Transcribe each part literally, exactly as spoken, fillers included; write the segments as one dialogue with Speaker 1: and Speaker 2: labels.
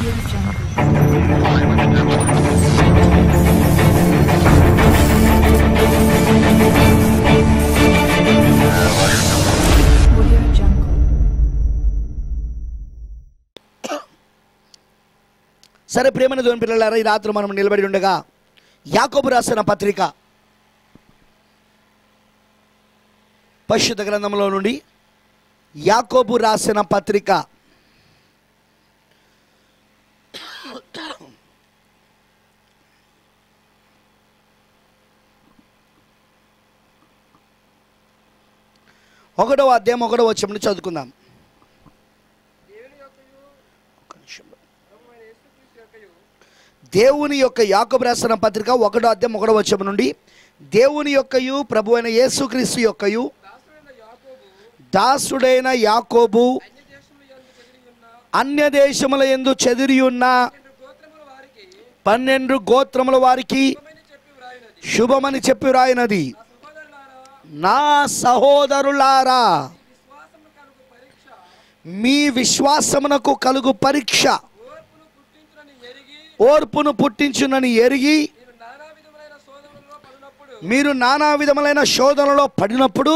Speaker 1: సరే ప్రేమన దేవుని పిల్లలారా, ఈ రాత్రి మనం నిలబడి ఉండగా యాకోబు రాసిన పత్రిక పరిశుద్ధ గ్రంథంలో నుండి యాకోబు రాసిన పత్రిక ఒకటో అధ్యాయం ఒకటో వచనం చదువుకుందాం. దేవుని యొక్క యాకోబు రాసిన పత్రిక ఒకటో అధ్యాయం ఒకటో వచనం నుండి, దేవుని యొక్కయు ప్రభు అయిన యేసుక్రీస్తు యొక్కయు దాసుడైన యాకోబు అన్య దేశముల యందు చెదిరి ఉన్న పన్నెండు గోత్రముల వారికి శుభమని చెప్పి వ్రాయినది. నా సహోదరులారా, మీ విశ్వాసమునకు కలుగు పరీక్ష ఓర్పును పుట్టించునని ఎరిగి మీరు నానా విధములైన శోధనలో పడినప్పుడు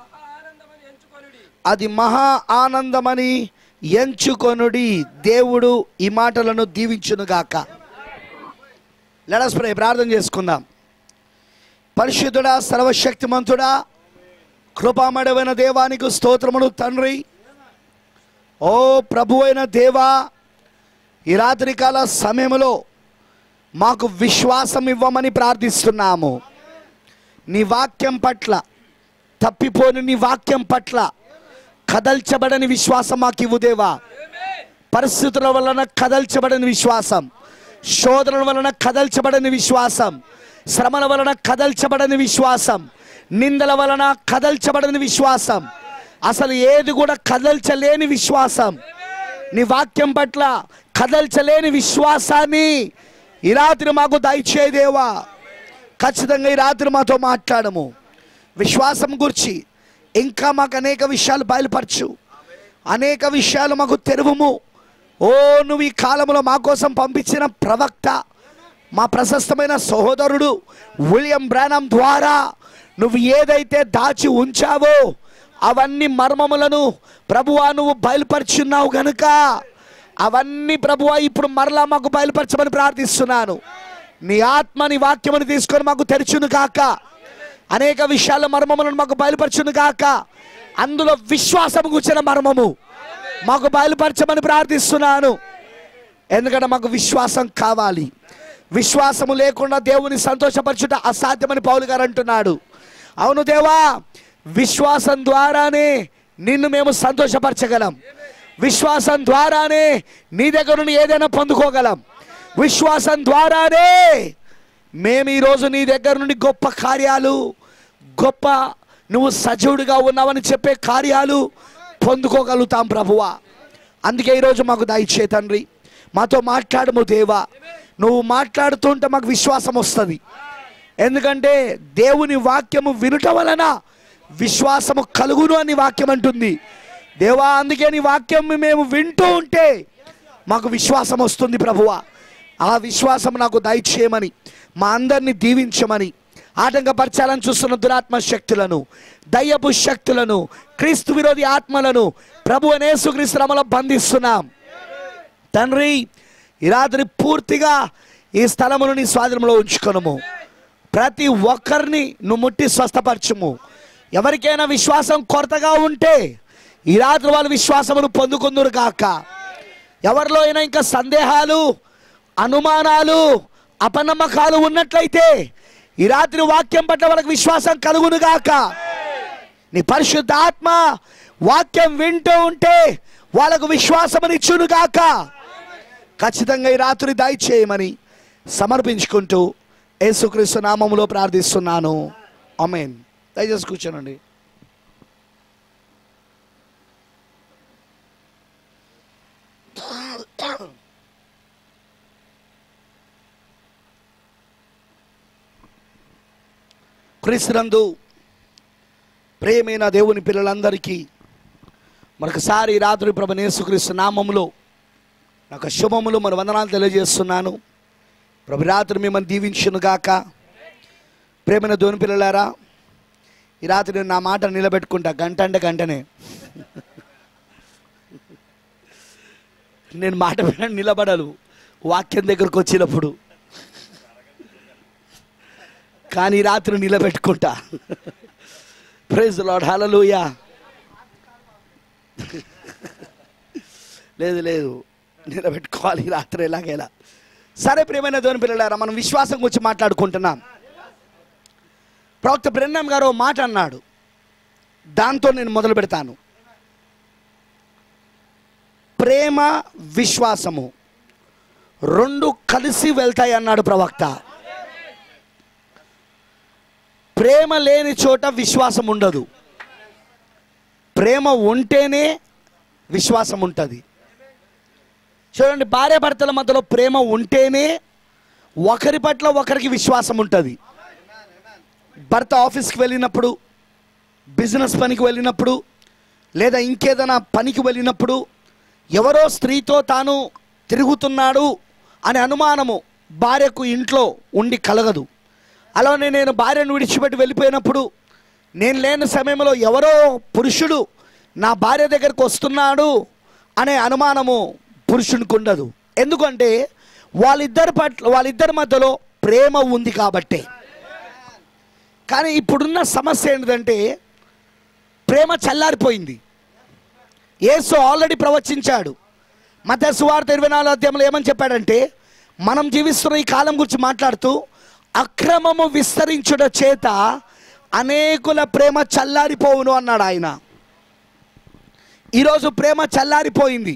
Speaker 1: అది మహా ఆనందమని ఎంచుకొనుడి. దేవుడు ఈ మాటలను దీవించునుగాక. Let us pray. ప్రార్థన చేసుకుందాం. పరిశుద్ధుడా, సర్వశక్తిమంతుడా, కృపామయుడైన దేవానికి స్తోత్రములు తండ్రి. ఓ ప్రభువైన దేవా, ఈ రాత్రికాల సమయంలో మాకు విశ్వాసం ఇవ్వమని ప్రార్థిస్తున్నాము. నీ వాక్యం పట్ల, తప్పిపోని నీ వాక్యం పట్ల కదల్చబడని విశ్వాసం మాకు ఇవ్వు దేవా. పరిస్థితుల వలన కదల్చబడని విశ్వాసం, శోధనల వలన కదల్చబడని విశ్వాసం, శ్రమల వలన కదల్చబడని విశ్వాసం, నిందల వలన కదల్చబడని విశ్వాసం, అసలు ఏది కూడా కదల్చలేని విశ్వాసం, నీ వాక్యం పట్ల కదల్చలేని విశ్వాసాన్ని ఈ రాత్రి మాకు దయచేయ దేవా. ఖచ్చితంగా ఈ రాత్రి మాతో మాట్లాడము. విశ్వాసం గురించి ఇంకా మాకు అనేక విషయాలు బయలుపరచు, అనేక విషయాలు మాకు తెరువుము. ఓ నువ్వు ఈ కాలంలో మా కోసం పంపించిన ప్రవక్త, మా ప్రశస్తమైన సహోదరుడు విలియం బ్రానమ్ ద్వారా నువ్వు ఏదైతే దాచి ఉంచావో అవన్నీ మర్మములను ప్రభువా నువ్వు బయలుపరుచున్నావు గనుక అవన్నీ ప్రభువా ఇప్పుడు మరలా మాకు బయలుపరచమని ప్రార్థిస్తున్నాను. నీ ఆత్మ నీ వాక్యమును తీసుకొని మాకు తెరచును కాక, అనేక విషయాల మర్మములను మాకు బయలుపరచును కాక, అందులో విశ్వాసము కూర్చిన మర్మము మాకు బయలుపరచమని ప్రార్థిస్తున్నాను. ఎందుకంటే మాకు విశ్వాసం కావాలి. విశ్వాసము లేకుండా దేవుని సంతోషపరచుట అసాధ్యమని పౌలు గారు అంటున్నాడు. అవును దేవా, విశ్వాసం ద్వారానే నిన్ను మేము సంతోషపరచగలం. విశ్వాసం ద్వారానే నీ దగ్గర నుండి ఏదైనా పొందుకోగలం. విశ్వాసం ద్వారానే మేము ఈరోజు నీ దగ్గర నుండి గొప్ప కార్యాలు, గొప్ప నువ్వు సజీవుడిగా ఉన్నావని చెప్పే కార్యాలు పొందుకోగలుగుతాం ప్రభువా. అందుకే ఈరోజు మాకు దయచే తండ్రి, మాతో మాట్లాడము దేవా. నువ్వు మాట్లాడుతుంటే మాకు విశ్వాసం వస్తుంది. ఎందుకంటే దేవుని వాక్యము వినుట వలన విశ్వాసము కలుగును అని వాక్యం అంటుంది దేవా. అందుకే నీ వాక్యం మేము వింటూ ఉంటే మాకు విశ్వాసం వస్తుంది ప్రభువా. ఆ విశ్వాసం నాకు దయచేయమని, మా అందరినీ దీవించమని, ఆటంకపరచాలని చూస్తున్న దురాత్మ శక్తులను, దయ్యపు శక్తులను, క్రీస్తు విరోధి ఆత్మలను ప్రభు అనే యేసుక్రీస్తు నామములో బంధిస్తున్నాం తండ్రి. ఈ రాత్రి పూర్తిగా ఈ స్థలమును నీ స్వాధీనంలో ఉంచుకొనుము. ప్రతి ఒక్కరిని నువ్వు ముట్టి స్వస్థపరచుము. ఎవరికైనా విశ్వాసం కొరతగా ఉంటే ఈ రాత్రి వాళ్ళు విశ్వాసమును పొందుకుందురు కాక. ఎవరిలో అయినా ఇంకా సందేహాలు, అనుమానాలు, అపనమ్మకాలు ఉన్నట్లయితే ఈ రాత్రి వాక్యం పట్ల వాళ్ళకి విశ్వాసం కలుగును గాక. నీ పరిశుద్ధ ఆత్మ వాక్యం వింటూ ఉంటే వాళ్ళకు విశ్వాసమును ఇచ్చును గాక. ఖచ్చితంగా ఈ రాత్రి దయచేయమని సమర్పించుకుంటూ యేసుక్రీస్తు నామములో ప్రార్థిస్తున్నాను. ఆమేన్. దయచేసి కూర్చోనండి. క్రీస్తునందు ప్రియమైన దేవుని పిల్లలందరికీ మరొకసారి రాత్రి ప్రభువైన యేసుక్రీస్తు నామములో నాకు శుభములు మన వందనాలు తెలియజేస్తున్నాను. ప్రభు రాత్రి మిమ్మల్ని దీవించునుగాక. ప్రేమైన దోని పిల్లలారా, ఈ రాత్రి నేను నా మాట నిలబెట్టుకుంటా. గంట అంటే గంటనే నేను మాట మీద నిలబడను వాక్యం దగ్గరకు వచ్చినప్పుడు, కానీ ఈ రాత్రి నిలబెట్టుకుంటా. Praise the lord, hallelujah. లేదు లేదు నిలబెట్టుకోవాలి రాత్రి ఎలాగైనా సరే. ప్రియమైన దేవుని పిల్లలారా, మనం విశ్వాసం గురించి మాట్లాడుకుంటున్నాం. ప్రవక్త బ్రెన్హామ్ గారు మాట అన్నాడు, దాంతో నేను మొదలు పెడతాను. ప్రేమ విశ్వాసము రెండు కలిసి వెళ్తాయి అన్నాడు ప్రవక్త. ప్రేమ లేని చోట విశ్వాసం ఉండదు. ప్రేమ ఉంటేనే విశ్వాసం ఉంటుంది. చూడండి, భార్యాభర్తల మధ్యలో ప్రేమ ఉంటేనే ఒకరి పట్ల ఒకరికి విశ్వాసం ఉంటుంది. భర్త ఆఫీస్కి వెళ్ళినప్పుడు, బిజినెస్ పనికి వెళ్ళినప్పుడు, లేదా ఇంకేదైనా పనికి వెళ్ళినప్పుడు ఎవరో స్త్రీతో తాను తిరుగుతున్నాడు అనే అనుమానము భార్యకు ఇంట్లో ఉండి కలగదు. అలానే నేను భార్యను విడిచిపెట్టి వెళ్ళిపోయినప్పుడు, నేను లేని సమయంలో ఎవరో పురుషుడు నా భార్య దగ్గరకు వస్తున్నాడు అనే అనుమానము పురుషునికి ఉండదు. ఎందుకంటే వాళ్ళిద్దరి పట్ల వాళ్ళిద్దరి మధ్యలో ప్రేమ ఉంది కాబట్టి. కానీ ఇప్పుడున్న సమస్య ఏంటంటే ప్రేమ చల్లారిపోయింది. యేసు ఆల్రెడీ ప్రవచించాడు. మత్తయి సువార్త ఇరవై నాలుగు అధ్యాయంలో ఏమని చెప్పాడంటే, మనం జీవిస్తున్న ఈ కాలం గురించి మాట్లాడుతూ, అక్రమము విస్తరించుట చేత అనేకుల ప్రేమ చల్లారిపోవును అన్నాడు ఆయన. ఈరోజు ప్రేమ చల్లారిపోయింది.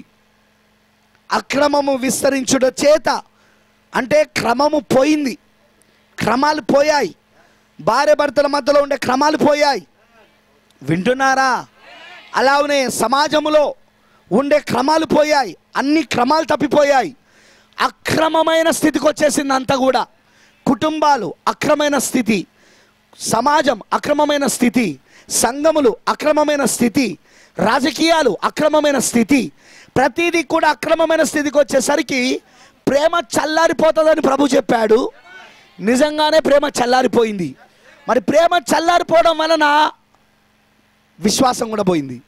Speaker 1: అక్రమము విస్తరించుట చేత అంటే క్రమము పోయింది, క్రమాలు పోయాయి. భార్య భర్తల మధ్యలో ఉండే క్రమాలు పోయాయి. వింటున్నారా? అలానే సమాజంలో ఉండే క్రమాలు పోయాయి. అన్ని క్రమాలు తప్పిపోయాయి. అక్రమమైన స్థితికి వచ్చేసింది అంతా కూడా. కుటుంబాలు అక్రమమైన స్థితి, సమాజం అక్రమమైన స్థితి, సంఘములు అక్రమమైన స్థితి, రాజకీయాలు అక్రమమైన స్థితి, ప్రతిదీ కూడా అక్రమమైన స్థితికి వచ్చేసరికి ప్రేమ చల్లారిపోతుందని ప్రభు చెప్పాడు. నిజంగానే ప్రేమ చల్లారిపోయింది. మరి ప్రేమ చల్లారిపోవడం వలన విశ్వాసం కూడా పోయింది.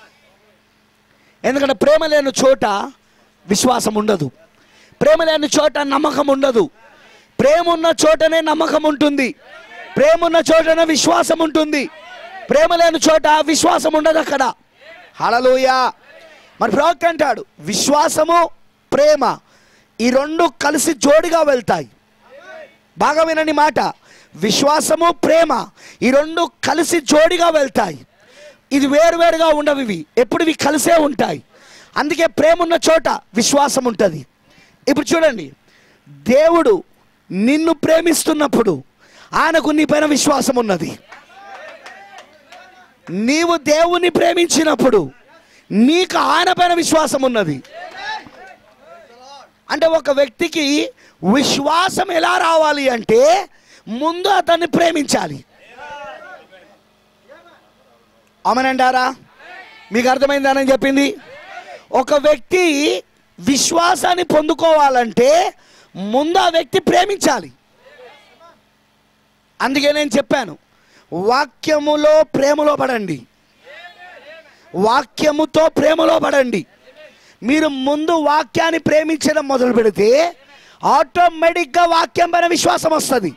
Speaker 1: ఎందుకంటే ప్రేమ లేని చోట విశ్వాసం ఉండదు. ప్రేమ లేని చోట నమ్మకం ఉండదు. ప్రేమ ఉన్న చోటనే నమ్మకం ఉంటుంది. ప్రేమ ఉన్న చోటనే విశ్వాసం ఉంటుంది. ప్రేమ లేని చోట విశ్వాసం ఉండదు అక్కడ. హల్లెలూయా. మరి ప్రవక్త అంటాడు, విశ్వాసము ప్రేమ ఈ రెండు కలిసి జోడిగా వెళ్తాయి. బాగా వినండి మాట, విశ్వాసము ప్రేమ ఈ రెండు కలిసి జోడిగా వెళ్తాయి. ఇది వేరువేరుగా ఉండవు, ఇవి ఎప్పుడు ఇవి కలిసే ఉంటాయి. అందుకే ప్రేమ ఉన్న చోట విశ్వాసం ఉంటుంది. ఇప్పుడు చూడండి, దేవుడు నిన్ను ప్రేమిస్తున్నప్పుడు ఆయనకు నీ పైన విశ్వాసం ఉన్నది. నీవు దేవుణ్ణి ప్రేమించినప్పుడు నీకు ఆయన పైన విశ్వాసం ఉన్నది. అంటే ఒక వ్యక్తికి విశ్వాసం ఎలా రావాలి అంటే ముందు అతన్ని ప్రేమించాలి. అవునంటారా? మీకు అర్థమైందని చెప్పింది. ఒక వ్యక్తి విశ్వాసాన్ని పొందుకోవాలంటే ముందు ఆ వ్యక్తి ప్రేమించాలి. అందుకే నేను చెప్పాను, వాక్యములో ప్రేమలో పడండి, వాక్యముతో ప్రేమలో పడండి. మీరు ముందు వాక్యాన్ని ప్రేమించడం మొదలు పెడితే ఆటోమేటిక్గా వాక్యం పైన విశ్వాసం వస్తుంది.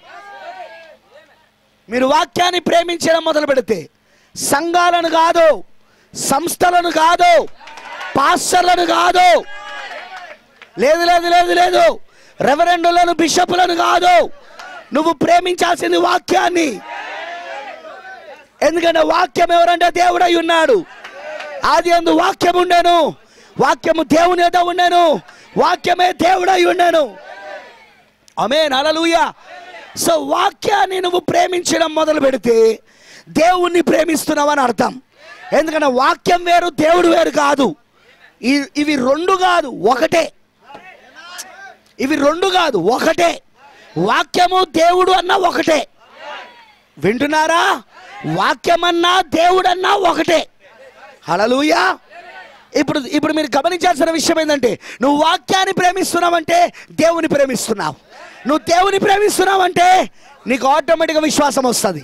Speaker 1: మీరు వాక్యాన్ని ప్రేమించడం మొదలు పెడితే సంఘాలను కాదు, సంస్థలను కాదు, పాస్టర్లను కాదు, లేదు లేదు లేదు లేదు రెవరెండులను, బిషపులను కాదు, నువ్వు ప్రేమించాల్సింది వాక్యాన్ని. ఎందుకంటే వాక్యం ఎవరంటే దేవుడై ఉన్నాడు. ఆది యందు వాక్యం ఉండెను, వాక్యము దేవుని యొద్ద ఉండెను, వాక్యమే దేవుడై ఉండెను. ఆమేన్, హల్లెలూయా. సో వాక్యాన్ని నువ్వు ప్రేమించడం మొదలు పెడితే దేవుణ్ణి ప్రేమిస్తున్నావు అని అర్థం. ఎందుకంటే వాక్యం వేరు, దేవుడు వేరు కాదు. ఇవి రెండు కాదు, ఒకటే. ఇవి రెండు కాదు, ఒకటే. వాక్యము దేవుడు అన్నా ఒకటే. వింటున్నారా? వాక్యమన్నా దేవుడన్నా ఒకటే. హల్లెలూయా. ఇప్పుడు ఇప్పుడు మీరు గమనించాల్సిన విషయం ఏంటంటే, నువ్వు వాక్యాన్ని ప్రేమిస్తున్నావంటే దేవుని ప్రేమిస్తున్నావు. నువ్వు దేవుని ప్రేమిస్తున్నావంటే నీకు ఆటోమేటిక్గా విశ్వాసం వస్తుంది.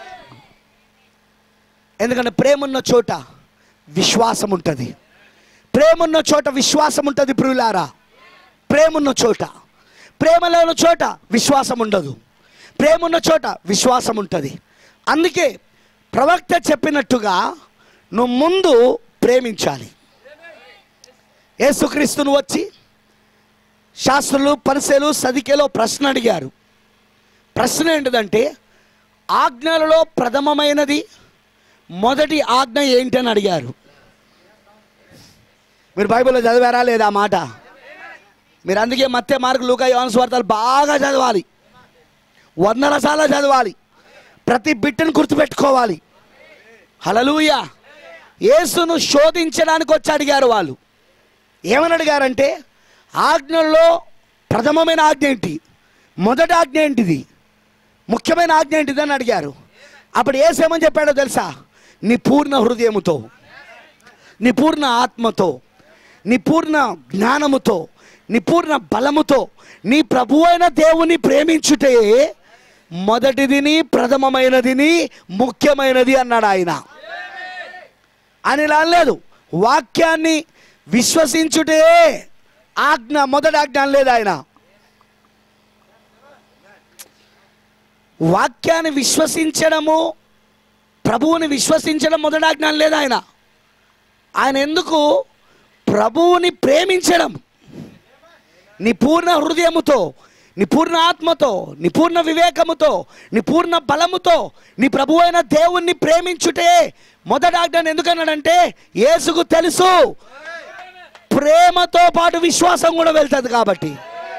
Speaker 1: ఎందుకంటే ప్రేమ ఉన్న చోట విశ్వాసం ఉంటుంది. ప్రేమ ఉన్న చోట విశ్వాసం ఉంటుంది ప్రియులారా. ప్రేమ ఉన్న చోట, ప్రేమ లేని చోట విశ్వాసం ఉండదు. ప్రేమ ఉన్న చోట విశ్వాసం ఉంటుంది. అందుకే ప్రవక్త చెప్పినట్టుగా నువ్వు ముందు ప్రేమించాలి. యేసుక్రీస్తును వచ్చి శాస్త్రులు, పరిసయ్యులు, సదుకేయులు ప్రశ్న అడిగారు. ప్రశ్న ఏంటిదంటే, ఆజ్ఞలలో ప్రథమమైనది మొదటి ఆజ్ఞ ఏంటని అడిగారు. మీరు బైబిల్లో చదివారా లేదా ఆ మాట? మీరు అందుకే మత్తయి, మార్కు, లూకా, యోహాను సువార్తలు బాగా చదవాలి. వందల సార్లు చదవాలి. ప్రతి బిట్టును గుర్తుపెట్టుకోవాలి. హల్లెలూయా. యేసును శోధించడానికి వచ్చి అడిగారు వాళ్ళు. ఏమని అడిగారంటే, ఆజ్ఞల్లో ప్రథమమైన ఆజ్ఞ ఏంటి, మొదటి ఆజ్ఞ ఏంటిది, ముఖ్యమైన ఆజ్ఞ ఏంటిది అని అడిగారు. అప్పుడు యేసు ఏమని చెప్పాడో తెలుసా? నీ పూర్ణ హృదయముతో, నీ పూర్ణ ఆత్మతో, నీ పూర్ణ జ్ఞానముతో, నీ పూర్ణ బలముతో నీ ప్రభు అయిన దేవుని ప్రేమించుటే మొదటిదిని, ప్రథమమైనదిని, ముఖ్యమైనది అన్నాడు ఆయన. అని లేదు, వాక్యాన్ని విశ్వసించుటే ఆజ్ఞ, మొదటి ఆజ్ఞ లేదు ఆయన. వాక్యాన్ని విశ్వసించడము, ప్రభువుని విశ్వసించడం మొదటి ఆజ్ఞ లేదు ఆయన. ఆయన ఎందుకు ప్రభువుని ప్రేమించడం, నీ పూర్ణ హృదయముతో, నీ పూర్ణ ఆత్మతో, నీ పూర్ణ వివేకముతో, నీ పూర్ణ బలముతో నీ ప్రభు అయిన దేవుణ్ణి ప్రేమించుటే మొదటి ఆజ్ఞ. ఎందుకన్నాడంటే, యేసుకు తెలుసు ప్రేమతో పాటు విశ్వాసం కూడా వెళ్తుంది కాబట్టి.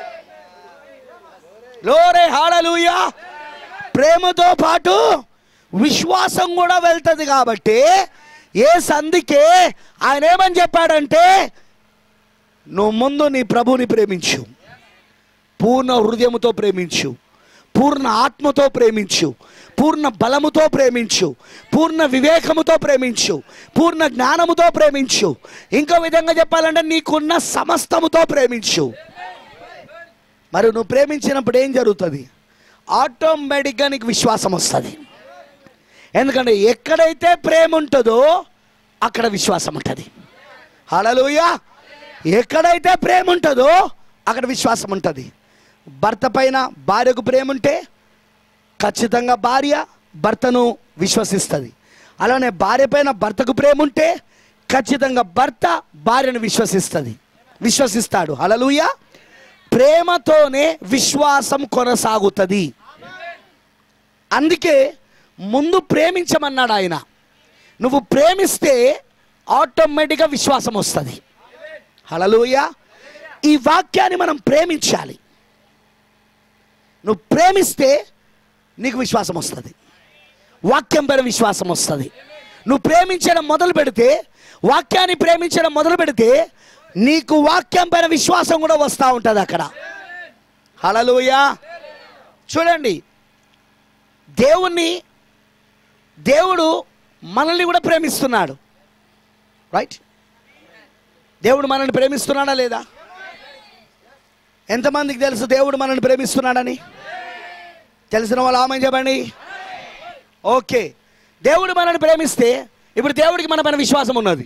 Speaker 1: లోరే హల్లెలూయా. ప్రేమతో పాటు విశ్వాసం కూడా వెళ్తుంది కాబట్టి యేసు అందుకే ఆయన ఏమని చెప్పాడంటే, నువ్వు ముందు నీ ప్రభుని ప్రేమించు, పూర్ణ హృదయముతో ప్రేమించు, పూర్ణ ఆత్మతో ప్రేమించు, పూర్ణ బలముతో ప్రేమించు, పూర్ణ వివేకముతో ప్రేమించు, పూర్ణ జ్ఞానముతో ప్రేమించు. ఇంకో విధంగా చెప్పాలంటే నీకున్న సమస్తముతో ప్రేమించు. మరి నువ్వు ప్రేమించినప్పుడు ఏం జరుగుతుంది? ఆటోమేటిక్గా నీకు విశ్వాసం వస్తుంది. ఎందుకంటే ఎక్కడైతే ప్రేమ ఉంటుందో అక్కడ విశ్వాసం ఉంటుంది. హల్లెలూయా. ఎక్కడైతే ప్రేమ ఉంటుందో అక్కడ విశ్వాసం ఉంటుంది. భర్త పైన భార్యకు ప్రేమ ఉంటే ఖచ్చితంగా భార్య భర్తను విశ్వసిస్తుంది. అలానే భార్య పైన భర్తకు ప్రేమ ఉంటే ఖచ్చితంగా భర్త భార్యను విశ్వసిస్తుంది, విశ్వసిస్తాడు. హల్లెలూయా. ప్రేమతోనే విశ్వాసం కొనసాగుతుంది. అందుకే ముందు ప్రేమించమన్నాడు ఆయన. నువ్వు ప్రేమిస్తే ఆటోమేటిక్గా విశ్వాసం వస్తుంది. హల్లెలూయా. ఈ వాక్యాన్ని మనం ప్రేమించాలి. నువ్వు ప్రేమిస్తే నీకు విశ్వాసం వస్తుంది, వాక్యం పైన విశ్వాసం వస్తుంది. నువ్వు ప్రేమించడం మొదలు పెడితే, వాక్యాన్ని ప్రేమించడం మొదలు పెడితే నీకు వాక్యం పైన విశ్వాసం కూడా వస్తూ ఉంటుంది అక్కడ. హల్లెలూయా. చూడండి, దేవుణ్ణి దేవుడు మనల్ని కూడా ప్రేమిస్తున్నాడు. రైట్? దేవుడు మనల్ని ప్రేమిస్తున్నాడా లేదా? ఎంతమందికి తెలుసు దేవుడు మనల్ని ప్రేమిస్తున్నాడని? తెలిసిన వాళ్ళు ఆమెన్ చెప్పండి. ఓకే, దేవుడు మనల్ని ప్రేమిస్తే ఇప్పుడు దేవుడికి మన పైన విశ్వాసం ఉన్నది.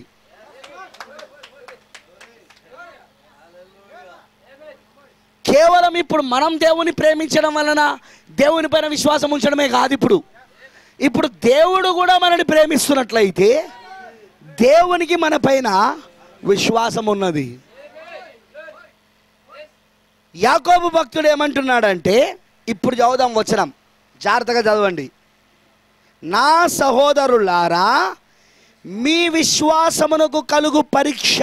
Speaker 1: కేవలం ఇప్పుడు మనం దేవుని ప్రేమించడం వలన దేవుని పైన విశ్వాసం ఉంచడమే కాదు. ఇప్పుడు ఇప్పుడు దేవుడు కూడా మనల్ని ప్రేమిస్తున్నట్లయితే దేవునికి మన పైన విశ్వాసం ఉన్నది. యాకోబు భక్తుడు ఏమంటున్నాడంటే, ఇప్పుడు చదువుదాం వచనం, జాగ్రత్తగా చదవండి. నా సహోదరులారా, మీ విశ్వాసమునకు కలుగు పరీక్ష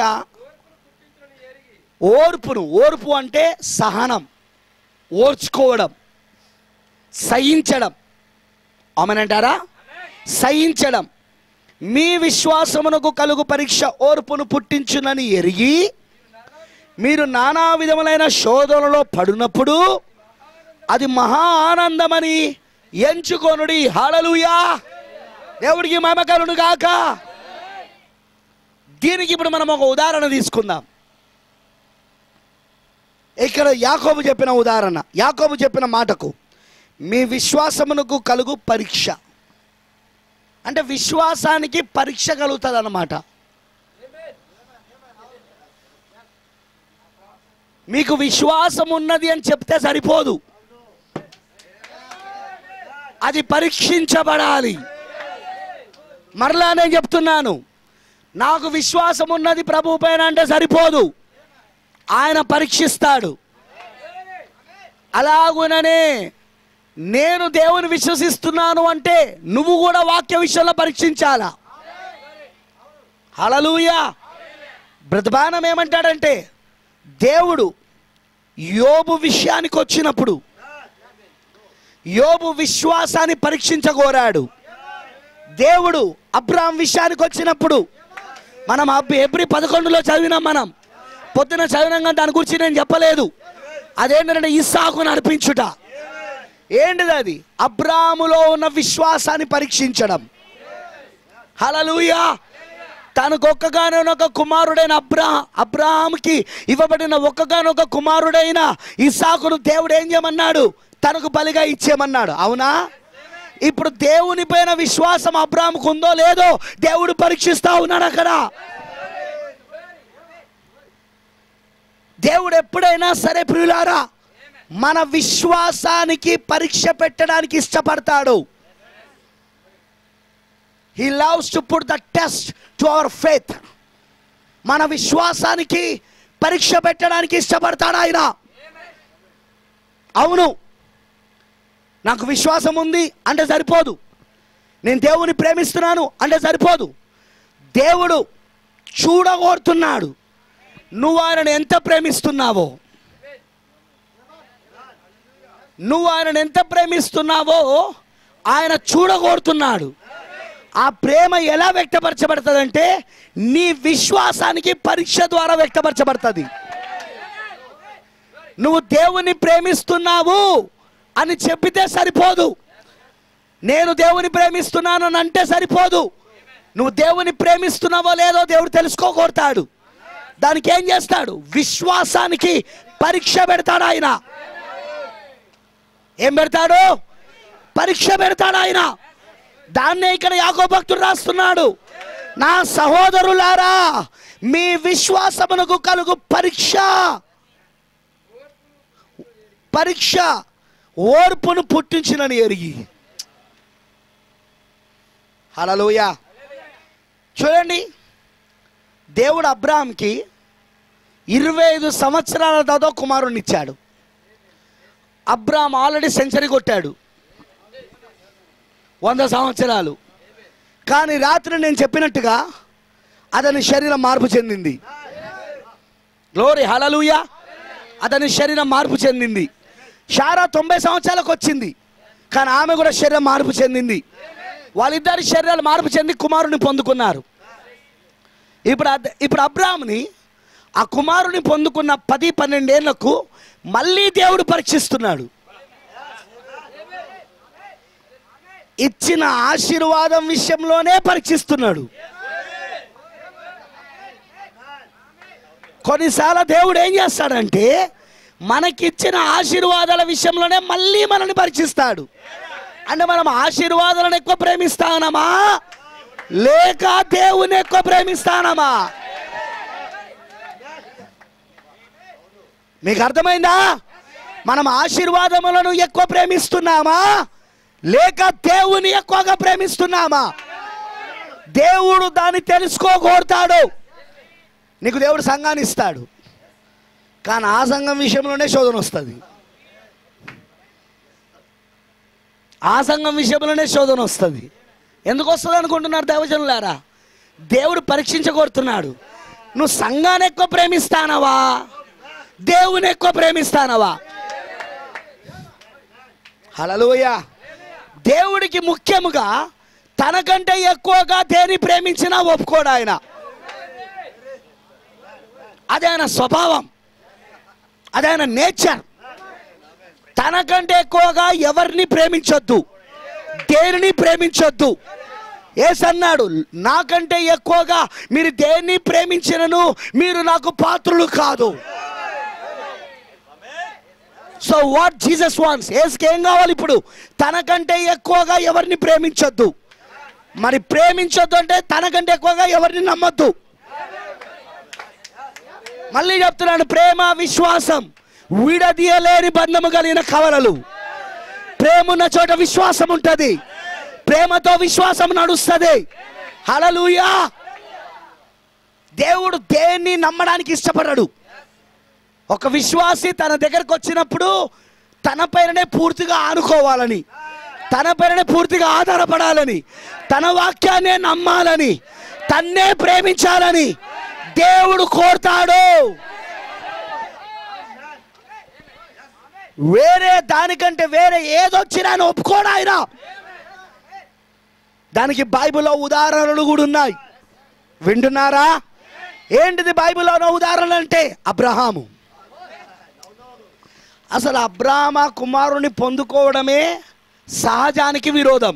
Speaker 1: ఓర్పును, ఓర్పు అంటే సహనం, ఓర్చుకోవడం, సహించడం. ఆమేనంటారా? సహించడం. మీ విశ్వాసమునకు కలుగు పరీక్ష ఓర్పును పుట్టించునని ఎరిగి మీరు నానా విధములైన శోధనలో పడినప్పుడు అది మహా ఆనందమని ఎంచుకొనుడి. హల్లెలూయా. దేవుడికి మహిమ కలుగును గాక. దీనికి ఇప్పుడు మనం ఒక ఉదాహరణ తీసుకుందాం. ఇక్కడ యాకోబు చెప్పిన ఉదాహరణ, యాకోబు చెప్పిన మాటకు మీ విశ్వాసమునకు కలుగు పరీక్ష అంటే విశ్వాసానికి పరీక్ష కలుగుతుంది అన్నమాట. మీకు విశ్వాసం ఉన్నది అని చెప్తే సరిపోదు, అది పరీక్షించబడాలి. మరలా నేను చెప్తున్నాను, నాకు విశ్వాసం ఉన్నది ప్రభు పైన అంటే సరిపోదు, ఆయన పరీక్షిస్తాడు. అలాగుననే నేను దేవుని విశ్వసిస్తున్నాను అంటే నువ్వు కూడా వాక్య విషయంలో పరీక్షించాలా. హల్లెలూయా. బ్రతబానం ఏమంటాడంటే, దేవుడు యోబు విషయానికి వచ్చినప్పుడు యోబు విశ్వాసాన్ని పరీక్షించగోరాడు. దేవుడు అబ్రాహాం విషయానికి వచ్చినప్పుడు మనం ఎబ్రీ పదకొండులో చదివినాం, మనం పొద్దున చదివినాం, దాని గురించి నేను చెప్పలేదు. అదేంటంటే ఇస్సాకును అర్పించుట. ఏంటిది అది? అబ్రాహాములో ఉన్న విశ్వాసాన్ని పరీక్షించడం. హల్లెలూయా. తనకు ఒక్కగానొక కుమారుడైన అబ్రా అబ్రాహాంకి ఇవ్వబడిన ఒక్కగానొక కుమారుడైన ఇస్సాకును దేవుడు ఏం చేయమన్నాడు? తనకు బలిగా ఇచ్చేయమన్నాడు. అవునా? ఇప్పుడు దేవుని పైన విశ్వాసం అబ్రాహాముకు ఉందో లేదో దేవుడు పరీక్షిస్తా ఉన్నాడు అక్కడ. దేవుడు ఎప్పుడైనా సరే ప్రియులారా మన విశ్వాసానికి పరీక్ష పెట్టడానికి ఇష్టపడతాడు. He loves to put the test to our faith. మన విశ్వాసానికి పరీక్ష పెట్టడానికి ఇష్టపడతాడు ఆయన. అవును, నాకు విశ్వాసం ఉంది అంటే సరిపోదు, నేను దేవుని ప్రేమిస్తున్నాను అంటే సరిపోదు. దేవుడు చూడగోరుతున్నాడు నువ్వు ఆయనను ఎంత ప్రేమిస్తున్నావో. నువ్వు ఆయనను ఎంత ప్రేమిస్తున్నావో ఆయన చూడగోరుతున్నాడు. ఆ ప్రేమ ఎలా వ్యక్తపరచబడుతుందంటే నీ విశ్వాసానికి పరీక్ష ద్వారా వ్యక్తపరచబడుతుంది. నువ్వు దేవుని ప్రేమిస్తున్నావు అని చెప్పితే సరిపోదు, నేను దేవుని ప్రేమిస్తున్నాను అని అంటే సరిపోదు. నువ్వు దేవుని ప్రేమిస్తున్నావో లేదో దేవుడు తెలుసుకోగోరుతాడు. దానికి ఏం చేస్తాడు? విశ్వాసానికి పరీక్ష పెడతాడు ఆయన. ఏం పెడతాడు? పరీక్ష పెడతాడు ఆయన. దాన్నే ఇక్కడ యాకోబు భక్తుడు రాస్తున్నాడు, నా సహోదరులారా మీ విశ్వాసమునకు కలుగు పరీక్ష పరీక్ష ఓర్పును పుట్టించినని ఎరిగి. హల్లెలూయా. చూడండి, దేవుడు అబ్రాహాంకి ఇరవై ఐదు సంవత్సరాల తర్వాత కుమారుడిని ఇచ్చాడు. అబ్రాహాం ఆల్రెడీ సెంచరీ కొట్టాడు, వంద సంవత్సరాలు. కానీ రాత్రి నేను చెప్పినట్టుగా అతని శరీరం మార్పు చెందింది. Glory, hallelujah. అతని శరీరం మార్పు చెందింది. శారా తొంభై సంవత్సరాలకు వచ్చింది, కానీ ఆమె కూడా శరీరం మార్పు చెందింది. వాళ్ళిద్దరి శరీరాలు మార్పు చెంది కుమారుని పొందుకున్నారు. ఇప్పుడు ఇప్పుడు అబ్రాహాముని ఆ కుమారుని పొందుకున్న పది పన్నెండేళ్లకు మళ్ళీ దేవుడు పరీక్షిస్తున్నాడు. ఇచ్చిన ఆశీర్వాదం విషయంలోనే పరీక్షిస్తున్నాడు. కొన్నిసార్లు దేవుడు ఏం చేస్తాడంటే మనకిచ్చిన ఆశీర్వాదాల విషయంలోనే మళ్ళీ మనల్ని పరీక్షిస్తాడు. అంటే మనం ఆశీర్వాదాలను ఎక్కువ ప్రేమిస్తానమా లేక దేవుని ఎక్కువ ప్రేమిస్తానమా? మీకు అర్థమైందా? మనం ఆశీర్వాదములను ఎక్కువ ప్రేమిస్తున్నామా లేక దేవుని ఎక్కువగా ప్రేమిస్తున్నామా? దేవుడు దాన్ని తెలుసుకోగోరుతాడు. నీకు దేవుడు సంఘాన్ని ఇస్తాడు, కానీ ఆ సంఘం విషయంలోనే శోధన వస్తుంది. ఆ సంఘం విషయంలోనే శోధన వస్తుంది. ఎందుకు వస్తుంది అనుకుంటున్నారు దైవజనులారా? దేవుడు పరీక్షించగోరుతున్నాడు. నువ్వు సంఘాన్ని ఎక్కువ ప్రేమిస్తానవా దేవుని ఎక్కువ ప్రేమిస్తానవా? హల్లెలూయా. దేవుడికి ముఖ్యముగా తనకంటే ఎక్కువగా దేని ప్రేమించినా ఒప్పుకోడు ఆయన. అదే ఆయన స్వభావం, అదే ఆయన నేచర్. తనకంటే ఎక్కువగా ఎవరిని ప్రేమించొద్దు, దేనిని ప్రేమించొద్దు. యేసు అన్నాడు, నాకంటే ఎక్కువగా మీరు దేన్ని ప్రేమించినను మీరు నాకు పాత్రులు కాదు. సో వాట్ జీసస్ వాంట్స్, యేసుకి ఏం కావాలి ఇప్పుడు? తనకంటే ఎక్కువగా ఎవరిని ప్రేమించొద్దు. మరి ప్రేమించొద్దు అంటే తనకంటే ఎక్కువగా ఎవరిని నమ్మొద్దు. మళ్ళీ చెప్తున్నాను, ప్రేమ విశ్వాసం విడదీయలేని బంధము కలిగిన కవలలు. ప్రేమ ఉన్న చోట విశ్వాసం ఉంటుంది, ప్రేమతో విశ్వాసం నడుస్తుంది. హల్లెలూయా. దేవుడు దేన్ని నమ్మడానికి ఇష్టపడడు. ఒక విశ్వాసి తన దగ్గరకు వచ్చినప్పుడు తన పైననే పూర్తిగా ఆనుకోవాలని, తన పైననే పూర్తిగా ఆధారపడాలని, తన వాక్యాన్నే నమ్మాలని, తన్నే ప్రేమించాలని దేవుడు కోరుతాడు. వేరే దానికంటే వేరే ఏదొచ్చినా ఒప్పుకోడు ఆయన. దానికి బైబిల్లో ఉదాహరణలు కూడా ఉన్నాయి. వింటున్నారా? ఏంటిది బైబిల్లో ఉన్న ఉదాహరణ అంటే? అబ్రహాము. అసలు అబ్రాహ్మ కుమారుని పొందుకోవడమే సహజానికి విరోధం.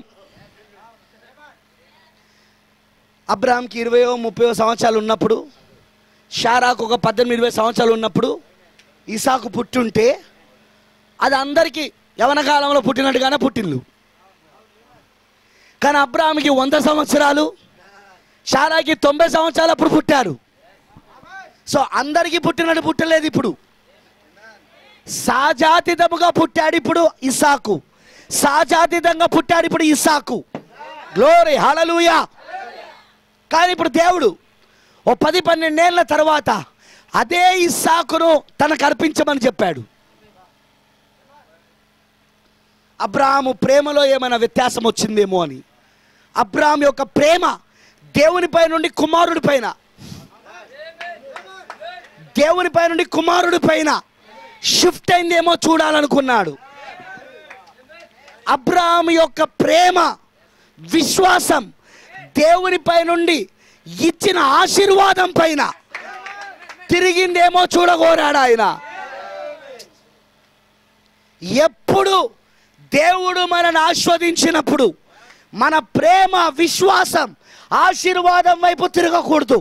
Speaker 1: అబ్రాహాంకి ఇరవయో ముప్పయో సంవత్సరాలు ఉన్నప్పుడు, షారాకు ఒక పద్దెనిమిది ఇరవై సంవత్సరాలు ఉన్నప్పుడు ఇసాకు పుట్టుంటే అది అందరికీ యవన కాలంలో పుట్టినట్టుగానే పుట్టిండ్లు. కానీ అబ్రాహాంకి వంద సంవత్సరాలు, షారాకి తొంభై సంవత్సరాలు అప్పుడు పుట్టారు. సో అందరికీ పుట్టినట్టు పుట్టలేదు. ఇప్పుడు సాజాతీతముగా పుట్టాడు ఇప్పుడు ఇసాకు. సాజాతీతంగా పుట్టాడు ఇప్పుడు ఇసాకు. Glory, hallelujah. కానీ ఇప్పుడు దేవుడు ఓ పది పన్నెండేళ్ల తర్వాత అదే ఇస్సాకును తనకు అర్పించమని చెప్పాడు. అబ్రాహాము ప్రేమలో ఏమైనా వ్యత్యాసం వచ్చిందేమో అని. అబ్రాహాం యొక్క ప్రేమ దేవునిపై నుండి కుమారుడి పైన, దేవునిపై నుండి కుమారుడి పైన షిఫ్ట్ అయిందేమో చూడాలనుకున్నాడు. అబ్రాహాం యొక్క ప్రేమ విశ్వాసం దేవునిపై నుండి ఇచ్చిన ఆశీర్వాదం పైన తిరిగిందేమో చూడగోరాడు ఆయన. ఎప్పుడు దేవుడు మనల్ని ఆస్వాదించినప్పుడు మన ప్రేమ విశ్వాసం ఆశీర్వాదం వైపు తిరగకూడదు.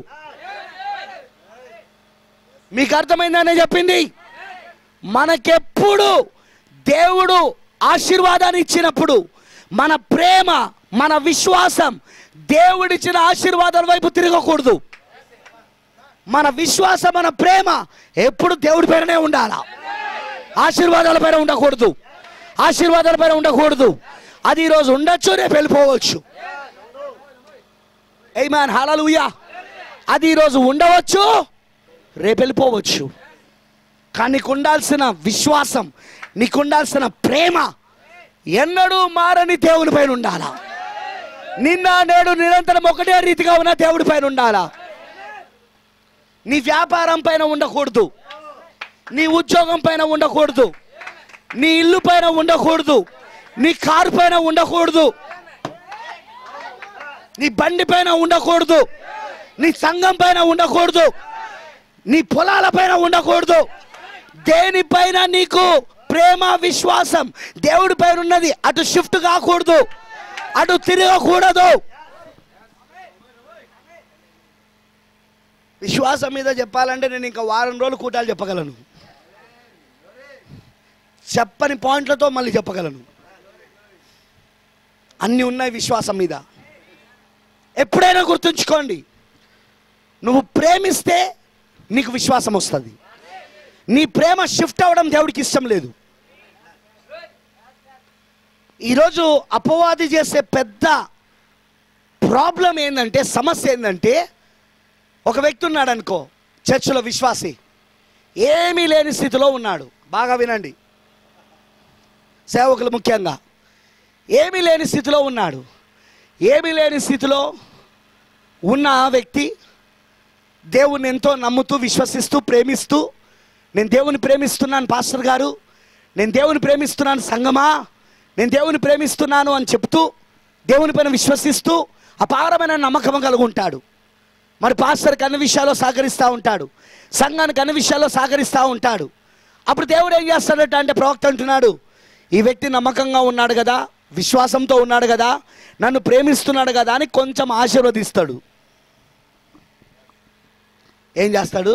Speaker 1: మీకు అర్థమైందనే చెప్పింది. మనకెప్పుడు దేవుడు ఆశీర్వాదాన్ని ఇచ్చినప్పుడు మన ప్రేమ మన విశ్వాసం దేవుడిచ్చిన ఆశీర్వాదాల వైపు తిరగకూడదు. మన విశ్వాసం మన ప్రేమ ఎప్పుడు దేవుడి పైననే ఉండాలా, ఆశీర్వాదాల పైన ఉండకూడదు. ఆశీర్వాదాల పైన ఉండకూడదు. అది ఈరోజు ఉండొచ్చు, రేపు వెళ్ళిపోవచ్చు. ఆమేన్, హల్లెలూయా. అది ఈరోజు ఉండవచ్చు, రేపు వెళ్ళిపోవచ్చు. కానీ నీకు ఉండాల్సిన విశ్వాసం, నీకు ఉండాల్సిన ప్రేమ ఎన్నడూ మారని దేవుని పైన ఉండాలా. నిన్న నేడు నిరంతరం ఒకటే రీతిగా ఉన్న దేవుడి పైన ఉండాలా. నీ వ్యాపారం పైన ఉండకూడదు, నీ ఉద్యోగం పైన ఉండకూడదు, నీ ఇల్లు పైన ఉండకూడదు, నీ కారు పైన ఉండకూడదు, నీ బండి పైన ఉండకూడదు, నీ సంఘం పైన ఉండకూడదు, నీ పొలాల పైన ఉండకూడదు. దేనిపైన నీకు ప్రేమ విశ్వాసం దేవుడి పైన ఉన్నది అటు షిఫ్ట్ కాకూడదు, అటు తిరగకూడదు. విశ్వాసం మీద చెప్పాలంటే నేను ఇంకా వారం రోజులు కూటాలు చెప్పగలను, చెప్పని పాయింట్లతో మళ్ళీ చెప్పగలను. అన్నీ ఉన్నాయి విశ్వాసం మీద. ఎప్పుడైనా గుర్తుంచుకోండి, నువ్వు ప్రేమిస్తే నీకు విశ్వాసం వస్తుంది. నీ ప్రేమ షిఫ్ట్ అవ్వడం దేవుడికి ఇష్టం లేదు. ఈరోజు అపవాది చేసే పెద్ద ప్రాబ్లం ఏంటంటే, సమస్య ఏంటంటే, ఒక వ్యక్తి ఉన్నాడు అనుకో, చర్చిలో విశ్వాసి, ఏమీ లేని స్థితిలో ఉన్నాడు. బాగా వినండి, సేవకులు ముఖ్యంగా. ఏమీ లేని స్థితిలో ఉన్నాడు. ఏమీ లేని స్థితిలో ఉన్న ఆ వ్యక్తి దేవుణ్ణి ఎంతో నమ్ముతూ విశ్వసిస్తూ ప్రేమిస్తూ, నేను దేవుని ప్రేమిస్తున్నాను పాస్టర్ గారు, నేను దేవుని ప్రేమిస్తున్నాను సంగమా, నేను దేవుని ప్రేమిస్తున్నాను అని చెప్తూ దేవుని పైన విశ్వసిస్తూ అపారమైన నమ్మకం కలిగి ఉంటాడు. మరి పాస్టర్కి అన్ని విషయాల్లో సహకరిస్తూ ఉంటాడు, సంఘానికి అన్ని విషయాల్లో సహకరిస్తూ ఉంటాడు. అప్పుడు దేవుడు ఏం చేస్తాడట అంటే, ప్రవక్త అంటున్నాడు, ఈ వ్యక్తి నమ్మకంగా ఉన్నాడు కదా, విశ్వాసంతో ఉన్నాడు కదా, నన్ను ప్రేమిస్తున్నాడు కదా అని కొంచెం ఆశీర్వదిస్తాడు. ఏం చేస్తాడు?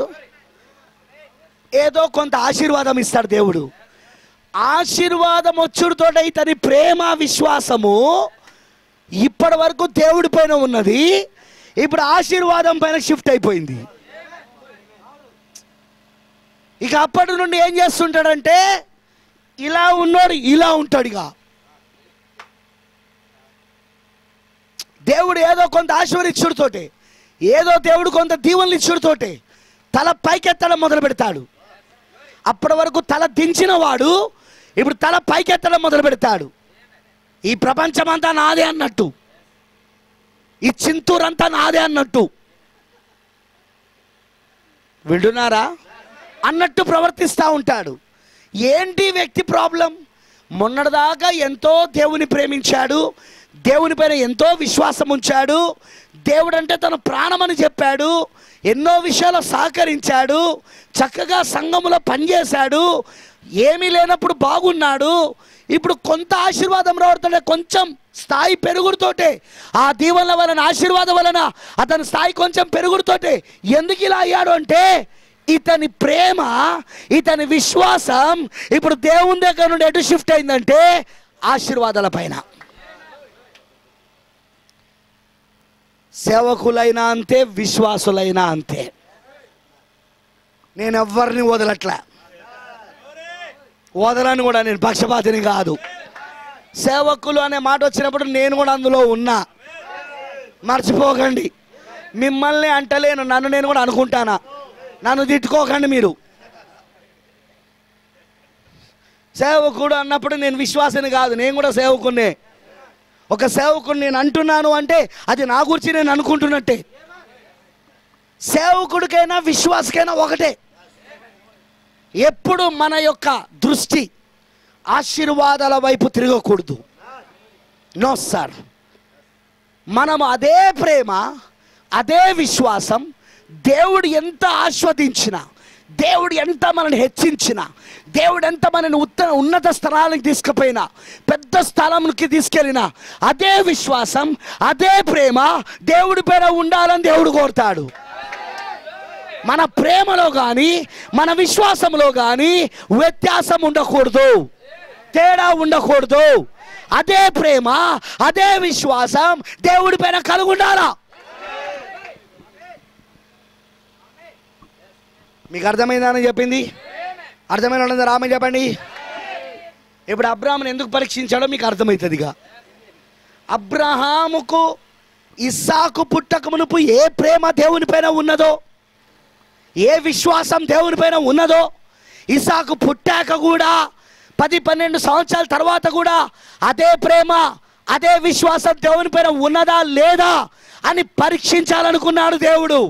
Speaker 1: ఏదో కొంత ఆశీర్వాదం ఇస్తాడు దేవుడు. ఆశీర్వాదం వచ్చుడుతో ఇతని ప్రేమ విశ్వాసము ఇప్పటి వరకు దేవుడి పైన ఉన్నది, ఇప్పుడు ఆశీర్వాదం పైన షిఫ్ట్ అయిపోయింది. ఇక అప్పటి నుండి ఏం చేస్తుంటాడంటే ఇలా ఉన్నాడు ఇలా ఉంటాడు. ఇక దేవుడు ఏదో కొంత ఆశీర్వదించుడుతోటే, ఏదో దేవుడు కొంత దీవెనలు ఇచ్చుడుతోటే తల పైకెత్తడం మొదలు పెడతాడు. అప్పటి వరకు తల దించిన వాడు ఇప్పుడు తల పైకెత్తడం మొదలు పెడతాడు. ఈ ప్రపంచమంతా నాదే అన్నట్టు, ఈ చింతూరంతా నాదే అన్నట్టు, వింటున్నారా అన్నట్టు ప్రవర్తిస్తూ ఉంటాడు. ఏంటి వ్యక్తి ప్రాబ్లం? మొన్నటిదాకా ఎంతో దేవుని ప్రేమించాడు, దేవుని పైన ఎంతో విశ్వాసం ఉంచాడు, దేవుడు అంటే తన ప్రాణమని చెప్పాడు, ఎన్నో విషయాలు సహకరించాడు, చక్కగా సంఘములో పనిచేశాడు, ఏమీ లేనప్పుడు బాగున్నాడు. ఇప్పుడు కొంత ఆశీర్వాదం రావడంతో కొంచెం స్థాయి పెరుగుడుతోటే, ఆ దీవెనల వలన ఆశీర్వాదం వలన అతని స్థాయి కొంచెం పెరుగుడుతోటే ఎందుకు ఇలా అయ్యాడు అంటే ఇతని ప్రేమ, ఇతని విశ్వాసం ఇప్పుడు దేవుని దగ్గర నుండి ఎటు షిఫ్ట్ అయిందంటే ఆశీర్వాదాల పైన. సేవకులైనా అంతే, విశ్వాసులైనా అంతే. నేను ఎవరిని వదలట్లే, వదలని కూడా, నేను పక్షపాతిని కాదు. సేవకులు అనే మాట వచ్చినప్పుడు నేను కూడా అందులో ఉన్నా, మర్చిపోకండి. మిమ్మల్ని అంటలేను, నన్ను నేను కూడా అనుకుంటానా, నన్ను తిట్టుకోకండి మీరు. సేవకుడు అన్నప్పుడు నేను విశ్వాసిని కాదు, నేను కూడా సేవకున్నే. ఒక సేవకుడు నేను అంటున్నాను అంటే అది నా గురించి నేను అనుకుంటున్నట్టే. సేవకుడికైనా విశ్వాసకైనా ఒకటే. ఎప్పుడు మన యొక్క దృష్టి ఆశీర్వాదాల వైపు తిరగకూడదు. నో సార్, మనం అదే ప్రేమ, అదే విశ్వాసం, దేవుడు ఎంత ఆస్వాదించినా, దేవుడు ఎంత మనల్ని హెచ్చించినా, దేవుడు ఎంత మనని ఉత్త ఉన్నత స్థలానికి తీసుకుపోయినా, పెద్ద స్థలంకి తీసుకెళ్ళినా, అదే విశ్వాసం, అదే ప్రేమ దేవుడి పైన ఉండాలని దేవుడు కోరుతాడు. మన ప్రేమలో కానీ మన విశ్వాసంలో కానీ వ్యత్యాసం ఉండకూడదు, తేడా ఉండకూడదు. అదే ప్రేమ, అదే విశ్వాసం దేవుడి పైన కలిగి ఉండాలా. మీకు అర్థమైందని చెప్పింది? అర్థమైన వాళ్ళందరూ రామే చెప్పండి. ఇప్పుడు అబ్రాహామును ఎందుకు పరీక్షించాడో మీకు అర్థమవుతుందిగా. అబ్రహాముకు ఇస్సాకు పుట్టక మునుపు ఏ ప్రేమ దేవుని పైన ఉన్నదో, ఏ విశ్వాసం దేవుని పైన ఉన్నదో, ఇస్సాకు పుట్టాక కూడా పది పన్నెండు సంవత్సరాల తర్వాత కూడా అదే ప్రేమ, అదే విశ్వాసం దేవుని పైన ఉన్నదా లేదా అని పరీక్షించాలనుకున్నాడు దేవుడు.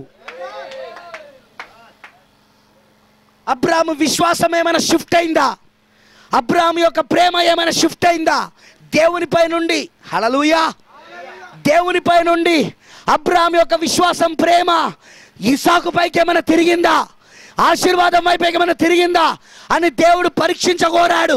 Speaker 1: అబ్రాహాము విశ్వాసం ఏమైనా షిఫ్ట్ అయిందా? అబ్రాహాము యొక్క ప్రేమ ఏమైనా షిఫ్ట్ అయిందా దేవునిపై నుండి? హల్లెలూయా. దేవునిపై నుండి అబ్రాహాము యొక్క విశ్వాసం, ప్రేమ ఇస్సాకు పైకి ఏమైనా తిరిగిందా? ఆశీర్వాదం వైపు ఏమైనా తిరిగిందా అని దేవుడు పరీక్షించగోరాడు.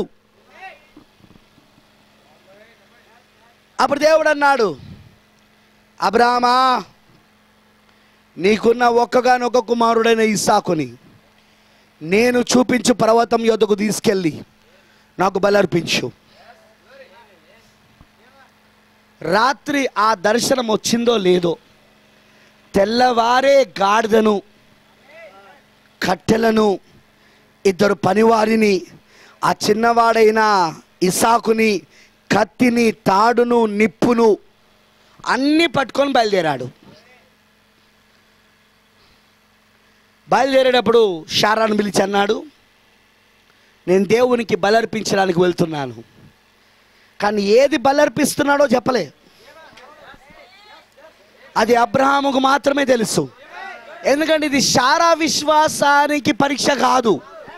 Speaker 1: అప్పుడు దేవుడు అన్నాడు, అబ్రాహామా, నీకున్న ఒక్కగానొక్క కుమారుడైన ఇస్సాకుని నేను చూపించు పర్వతం యొద్దకు తీసుకెళ్ళి నాకు బలర్పించు. రాత్రి ఆ దర్శనం వచ్చిందో లేదో, తెల్లవారే గాడిదను, కట్టెలను, ఇద్దరు పనివారిని, ఆ చిన్నవాడైన ఇస్సాకుని, కత్తిని, తాడును, నిప్పును అన్నీ పట్టుకొని బయలుదేరాడు. బయలుదేరేటప్పుడు షారాను పిలిచి అన్నాడు, నేను దేవునికి బలర్పించడానికి వెళ్తున్నాను. కానీ ఏది బలర్పిస్తున్నాడో చెప్పలే. అది అబ్రహాముకు మాత్రమే తెలుసు. ఎందుకంటే ఇది షారా విశ్వాసానికి పరీక్ష కాదు,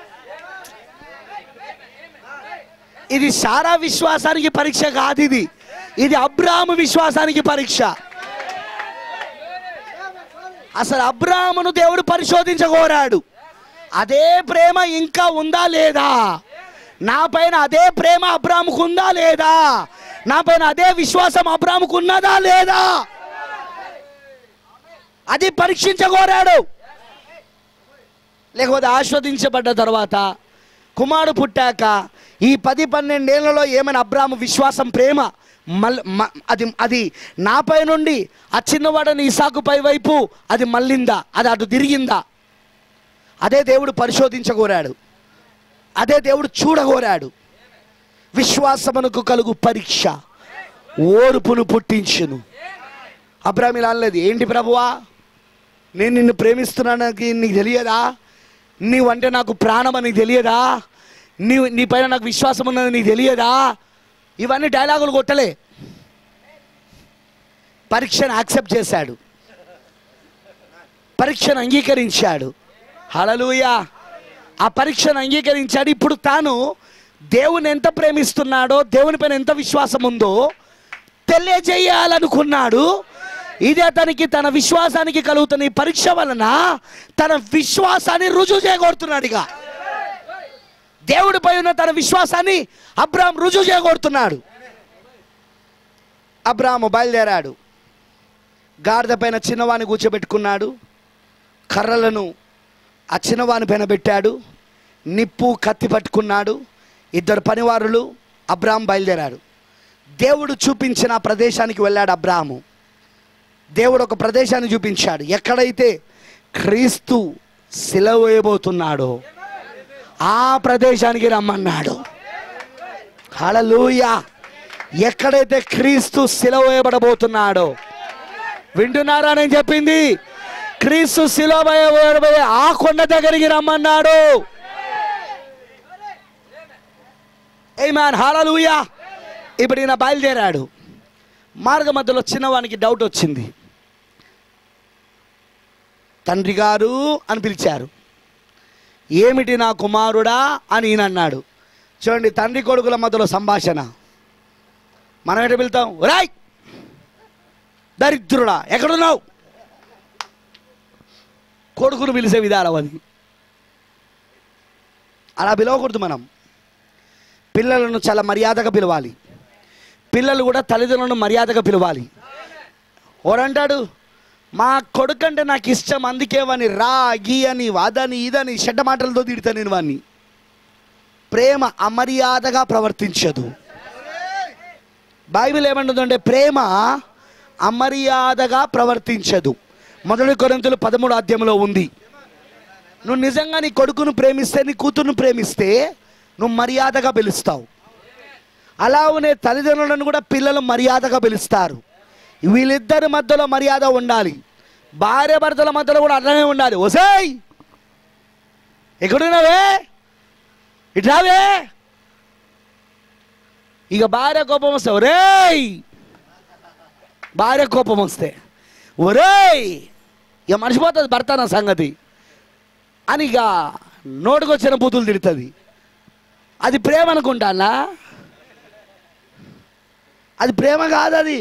Speaker 1: ఇది షారా విశ్వాసానికి పరీక్ష కాదు, ఇది ఇది అబ్రహాము విశ్వాసానికి పరీక్ష. అసలు అబ్రాహామును దేవుడు పరిశోధించగోరాడు. అదే ప్రేమ ఇంకా ఉందా లేదా? నా పైన అదే ప్రేమ అబ్రాహాముకు ఉందా లేదా? నా పైన అదే విశ్వాసం అబ్రాముకు ఉన్నదా లేదా? అది పరీక్షించగోరాడు. లేకపోతే ఆస్వాదించబడ్డ తర్వాత కుమారుడు పుట్టాక ఈ పది పన్నెండేళ్లలో ఏమైనా అబ్రాము విశ్వాసం ప్రేమ మల్ అది అది నాపై నుండి ఆ చిన్నవాడని ఇసాకు పై వైపు అది మళ్ళిందా, అది అటు తిరిగిందా? అదే దేవుడు పరిశోధించగోరాడు, అదే దేవుడు చూడగోరాడు. విశ్వాసమునకు కలుగు పరీక్ష ఓర్పును పుట్టించును. అబ్రాము ఇలా అనలేదు, ఏంటి ప్రభువా నేను నిన్ను ప్రేమిస్తున్నానికి నీకు తెలియదా? నీవంటే నాకు ప్రాణం అని నీకు తెలియదా? నీ నీ పైన నాకు విశ్వాసం ఉన్నది నీకు తెలియదా? ఇవన్నీ డైలాగులు కొట్టలే. పరీక్షను యాక్సెప్ట్ చేశాడు, పరీక్షను అంగీకరించాడు. హల్లెలూయా. ఆ పరీక్షను అంగీకరించాడు. ఇప్పుడు తాను దేవుని ఎంత ప్రేమిస్తున్నాడో, దేవుని పైన ఎంత విశ్వాసం ఉందో తెలియజేయాలనుకున్నాడు. ఇది అతనికి తన విశ్వాసానికి కలుగుతున్న ఈ పరీక్ష వలన తన విశ్వాసాన్ని రుజువు చేయగొడుతున్నాడు. ఇక దేవుడిపై ఉన్న తన విశ్వాసాన్ని అబ్రాము రుజువు చేయగొడుతున్నాడు. అబ్రాము బయలుదేరాడు. గాడిద పైన చిన్నవాణి కూర్చోబెట్టుకున్నాడు. కర్రలను ఆ చిన్నవాని పైన పెట్టాడు. నిప్పు కత్తి పట్టుకున్నాడు. ఇద్దరు పనివారులు. అబ్రాము బయలుదేరాడు. దేవుడు చూపించిన ప్రదేశానికి వెళ్ళాడు అబ్రాము. దేవుడు ఒక ప్రదేశాన్ని చూపించాడు. ఎక్కడైతే క్రీస్తు సిలువ వేయబోతున్నాడో ఆ ప్రదేశానికి రమ్మన్నాడు. హల్లెలూయా. ఎక్కడైతే క్రీస్తు సిలువ వేయబడబోతున్నాడో, వింటున్నారా నేను చెప్పింది? క్రీస్తు సిలువ వేయబోయే ఆ కొండ దగ్గరికి రమ్మన్నాడు. ఆమేన్. హల్లెలూయా. ఇప్పుడు ఈయన బయలుదేరాడు. మార్గ మధ్యలో చిన్నవానికి డౌట్ వచ్చింది. తండ్రి గారు అని పిలిచారు. ఏమిటి నా కుమారుడా అని ఈయన అన్నాడు. చూడండి, తండ్రి కొడుకుల మధ్యలో సంభాషణ. మనం ఎటు పిలుతాం? రాయ్ దరిద్రుడా ఎక్కడున్నావు? కొడుకును పిలిచే విధానం అది. అలా పిలవకూడదు. మనం పిల్లలను చాలా మర్యాదగా పిలవాలి. పిల్లలు కూడా తల్లిదండ్రులను మర్యాదగా పిలవాలి. ఓడంటాడు, మా కొడుకు అంటే నాకు ఇష్టం, అందుకే వాని రా గీ అని అదని ఇదని చెడ్డ మాటలతో తిడతా నేను వాన్ని. ప్రేమ అమర్యాదగా ప్రవర్తించదు. బైబిల్ ఏమంటుందంటే ప్రేమ అమర్యాదగా ప్రవర్తించదు. మొదటి కొరింథీయులు పదమూడు అధ్యాయంలో ఉంది. నువ్వు నిజంగా నీ కొడుకును ప్రేమిస్తే, నీ కూతురును ప్రేమిస్తే నువ్వు మర్యాదగా పిలుస్తావు. అలానే తల్లిదండ్రులను కూడా పిల్లలు మర్యాదగా పిలుస్తారు. వీళ్ళిద్దరి మధ్యలో మర్యాద ఉండాలి. భార్య భర్తల మధ్యలో కూడా అట్లనే ఉండాలి. ఓసేయ్ ఎక్కడున్నావే, ఇట్లావే. ఇక భార్య కోపం వస్తే ఒరేయ్, భార్య కోపం వస్తే ఒరేయ్, ఇక మర్చిపోతుంది భర్త నా సంగతి అని ఇక నోటుకొచ్చిన బూతులు తిడుతుంది. అది ప్రేమ అనుకుంటానా? అది ప్రేమ కాదు. అది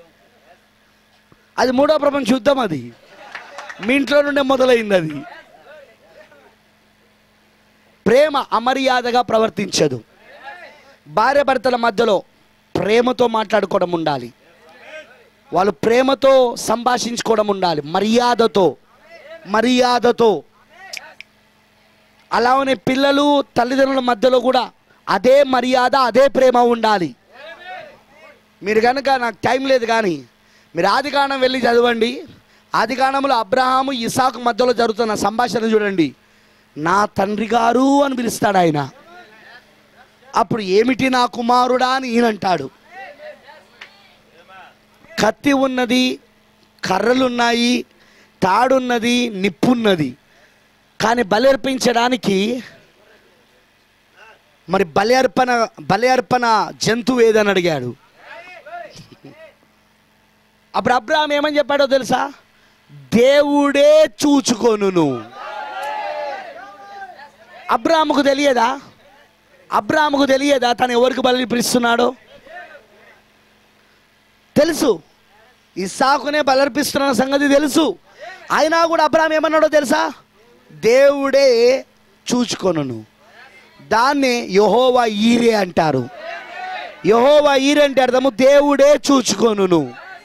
Speaker 1: అది మూడో ప్రపంచ యుద్ధం. అది మీ ఇంట్లో నుండే మొదలైంది. అది ప్రేమ అమర్యాదగా ప్రవర్తించదు. భార్య భర్తల మధ్యలో ప్రేమతో మాట్లాడుకోవడం ఉండాలి. వాళ్ళు ప్రేమతో సంభాషించుకోవడం ఉండాలి. మర్యాదతో మర్యాదతో అలానే పిల్లలు తల్లిదండ్రుల మధ్యలో కూడా అదే మర్యాద, అదే ప్రేమ ఉండాలి. మీరు కనుక, నాకు టైం లేదు కానీ మీరు ఆదికాండం వెళ్ళి చదవండి. ఆదికాండంలో అబ్రహాము ఇసాకు మధ్యలో జరుగుతున్న సంభాషణ చూడండి. నా తండ్రి గారు అని పిలుస్తాడు ఆయన. అప్పుడు ఏమిటి నా కుమారుడా అని ఈయనంటాడు. కత్తి ఉన్నది, కర్రలున్నాయి, తాడున్నది, నిప్పున్నది. కానీ బలి అర్పించడానికి మరి బలి అర్పణ బలి అర్పణ జంతువు ఏదని అడిగాడు. అప్పుడు అబ్రహాం ఏమని చెప్పాడో తెలుసా? దేవుడే చూచుకొనును. అబ్రహాముకు తెలియదా? అబ్రహాముకు తెలియదా తను ఎవరికి బలి అర్పిస్తున్నాడో? తెలుసు. ఇస్సాకునే బలి అర్పిస్తున్న సంగతి తెలుసు. అయినా కూడా అబ్రహాం ఏమన్నాడో తెలుసా? దేవుడే చూచుకొనును. దాన్ని యెహోవా ఈరే అంటారు. యెహోవా ఈరే అంటే అర్థము దేవుడే చూచుకొనును,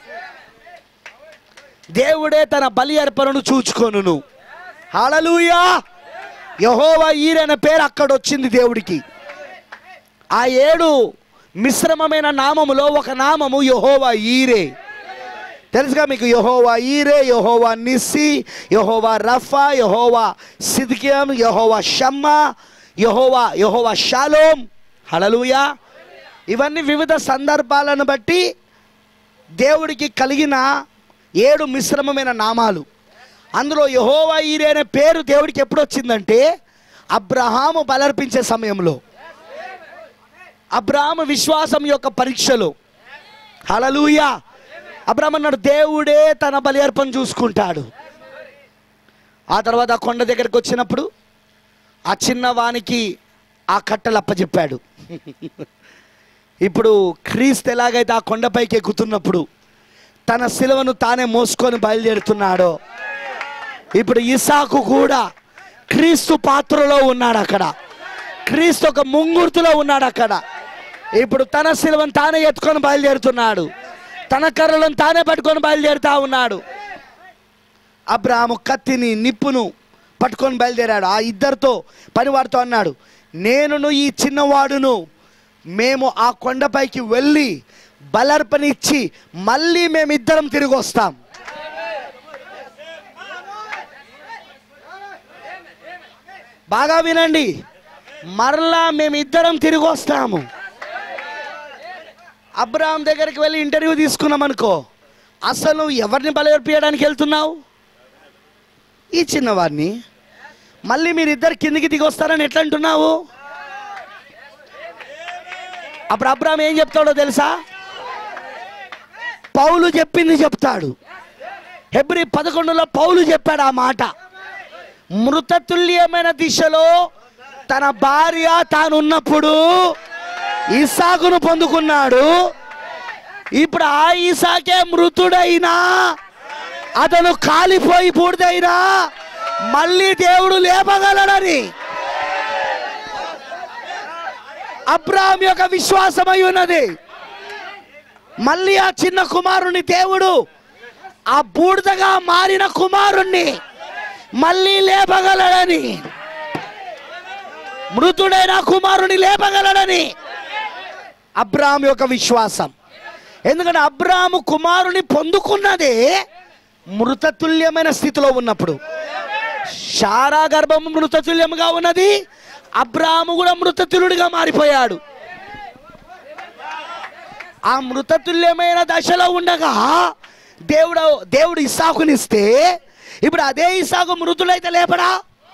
Speaker 1: దేవుడే తన బలి అర్పణను చూచుకొనును. హల్లెలూయా. యెహోవా ఈరే అనే పేరు అక్కడ వచ్చింది దేవుడికి. ఆ ఏడు మిశ్రమమైన నామములో ఒక నామము యెహోవా ఈరే. తెలుసుగా మీకు? యెహోవా ఈరే, యెహోవా నిస్సి, యెహోవా రఫా, యెహోవా సిద్కియం, యెహోవా షమ్మా, యెహోవా యెహోవా షాలోమ్. హల్లెలూయా. ఇవన్నీ వివిధ సందర్భాలను బట్టి దేవుడికి కలిగిన ఏడు మిశ్రమమైన నామాలు. అందులో యెహోవా ఈరే అనే పేరు దేవుడికి ఎప్పుడు వచ్చిందంటే అబ్రహాము బలర్పించే సమయంలో, అబ్రహాము విశ్వాసం యొక్క పరీక్షలో. హల్లెలూయా. అబ్రహాము అన్నాడు దేవుడే తన బలి అర్పణ చూసుకుంటాడు. ఆ తర్వాత ఆ కొండ దగ్గరికి వచ్చినప్పుడు ఆ చిన్నవానికి ఆ కట్టెలు అప్పచెప్పాడు. ఇప్పుడు క్రీస్తు ఎలాగైతే ఆ కొండపైకి ఎక్కుతున్నప్పుడు తన శిలువను తానే మోసుకొని బయలుదేరుతున్నాడో, ఇప్పుడు ఇసాకు కూడా క్రీస్తు పాత్రలో ఉన్నాడు అక్కడ. క్రీస్తు ఒక ముంగుర్తులో ఉన్నాడు అక్కడ. ఇప్పుడు తన శిలువను తానే ఎత్తుకొని బయలుదేరుతున్నాడు, తన కర్రలను తానే పట్టుకొని బయలుదేరుతా ఉన్నాడు. అబ్రహాము కత్తిని నిప్పును పట్టుకొని బయలుదేరాడు. ఆ ఇద్దరితో పనివాడితో అన్నాడు, నేనును ఈ చిన్నవాడును మేము ఆ కొండపైకి వెళ్ళి బలర్పణ ఇచ్చి మళ్ళీ మేమిద్దరం తిరిగి వస్తాం. బాగా వినండి, మరలా మేమిద్దరం తిరిగి వస్తాము. అబ్రహాం దగ్గరికి వెళ్ళి ఇంటర్వ్యూ తీసుకున్నాం అనుకో, అసలు ఎవరిని బలర్పించడానికి వెళ్తున్నావు? ఈ చిన్నవాడిని. మళ్ళీ మీరిద్దరు కిందికి దిగి వస్తారని ఎట్లా అంటున్నావు? అప్పుడు అబ్రహాం ఏం చెప్తాడో తెలుసా? పౌలు చెప్పింది చెప్తాడు. హెబ్రీ పదకొండులో పౌలు చెప్పాడు ఆ మాట. మృతతుల్యమైన దిశలో తన భార్య తాను ఉన్నప్పుడు ఇసాకును పొందుకున్నాడు. ఇప్పుడు ఆ ఇసాకే మృతుడైనా, అతను కాలిపోయి బూడిదైనా మళ్ళీ దేవుడు లేపగలడని అబ్రహాం యొక్క విశ్వాసమై ఉన్నది. మళ్ళీ ఆ చిన్న కుమారుని దేవుడు ఆ బూడిదగా మారిన కుమారుణ్ణి మళ్ళీ లేపగలడని, మృతుడైన కుమారుని లేపగలడని అబ్రహాం యొక్క విశ్వాసం. ఎందుకంటే అబ్రహాము కుమారుని పొందుకున్నదే మృతతుల్యమైన స్థితిలో ఉన్నప్పుడు. శారా గర్భము మృతతుల్యముగా ఉన్నది, అబ్రహాము కూడా మృతతుల్యుడిగా మారిపోయాడు. ఆ మృతతుల్యమైన దశలో ఉండగా దేవుడు దేవుడు ఇస్సాకునిస్తే ఇప్పుడు అదే ఇస్సాకు మృతులైతే లేపడా?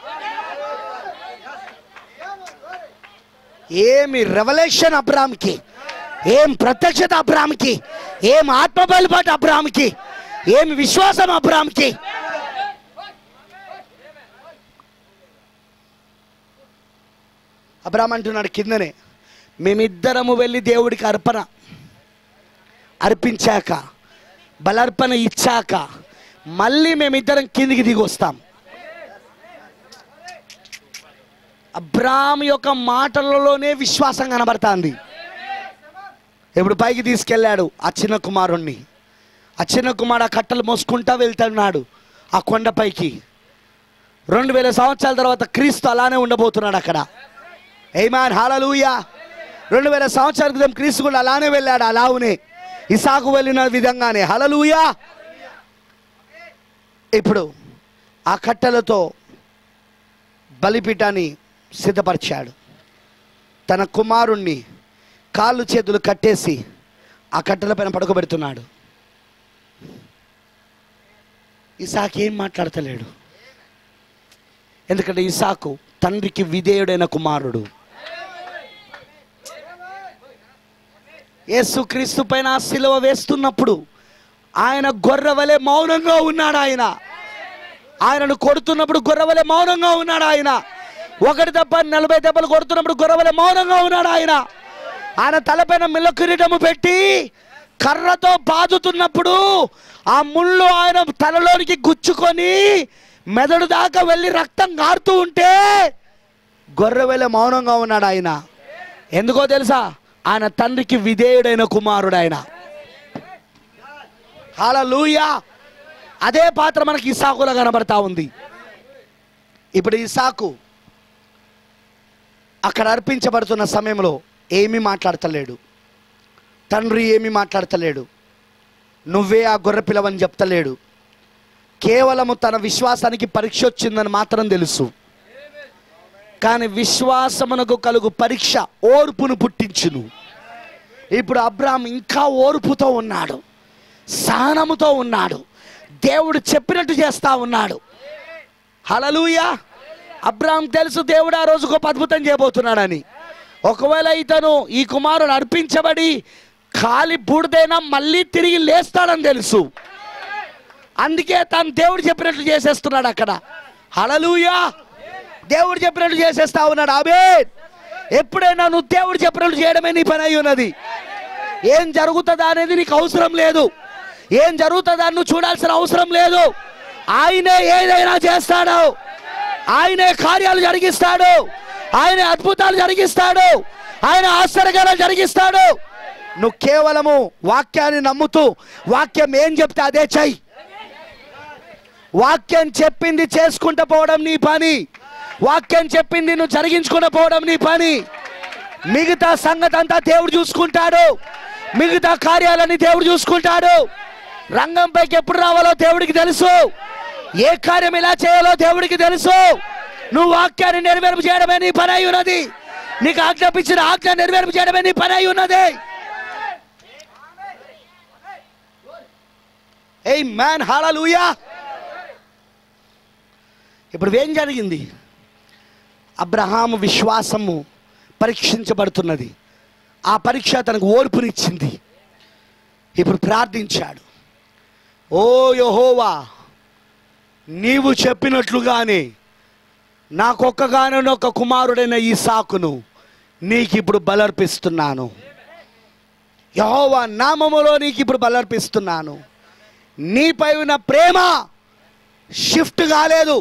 Speaker 1: ఏమి రెవల్యూషన్ అబ్రహాంకి, ఏం ప్రత్యక్షత అబ్రహాంకి, ఏం ఆత్మ బయలుపాటు అబ్రహాంకి, ఏమి విశ్వాసం అబ్రహాంకి. అబ్రహాం అంటున్నాడు కిందనే, మేమిద్దరము వెళ్ళి దేవుడికి అర్పణ అర్పించాక, బలర్పణ ఇచ్చాక మళ్ళీ మేమిద్దరం కిందికి దిగి వస్తాం. అబ్రహాం యొక్క మాటలలోనే విశ్వాసం కనబడుతుంది. ఇప్పుడు పైకి తీసుకెళ్ళాడు ఆ చిన్న కుమారుణ్ణి. ఆ చిన్న కుమారుడు ఆ కట్టలు మోసుకుంటా వెళ్తున్నాడు ఆ కొండపైకి. రెండు వేల సంవత్సరాల తర్వాత క్రీస్తు అలానే ఉండబోతున్నాడు అక్కడ. ఆమేన్, హల్లెలూయా. రెండు వేల సంవత్సరాల క్రితం క్రీస్తు కూడా అలానే వెళ్ళాడు, అలానే ఇసాకు వెళ్ళిన విధంగానే. హల్లెలూయా. ఇప్పుడు ఆ కట్టెలతో బలిపీఠాన్ని సిద్ధపరిచాడు. తన కుమారుణ్ణి కాళ్ళు చేతులు కట్టేసి ఆ కట్టెల పైన పడుకోబెడుతున్నాడు. ఇసాకు ఏం మాట్లాడతలేడు, ఎందుకంటే ఇసాకు తండ్రికి విధేయుడైన కుమారుడు. యేసు క్రీస్తు పైన సిలువ వేస్తున్నప్పుడు ఆయన గొర్రెవలే మౌనంగా ఉన్నాడు. ఆయన ఆయనను కొడుతున్నప్పుడు గొర్రెవలే మౌనంగా ఉన్నాడు. ఆయన ఒకటి దెబ్బ నలభై దెబ్బలు కొడుతున్నప్పుడు గొర్రెవలే మౌనంగా ఉన్నాడు. ఆయన ఆయన తలపైన మిల్ల కిరీటము పెట్టి కర్రతో బాదుతున్నప్పుడు ఆ ముళ్ళు ఆయన తలలోనికి గుచ్చుకొని మెదడు దాకా వెళ్ళి రక్తం గారుతూ ఉంటే గొర్రెవలే మౌనంగా ఉన్నాడు ఆయన. ఎందుకో తెలుసా? ఆయన తండ్రికి విధేయుడైన కుమారుడు ఆయన. హల్లెలూయా. అదే పాత్ర మనకి ఇస్సాకులో కనబడతా ఉంది. ఇప్పుడు ఇస్సాకు అక్కడ అర్పించబడుతున్న సమయంలో ఏమీ మాట్లాడతలేడు, తండ్రి ఏమీ మాట్లాడతలేడు, నువ్వే ఆ గొర్రె పిల్లవని చెప్తలేడు. కేవలము తన విశ్వాసానికి పరీక్ష వచ్చిందని మాత్రం తెలుసు. కానీ విశ్వాసమునకు కలుగు పరీక్ష ఓర్పును పుట్టించును. ఇప్పుడు అబ్రాహాం ఇంకా ఓర్పుతో ఉన్నాడు, సహనముతో ఉన్నాడు, దేవుడు చెప్పినట్టు చేస్తా ఉన్నాడు. హల్లెలూయా. అబ్రాహాం తెలుసు దేవుడు ఆ రోజు గొప్ప అద్భుతం చేయబోతున్నాడని. ఒకవేళ ఇతను ఈ కుమారుడు అర్పించబడి ఖాళీ బూడిదైనా మళ్ళీ తిరిగి లేస్తాడని తెలుసు. అందుకే తను దేవుడు చెప్పినట్లు చేసేస్తున్నాడు అక్కడ. హల్లెలూయా. దేవుడు చెప్పినట్లు చేసేస్తా ఉన్నాడు. ఆమేన్. ఎప్పుడైనా నువ్వు దేవుడు చెప్పినట్లు చేయడమే నీ పని అయి ఉన్నది. ఏం జరుగుతుందా అనేది నీకు అవసరం లేదు, ఏం జరుగుతుందా నువ్వు చూడాల్సిన అవసరం లేదు. ఆయనే ఏదైనా చేస్తాడు, ఆయనే కార్యాలు జరిగిస్తాడు, ఆయన అద్భుతాలు జరిగిస్తాడు, ఆయన ఆశ్చర్యకార్యాలు జరిగిస్తాడు. నువ్వు కేవలము వాక్యాన్ని నమ్ముతూ వాక్యం ఏం చెప్తే అదే చెయ్యి. వాక్యం చెప్పింది చేసుకుంటూ పోవడం నీ పని, వాక్యం చెప్పింది నువ్వు జరిగించుకుంటూ పోవడం నీ పని. మిగతా సంగతి అంతా దేవుడు చూసుకుంటాడు, మిగతా కార్యాలన్నీ దేవుడు చూసుకుంటాడు. రంగంపైకి ఎప్పుడు రావాలో దేవుడికి తెలుసు, ఏ కార్యం ఎలా చేయాలో దేవుడికి తెలుసు. నువ్వు వాక్యాన్ని నెరవేర్పు చేయడమే నీ పని అయి ఉన్నది, నీకు ఆజ్ఞాపించిన ఆజ్ఞ నెరవేర్పు చేయడమే నీ పని అయి ఉన్నది. ఆమేన్. హల్లెలూయా. ఇప్పుడు ఏం జరిగింది? అబ్రహాము విశ్వాసము పరీక్షించబడుతున్నది. ఆ పరీక్ష తనకు ఓర్పునిచ్చింది. ఇప్పుడు ప్రార్థించాడు, ఓ యెహోవా, నీవు చెప్పినట్లుగానే నాకొక్కగానొక్క కుమారుడైన ఇస్సాకును నీకు ఇప్పుడు బలర్పిస్తున్నాను. యెహోవా నామములో నీకు ఇప్పుడు బలర్పిస్తున్నాను. నీపై ఉన్న ప్రేమ షిఫ్ట్ కాలేదు,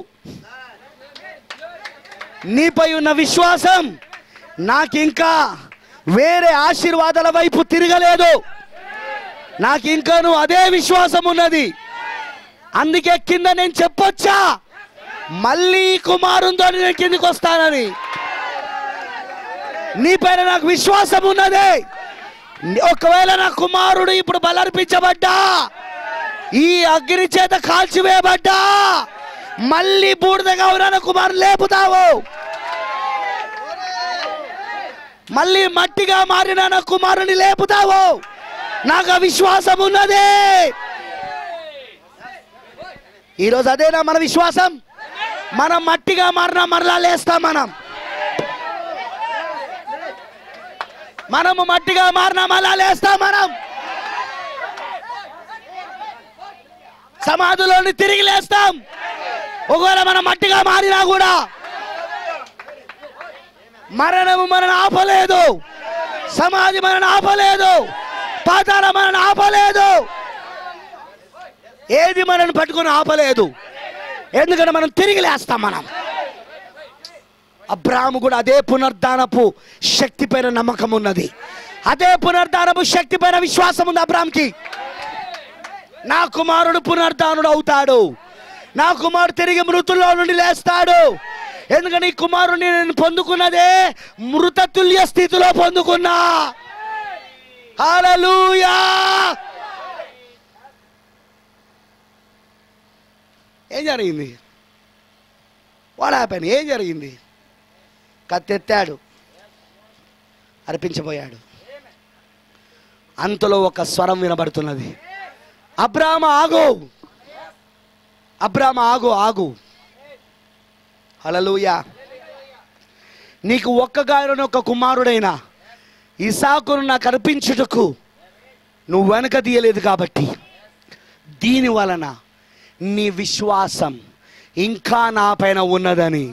Speaker 1: నీపై ఉన్న విశ్వాసం నాకు ఇంకా వేరే ఆశీర్వాదాల వైపు తిరగలేదు, నాకు ఇంకా నువ్వు అదే విశ్వాసం ఉన్నది. అందుకే కింద నేను చెప్పొచ్చా, మళ్ళీ కుమారునితో నేను కిందికి వస్తానని. నీ పైన నాకు విశ్వాసం ఉన్నది. ఒకవేళ నా కుమారుడు ఇప్పుడు బలర్పించబడ్డా, ఈ అగ్ని చేత కాల్చివేయబడ్డా, మళ్ళీ బూడిదగా ఉన్న కుమారుని లేపుతావు, మళ్ళీ మట్టిగా మారిన నా కుమారుని లేపుతావు. నాకు ఆ విశ్వాసం ఉన్నది. ఈరోజు అదేనా మన విశ్వాసం? మనం మట్టిగా మారినా మరలా లేస్తాం. మనం మనము మట్టిగా మారినా మరలా లేస్తాం. మనం సమాధిలోని తిరిగి లేస్తాం. ఒకవేళ మనం మట్టిగా మారినా కూడా మరణము మనను ఆపలేదు, సమాధి మనను ఆపలేదు, పాతాళం మనను ఆపలేదు, ఏది మనల్ని పట్టుకొని ఆపలేదు. ఎందుకంటే మనం తిరిగి లేస్తాం. మనం అబ్రాహాము కూడా అదే పునరుద్ధానపు శక్తి పైన నమ్మకం ఉన్నది, అదే పునరుద్ధానపు శక్తి పైన విశ్వాసం ఉంది అబ్రాహాంకి. నా కుమారుడు పునరుద్ధానుడు అవుతాడు, నా కుమారుడు తిరిగి మృతుల్లో నుండి లేస్తాడు. ఎందుకంటే ఈ కుమారుడిని నేను పొందుకున్నదే మృతతుల్య స్థితిలో పొందుకున్నా. హల్లెలూయా. ఏం జరిగింది? What happen? ఏం జరిగింది? కత్తెత్తాడు, అర్పించబోయాడు. అంతలో ఒక స్వరం వినబడుతున్నది, అబ్రాహాము ఆగు, అబ్రాహాము ఆగు, ఆగు. హల్లెలూయా. నీకు ఒక్కగానొక్క ఒక కుమారుడైన ఇస్సాకును నాకు అర్పించుటకు నువ్వు వెనక తీయలేదు కాబట్టి దీని వలన నీ విశ్వాసం ఇంకా నా పైన ఉన్నదని,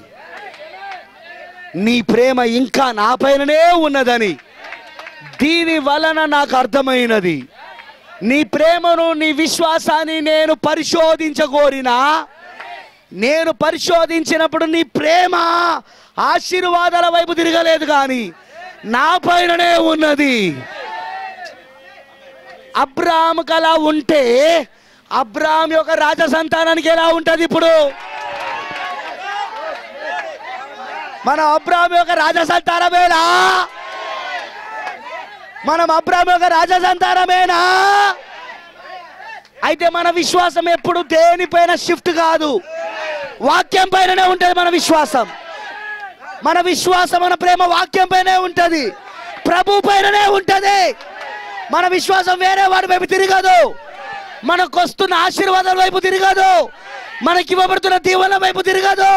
Speaker 1: నీ ప్రేమ ఇంకా నా పైననే ఉన్నదని దీని వలన నాకు అర్థమైనది. నీ ప్రేమను, నీ విశ్వాసాన్ని నేను పరిశోధించగోరినా, నేను పరిశోధించినప్పుడు నీ ప్రేమ ఆశీర్వాదాల వైపు తిరగలేదు, కానీ నా పైననే ఉన్నది. అబ్రాహాముకు అలా ఉంటే అబ్రాహాం యొక్క రాజ సంతానానికి ఎలా ఉంటుంది? ఇప్పుడు మనం అబ్రాహాం యొక్క రాజ సంతానమేనా? మనం అబ్రాహాం యొక్క రాజ సంతానమేనా? అయితే మన విశ్వాసం ఎప్పుడు దేనిపైన షిఫ్ట్ కాదు, వాక్యం పైననే ఉంటుంది. మన విశ్వాసం మన విశ్వాసం మన ప్రేమ వాక్యం పైనే ఉంటుంది, ప్రభు పైననే ఉంటుంది. మన విశ్వాసం వేరే వాడి వైపు తిరగదు, మనకు వస్తున్న ఆశీర్వాదాల వైపు తిరగదు, మనకి ఇవ్వబడుతున్న దీవెన వైపు తిరగదు.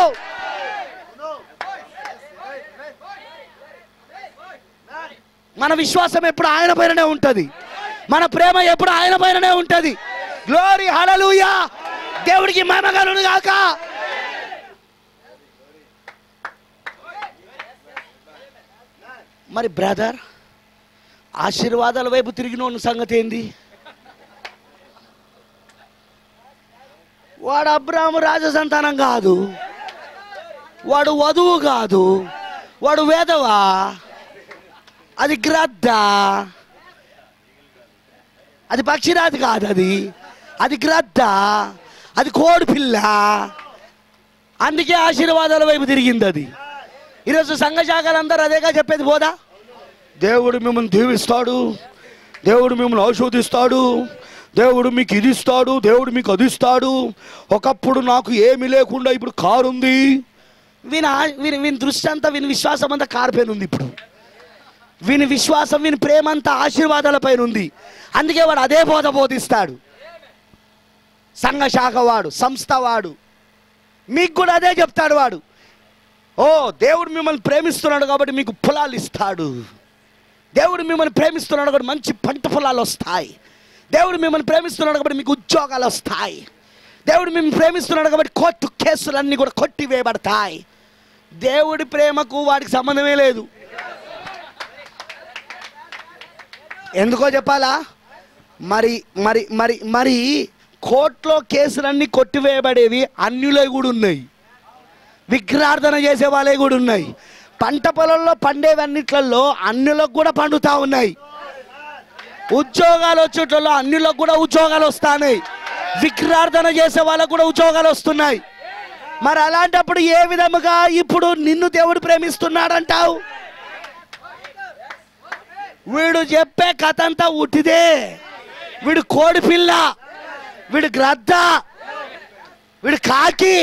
Speaker 1: మన విశ్వాసం ఎప్పుడు ఆయన పైననే ఉంటుంది, మన ప్రేమ ఎప్పుడు ఆయన పైననే ఉంటుంది. గ్లోరీ హల్లెలూయా, దేవుడికి మహిమ కలుగును గాక. మరి బ్రదర్, ఆశీర్వాదాల వైపు తిరిగిన సంగతి ఏంది? వాడు అబ్రాహాము రాజ సంతానం కాదు, వాడు వధువు కాదు, వాడు వేదవా, అది గ్రద్ద, అది పక్షిరాజు కాదు, అది అది గ్రద్ద, అది కోడి పిల్ల. అందుకే ఆశీర్వాదాల వైపు తిరిగింది అది. ఈరోజు సంఘ శాఖలందరూ అదేగా చెప్పేది, పోదా దేవుడు మిమ్మల్ని దీవిస్తాడు, దేవుడు మిమ్మల్ని ఆశీర్వదిస్తాడు, దేవుడు మీకు ఇది ఇస్తాడు, దేవుడు మీకు అది ఇస్తాడు. ఒకప్పుడు నాకు ఏమీ లేకుండా ఇప్పుడు కారు ఉంది. వీని వీని వీని దృష్టి అంతా, వీని విశ్వాసం అంతా కారు పైన ఉంది. ఇప్పుడు వీని విశ్వాసం, వీని ప్రేమ అంతా ఆశీర్వాదాల పైన ఉంది. అందుకే వాడు అదే బోధ బోధిస్తాడు. సంఘ శాఖ వాడు, సంస్థ వాడు మీకు కూడా అదే చెప్తాడు. వాడు ఓ దేవుడు మిమ్మల్ని ప్రేమిస్తున్నాడు కాబట్టి మీకు పొలాలు ఇస్తాడు, దేవుడు మిమ్మల్ని ప్రేమిస్తున్నాడు కాబట్టి మంచి పంట పొలాలు వస్తాయి, దేవుడు మిమ్మల్ని ప్రేమిస్తున్నాడు కాబట్టి మీకు ఉద్యోగాలు వస్తాయి, దేవుడు మిమ్మల్ని ప్రేమిస్తున్నాడు కాబట్టి కోర్టు కేసులన్నీ కూడా కొట్టివేయబడతాయి. దేవుడి ప్రేమకు వాడికి సంబంధమే లేదు. ఎందుకో చెప్పాలా? మరి మరి మరి మరి కోర్టులో కేసులన్నీ కొట్టివేయబడేవి అన్యులే కూడా ఉన్నాయి, విగ్రహార్థన చేసే వాళ్ళే కూడా ఉన్నాయి. పంట పొలంలో పండేవన్నిట్లలో అన్యులకు కూడా పండుతా ఉన్నాయి. ఉద్యోగాలు వచ్చేటల్లో అన్యులకు కూడా ఉద్యోగాలు వస్తున్నాయి, విగ్రహార్థన చేసే వాళ్ళకు కూడా ఉద్యోగాలు వస్తున్నాయి. మరి అలాంటప్పుడు ఏ విధముగా ఇప్పుడు నిన్ను దేవుడు ప్రేమిస్తున్నాడంటావు? వీడు చెప్పే కథ అంతా ఉట్టిదే. వీడు కోడి పిల్ల, వీడు గ్రద్ద, వీడు కాకి.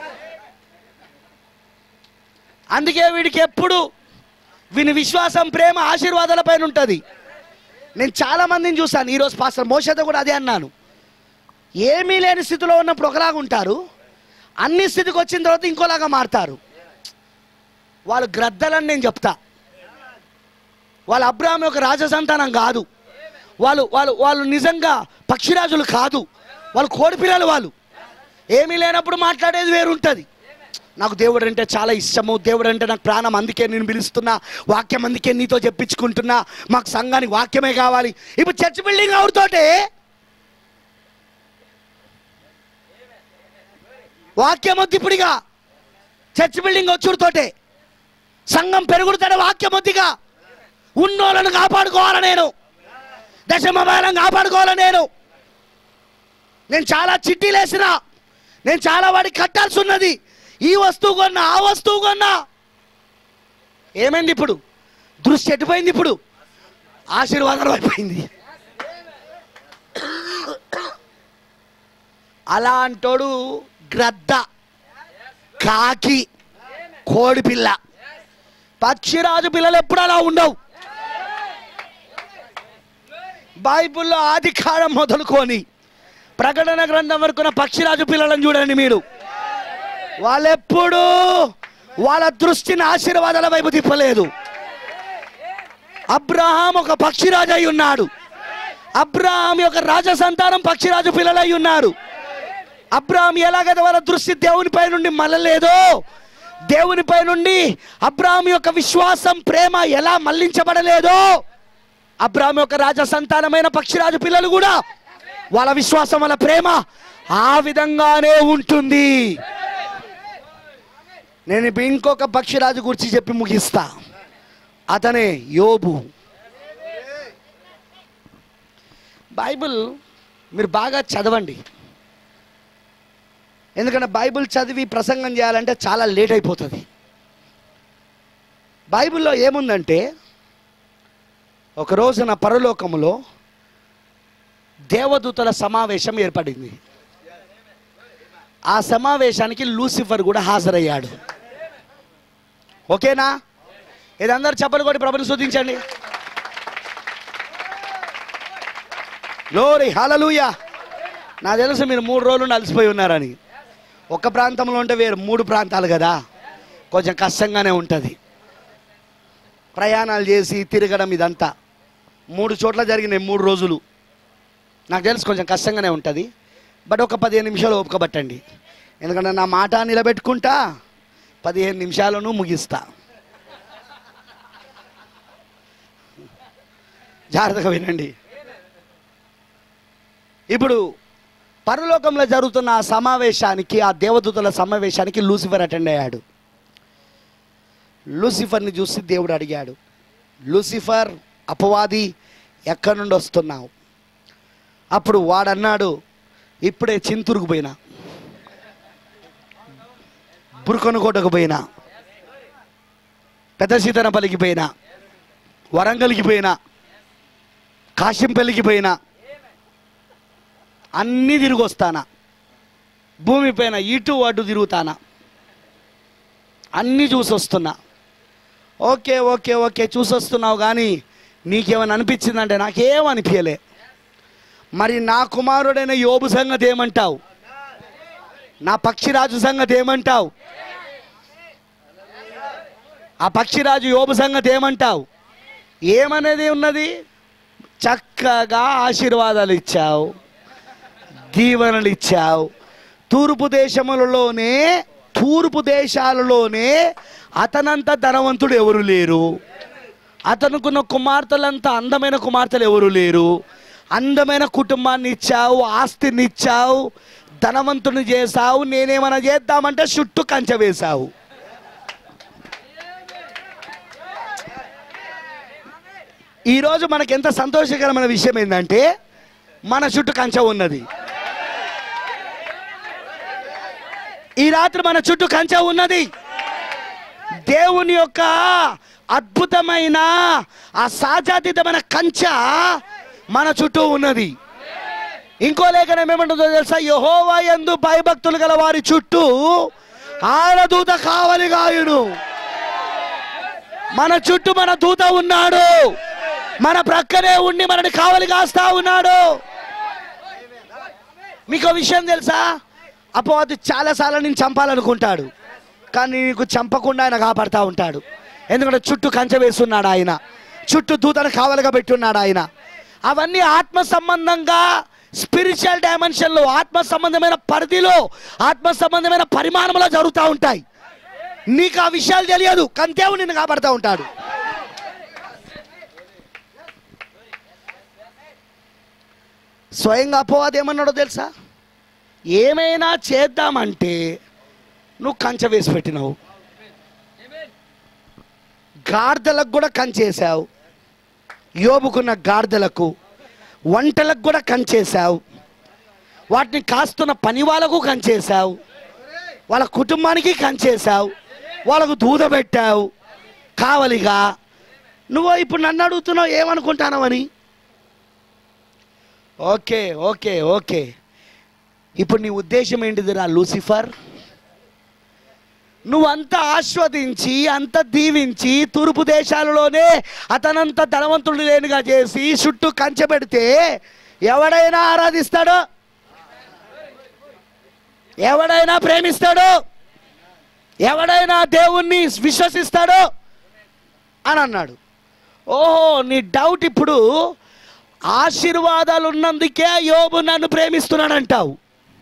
Speaker 1: అందుకే వీడికి ఎప్పుడు వీని విశ్వాసం, ప్రేమ ఆశీర్వాదాల పైన ఉంటుంది. నేను చాలా మందిని చూశాను. ఈరోజు పాస్టర్ మోషతో కూడా అదే అన్నాను. ఏమీ లేని స్థితిలో ఉన్నప్పుడు ఒకలాగా ఉంటారు, అన్ని స్థితికి వచ్చిన తర్వాత ఇంకోలాగా మారుతారు. వాళ్ళు గ్రద్దలని నేను చెప్తా. వాళ్ళ అబ్రాహాము యొక్క రాజసంతానం కాదు, వాళ్ళు వాళ్ళు వాళ్ళు నిజంగా పక్షిరాజులు కాదు, వాళ్ళు కోడిపిల్లలు. వాళ్ళు ఏమీ లేనప్పుడు మాట్లాడేది వేరుంటుంది. నాకు దేవుడు అంటే చాలా ఇష్టము, దేవుడు అంటే నాకు ప్రాణం, అందుకే నేను పిలుస్తున్నా, వాక్యం అందుకే నీతో చెప్పించుకుంటున్నా, మాకు సంఘానికి వాక్యమే కావాలి. ఇప్పుడు చర్చ్ బిల్డింగ్ అవుతోటే వాక్యం వద్దు. ఇప్పుడుగా చర్చ్ బిల్డింగ్ వచ్చుడుతోటే సంఘం పెరుగుడుతాడే వాక్యం వద్దుగా. ఉన్నోళ్ళను కాపాడుకోవాలా, నేను దశమభాగం కాపాడుకోవాలా. నేను నేను చాలా చిట్టీలు వేసిన, నేను చాలా వాడికి కట్టాల్సి ఉన్నది. ఈ వస్తువు కొన్నా, ఆ వస్తువు కొన్నా. ఏమైంది ఇప్పుడు? దృష్టి ఎట్టుపోయింది. ఇప్పుడు ఆశీర్వాదం అయిపోయింది. అలాంటోడు గ్రద్ద, కాకి, కోడి పిల్ల. పక్షిరాజు పిల్లలు ఎప్పుడు అలా ఉండవు. బైబిల్లో ఆది కాలం మొదలుకొని ప్రకటన గ్రంథం వరకున్న పక్షిరాజు పిల్లలను చూడండి మీరు. వాళ్ళెప్పుడు వాళ్ళ దృష్టిని ఆశీర్వాదాల వైపు తిప్పలేదు. అబ్రహాం ఒక పక్షిరాజు అయి ఉన్నాడు. అబ్రహాం యొక్క రాజ సంతానం పక్షిరాజు పిల్లలై ఉన్నారు. అబ్రహాం ఎలాగైతే వాళ్ళ దృష్టి దేవునిపై నుండి మళ్ళలేదో, దేవునిపై నుండి అబ్రహాం యొక్క విశ్వాసం, ప్రేమ ఎలా మళ్లించబడలేదో, అబ్రహాం యొక్క రాజ సంతానమైన పక్షిరాజు పిల్లలు కూడా వాళ్ళ విశ్వాసం, వాళ్ళ ప్రేమ ఆ విధంగానే ఉంటుంది. నేను ఇంకొక పక్షిరాజు గురించి చెప్పి ముగిస్తా. అతనే యోబు. బైబిల్ మీరు బాగా చదవండి, ఎందుకంటే బైబిల్ చదివి ప్రసంగం చేయాలంటే చాలా లేట్ అయిపోతుంది. బైబిల్లో ఏముందంటే, ఒక రోజున పరలోకములో దేవదూతల సమావేశం ఏర్పడింది. ఆ సమావేశానికి లూసిఫర్ కూడా హాజరయ్యాడు. ఓకేనా? ఇది అందరు చెప్పలు కొట్టి ప్రభుని స్తుతించండి. Glory hallelujah. నాకు తెలుసు మీరు మూడు రోజులు అలసిపోయి ఉన్నారని. ఒక ప్రాంతంలో ఉంటే వేరు, మూడు ప్రాంతాలు కదా, కొంచెం కష్టంగానే ఉంటుంది. ప్రయాణాలు చేసి తిరగడం ఇదంతా మూడు చోట్ల జరిగినాయి మూడు రోజులు. నాకు తెలుసు కొంచెం కష్టంగానే ఉంటుంది. బట్ ఒక పదిహేను నిమిషాలు ఓపిక పట్టండి, ఎందుకంటే నా మాట నిలబెట్టుకుంటా, పదిహేను నిమిషాలను ముగిస్తా. జాగ్రత్తగా వినండి. ఇప్పుడు పరలోకంలో జరుగుతున్న ఆ సమావేశానికి, ఆ దేవదూతల సమావేశానికి లూసిఫర్ అటెండ్ అయ్యాడు. లూసిఫర్ని చూసి దేవుడు అడిగాడు, లూసిఫర్ అపవాది ఎక్కడి నుండి వస్తున్నావు? అప్పుడు వాడన్నాడు, ఇప్పుడే చింతూరుకు పోయినా, బుర్కొనకోటకు పోయినా, పెద్ద సీతనపల్లికి పోయినా, వరంగల్కి పోయినా, కాశింపల్లికి పోయినా, అన్నీ తిరిగి వస్తానా, భూమి పైన ఇటు అటు తిరుగుతానా, అన్నీ చూసి వస్తున్నా. ఓకే ఓకే ఓకే చూసి వస్తున్నావు, కానీ నీకేమైనా అనిపించిందంటే నాకేం అనిపించలే. మరి నా కుమారుడైన యోబు సంగతి ఏమంటావు? నా పక్షిరాజు సంగతి ఏమంటావు? ఆ పక్షిరాజు యోబు సంగతి ఏమంటావు? ఏమనేది ఉన్నది? చక్కగా ఆశీర్వాదాలు ఇచ్చావు, దీవెనలు ఇచ్చావు. తూర్పు దేశములలోనే తూర్పు దేశాలలోనే అతనంత ధనవంతుడు ఎవరు లేరు, అతనుకున్న కుమార్తెలంత అందమైన కుమార్తెలు ఎవరు లేరు. అందమైన కుటుంబాన్ని ఇచ్చావు, ఆస్తిని ఇచ్చావు, ధనవంతుని చేశావు. నేనేమైనా చేద్దామంటే చుట్టూ కంచె వేశావు. ఈరోజు మనకి ఎంత సంతోషకరమైన విషయం ఏంటంటే, మన చుట్టూ కంచె ఉన్నది. ఈ రాత్రి మన చుట్టూ కంచె ఉన్నది. దేవుని యొక్క అద్భుతమైన అసాధ్యాతీతమైన కంచె మన చుట్టూ ఉన్నది. ఇంకో లేఖనం ఏమంటుందో తెలుసా? యెహోవా యందు భయభక్తులు గల వారి చుట్టూ ఆయన దూత కావలిగాయును. మన చుట్టూ మన దూత ఉన్నాడు, మన ప్రక్కనే ఉండి మనని కావలి కాస్తా ఉన్నాడు. మీకు విషయం తెలుసా? అపవాది చాలాసార్లు నేను చంపాలనుకుంటాడు, కానీ నీకు చంపకుండా ఆయన కాపాడుతూ ఉంటాడు. ఎందుకంటే చుట్టూ కంచె వేస్తున్నాడు ఆయన, చుట్టూ దూతను కావలిగా పెట్టున్నాడు ఆయన. అవన్నీ ఆత్మ సంబంధంగా, స్పిరిచువల్ డైమెన్షన్లో, ఆత్మ సంబంధమైన పరిధిలో, ఆత్మ సంబంధమైన పరిమాణంలో జరుగుతూ ఉంటాయి. నీకు ఆ విషయాలు తెలియదు, కానీ దేవుడు నిన్ను కాపాడుతూ ఉంటాడు. స్వయంగా అపవాది ఏమన్నాడో తెలుసా? ఏమైనా చేద్దామంటే నువ్వు కంచె వేసి పెట్టినావు, గాడిదలకు కూడా కంచేసావు, యోబుకున్న గాడిదలకు వంటలకు కూడా కంచేసావు, వాటిని కాస్తున్న పని వాళ్ళకు కంచేసావు, వాళ్ళ కుటుంబానికి కంచేసావు, వాళ్ళకు దూద పెట్టావు కావలిగా. నువ్వు ఇప్పుడు నన్ను అడుగుతున్నావు ఏమనుకుంటానవని. ఓకే ఓకే ఓకే ఇప్పుడు నీ ఉద్దేశం ఏంటిదిరా లూసిఫర్? నువ్వంతా ఆస్వాదించి, అంత దీవించి, తూర్పు దేశాలలోనే అతనంత ధనవంతుడు లేనిగా చేసి చుట్టూ కంచె పెడితే ఎవడైనా ఆరాధిస్తాడో, ఎవడైనా ప్రేమిస్తాడో, ఎవడైనా దేవుణ్ణి విశ్వసిస్తాడో అని అన్నాడు. ఓహో, నీ డౌట్ ఇప్పుడు ఆశీర్వాదాలు ఉన్నందుకే యోబు నన్ను ప్రేమిస్తున్నాడంటావు.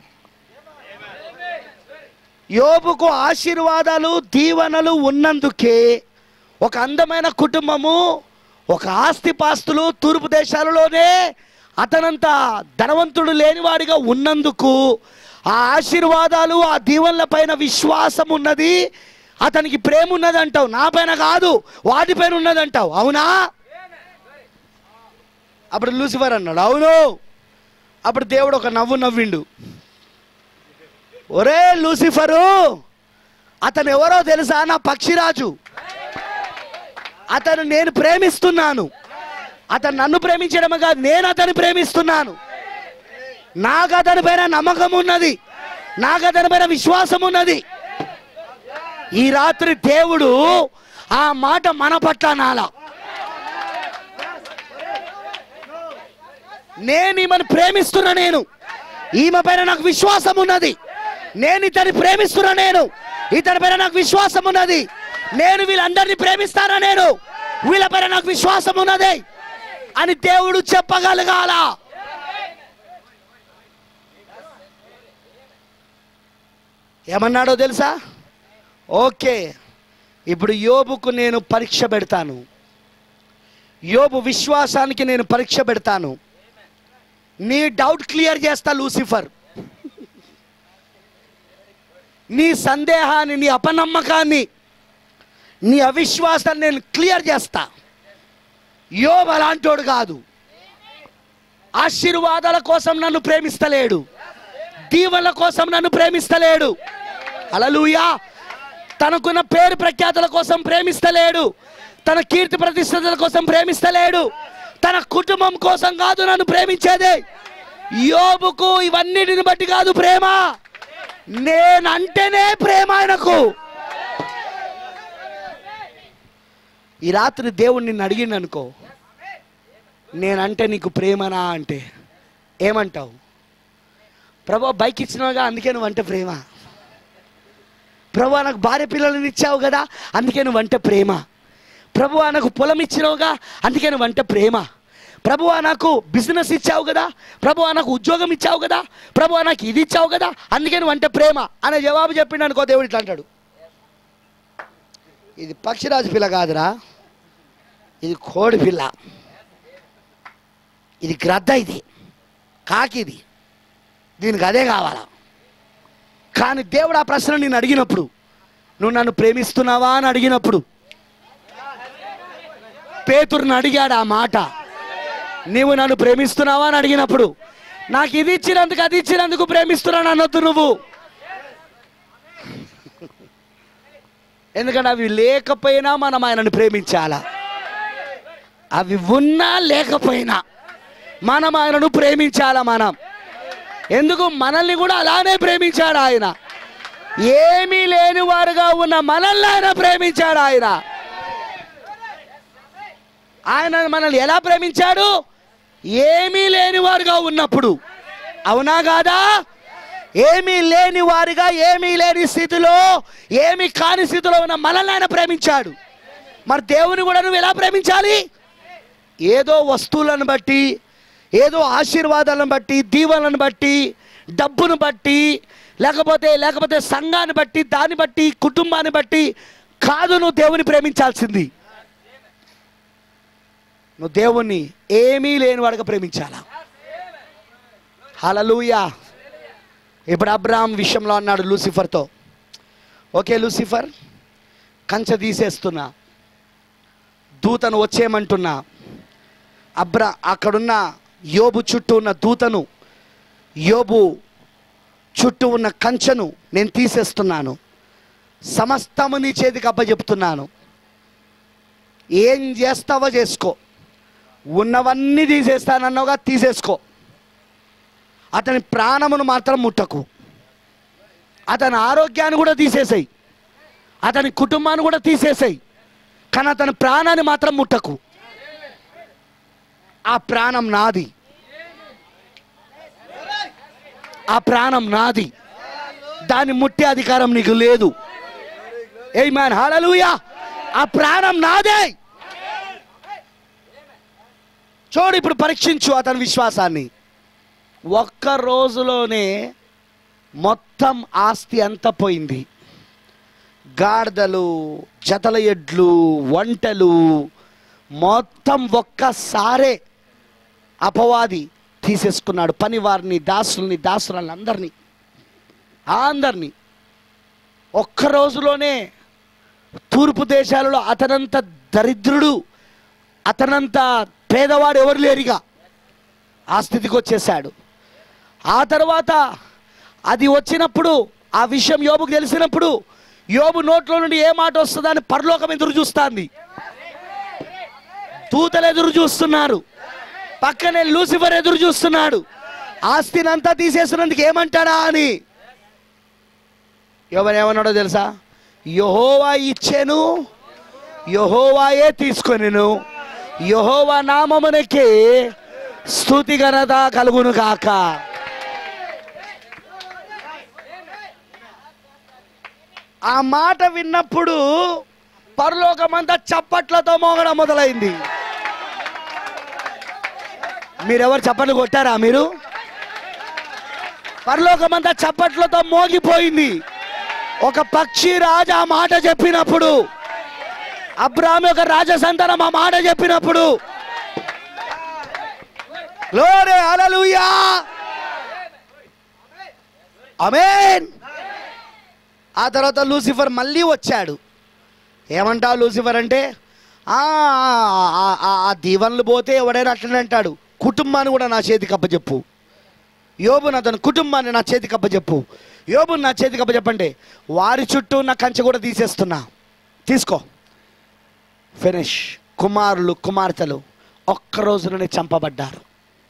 Speaker 1: యోబుకు ఆశీర్వాదాలు, దీవెనలు ఉన్నందుకే ఒక అందమైన కుటుంబము, ఒక ఆస్తిపాస్తులు తూర్పు దేశాలలోనే అతనంత ధనవంతుడు లేనివాడిగా ఉన్నందుకు, ఆ ఆశీర్వాదాలు, ఆ దీవెనల పైన విశ్వాసం ఉన్నది, అతనికి ప్రేమ ఉన్నదంటావు, నా పైన కాదు వాటిపైన ఉన్నదంటావు, అవునా? అప్పుడు లూసిఫర్ అన్నాడు అవును. అప్పుడు దేవుడు ఒక నవ్వు నవ్విండు. ఒరే లూసిఫరు, అతను ఎవరో తెలుసా? నా పక్షిరాజు. అతను నేను ప్రేమిస్తున్నాను. అతను నన్ను ప్రేమించడమే కాదు, నేను అతన్ని ప్రేమిస్తున్నాను. నాకు అతని పైన నమ్మకం ఉన్నది, నాకు అతని పైన విశ్వాసం ఉన్నది. ఈ రాత్రి దేవుడు ఆ మాట మన పట్ల నాలా, నేను ఈమెను ప్రేమిస్తున్నా, నేను ఈమె పైన నాకు విశ్వాసం ఉన్నది, నేను ఇతన్ని ప్రేమిస్తున్నా, నేను ఇతని పైన నాకు విశ్వాసం ఉన్నది, నేను వీళ్ళందరినీ ప్రేమిస్తానా, నేను వీళ్ళ పైన నాకు విశ్వాసం ఉన్నది అని దేవుడు చెప్పగలగాల. ఏమన్నాడో తెలుసా? ఓకే, ఇప్పుడు యోబుకు నేను పరీక్ష పెడతాను, యోబు విశ్వాసానికి నేను పరీక్ష పెడతాను, నీ డౌట్ క్లియర్ చేస్తా లూసిఫర్, నీ సందేహాన్ని, నీ అపనమ్మకాన్ని, నీ అవిశ్వాసాన్ని నేను క్లియర్ చేస్తా. యోబు అలాంటోడు కాదు, ఆశీర్వాదాల కోసం నన్ను ప్రేమిస్తలేడు, దీవెనల కోసం నన్ను ప్రేమిస్తలేడు, హల్లెలూయా, తనకున్న పేరు ప్రఖ్యాతుల కోసం ప్రేమిస్తలేడు, తన కీర్తి ప్రతిష్టల కోసం ప్రేమిస్తలేడు, తన కుటుంబం కోసం కాదు నన్ను ప్రేమించేది. యోబుకు ఇవన్నిటిని బట్టి కాదు ప్రేమ, నేనంటేనే ప్రేమ ఆయనకు. ఈ రాత్రి దేవుడు నిన్ను అడిగిండు అనుకో, నేనంటే నీకు ప్రేమనా అంటే ఏమంటావు? ప్రభు బైక్ ఇచ్చినావుగా అందుకే నువ్వంటే ప్రేమ, ప్రభు నాకు భార్య పిల్లలను ఇచ్చావు కదా అందుకే నువ్వంటే ప్రేమ, ప్రభు నాకు పొలం ఇచ్చినావుగా అందుకే నువ్వంటే ప్రేమ, ప్రభు నాకు బిజినెస్ ఇచ్చావు కదా, ప్రభు నాకు ఉద్యోగం ఇచ్చావు కదా, ప్రభు నాకు ఇది ఇచ్చావు కదా అందుకే నువ్వంటే ప్రేమ అనే జవాబు చెప్పిండు అనుకో, దేవుడు ఇట్లా అంటాడు, ఇది పక్షిరాజు పిల్ల కాదురా, ఇది కోడి పిల్ల, ఇది గ్రద్ద, ఇది కాకిది, దీనికి అదే కావాలా. కానీ దేవుడు ఆ ప్రశ్న నేను అడిగినప్పుడు, నువ్వు నన్ను ప్రేమిస్తున్నావా అని అడిగినప్పుడు, పేతురుని అడిగాడు ఆ మాట, నీవు నన్ను ప్రేమిస్తున్నావా అని అడిగినప్పుడు, నాకు ఇది ఇచ్చినందుకు అది ఇచ్చినందుకు ప్రేమిస్తున్నాను అనొద్దు నువ్వు, ఎందుకంటే అవి లేకపోయినా మనం ఆయనను ప్రేమించాలా, అవి ఉన్నా లేకపోయినా మనం ఆయనను ప్రేమించాలా. మనం ఎందుకు? మనల్ని కూడా అలానే ప్రేమించాడు ఆయన, ఏమీ లేని వారుగా ఉన్న మనల్ని ఆయన ప్రేమించాడు. ఆయన ఆయన మనల్ని ఎలా ప్రేమించాడు? ఏమీ లేని వారుగా ఉన్నప్పుడు, అవునా కాదా? ఏమీ లేని వారిగా, ఏమీ లేని స్థితిలో, ఏమీ కాని స్థితిలో ఉన్న మనల్ని ఆయన ప్రేమించాడు. మరి దేవుని కూడా నువ్వు ఎలా ప్రేమించాలి? ఏదో వస్తువులను బట్టి, ఏదో ఆశీర్వాదాలను బట్టి, దీవెనలను బట్టి, డబ్బును బట్టి, లేకపోతే లేకపోతే సంఘాన్ని బట్టి, దాన్ని బట్టి, కుటుంబాన్ని బట్టి కాదు నువ్వు దేవుని ప్రేమించాల్సింది. నువ్వు దేవుణ్ణి ఏమీ లేనివాడుగా ప్రేమించాలా. హల్లెలూయా. ఇప్పుడు అబ్రాహాం విషయంలో అన్నాడు లూసిఫర్తో, ఓకే లూసిఫర్, కంచె తీసేస్తున్నా, దూతను వచ్చేయమంటున్నా, అబ్రా అక్కడున్న యోబు చుట్టూ ఉన్న దూతను, యోబు చుట్టూ ఉన్న కంచెను నేను తీసేస్తున్నాను, సమస్తము నీ చేతికి అప్పచెప్తున్నాను, ఏం చేస్తావో చేసుకో, ఉన్నవన్నీ తీసేస్తానన్నావుగా తీసేసుకో, అతని ప్రాణమును మాత్రం ముట్టకు, అతని ఆరోగ్యాన్ని కూడా తీసేసాయి, అతని కుటుంబాన్ని కూడా తీసేసాయి, కానీ అతని ప్రాణాన్ని మాత్రం ముట్టకు. ఆ ప్రాణం నాది, ఆ ప్రాణం నాది, దాన్ని ముట్టే అధికారం నీకు లేదు. ఆమేన్, హల్లెలూయా. ఆ ప్రాణం నాదే. చూడు, ఇప్పుడు పరీక్షించు అతని విశ్వాసాన్ని. ఒక్క రోజులోనే మొత్తం ఆస్తి అంతా పోయింది, గాడిదలు, జతల ఎడ్లు, వంటలు, మొత్తం ఒక్కసారే అపవాది తీసేసుకున్నాడు. పని వారిని, దాసుల్ని, దాసురాలని అందరినీ అందరినీ ఒక్క రోజులోనే తూర్పు దేశాలలో అతనంత దరిద్రుడు, అతనంత పేదవాడు ఎవరు లేరుగా. ఆ స్థితికి వచ్చేసాడు. ఆ తర్వాత అది వచ్చినప్పుడు, ఆ విషయం యోబుకు తెలిసినప్పుడు, యోబు నోట్లో నుండి ఏ మాట వస్తుందని పరలోకం ఎదురు చూస్తుంది, దూతలు ఎదురు చూస్తున్నారు, పక్కనే లూసిఫర్ ఎదురు చూస్తున్నాడు. ఆస్తిని అంతా తీసేసినందుకు ఏమంటాడా అని. యోబు ఏమన్నాడో తెలుసా? యెహోవా ఇచ్చెను, యెహోవాయే తీసుకొనెను, యెహోవా నామమునకే స్తుతి ఘనత కలుగును గాక. ఆ మాట విన్నప్పుడు పరలోకమంతా చప్పట్లతో మోగడం మొదలైంది. మీరెవరు చప్పట్లు కొట్టారా? మీరు పరలోకమంతా చప్పట్లతో మోగిపోయింది. ఒక పక్షి రాజు ఆ మాట చెప్పినప్పుడు, అబ్రాహాము యొక్క రాజసంతానం ఆ మాట చెప్పినప్పుడు, గ్లోరీ హల్లెలూయా ఆమేన్. ఆ తర్వాత లూసిఫర్ మళ్ళీ వచ్చాడు. ఏమంటా లూసిఫర్ అంటే, ఆ దీవెనలు పోతే ఎవడైనా అట్లనే అంటాడు, కుటుంబాన్ని కూడా నా చేతికి అప్పచెప్పు, యోబుని అతని కుటుంబాన్ని నా చేతికి అప్పచెప్పు, యోబుని నా చేతికి అప్పచెప్పండి, వారి చుట్టూ ఉన్న కంచె కూడా తీసేస్తున్నా, తీసుకో, ఫినిష్. కుమారులు కుమార్తెలు ఒక్క రోజులోనే చంపబడ్డారు.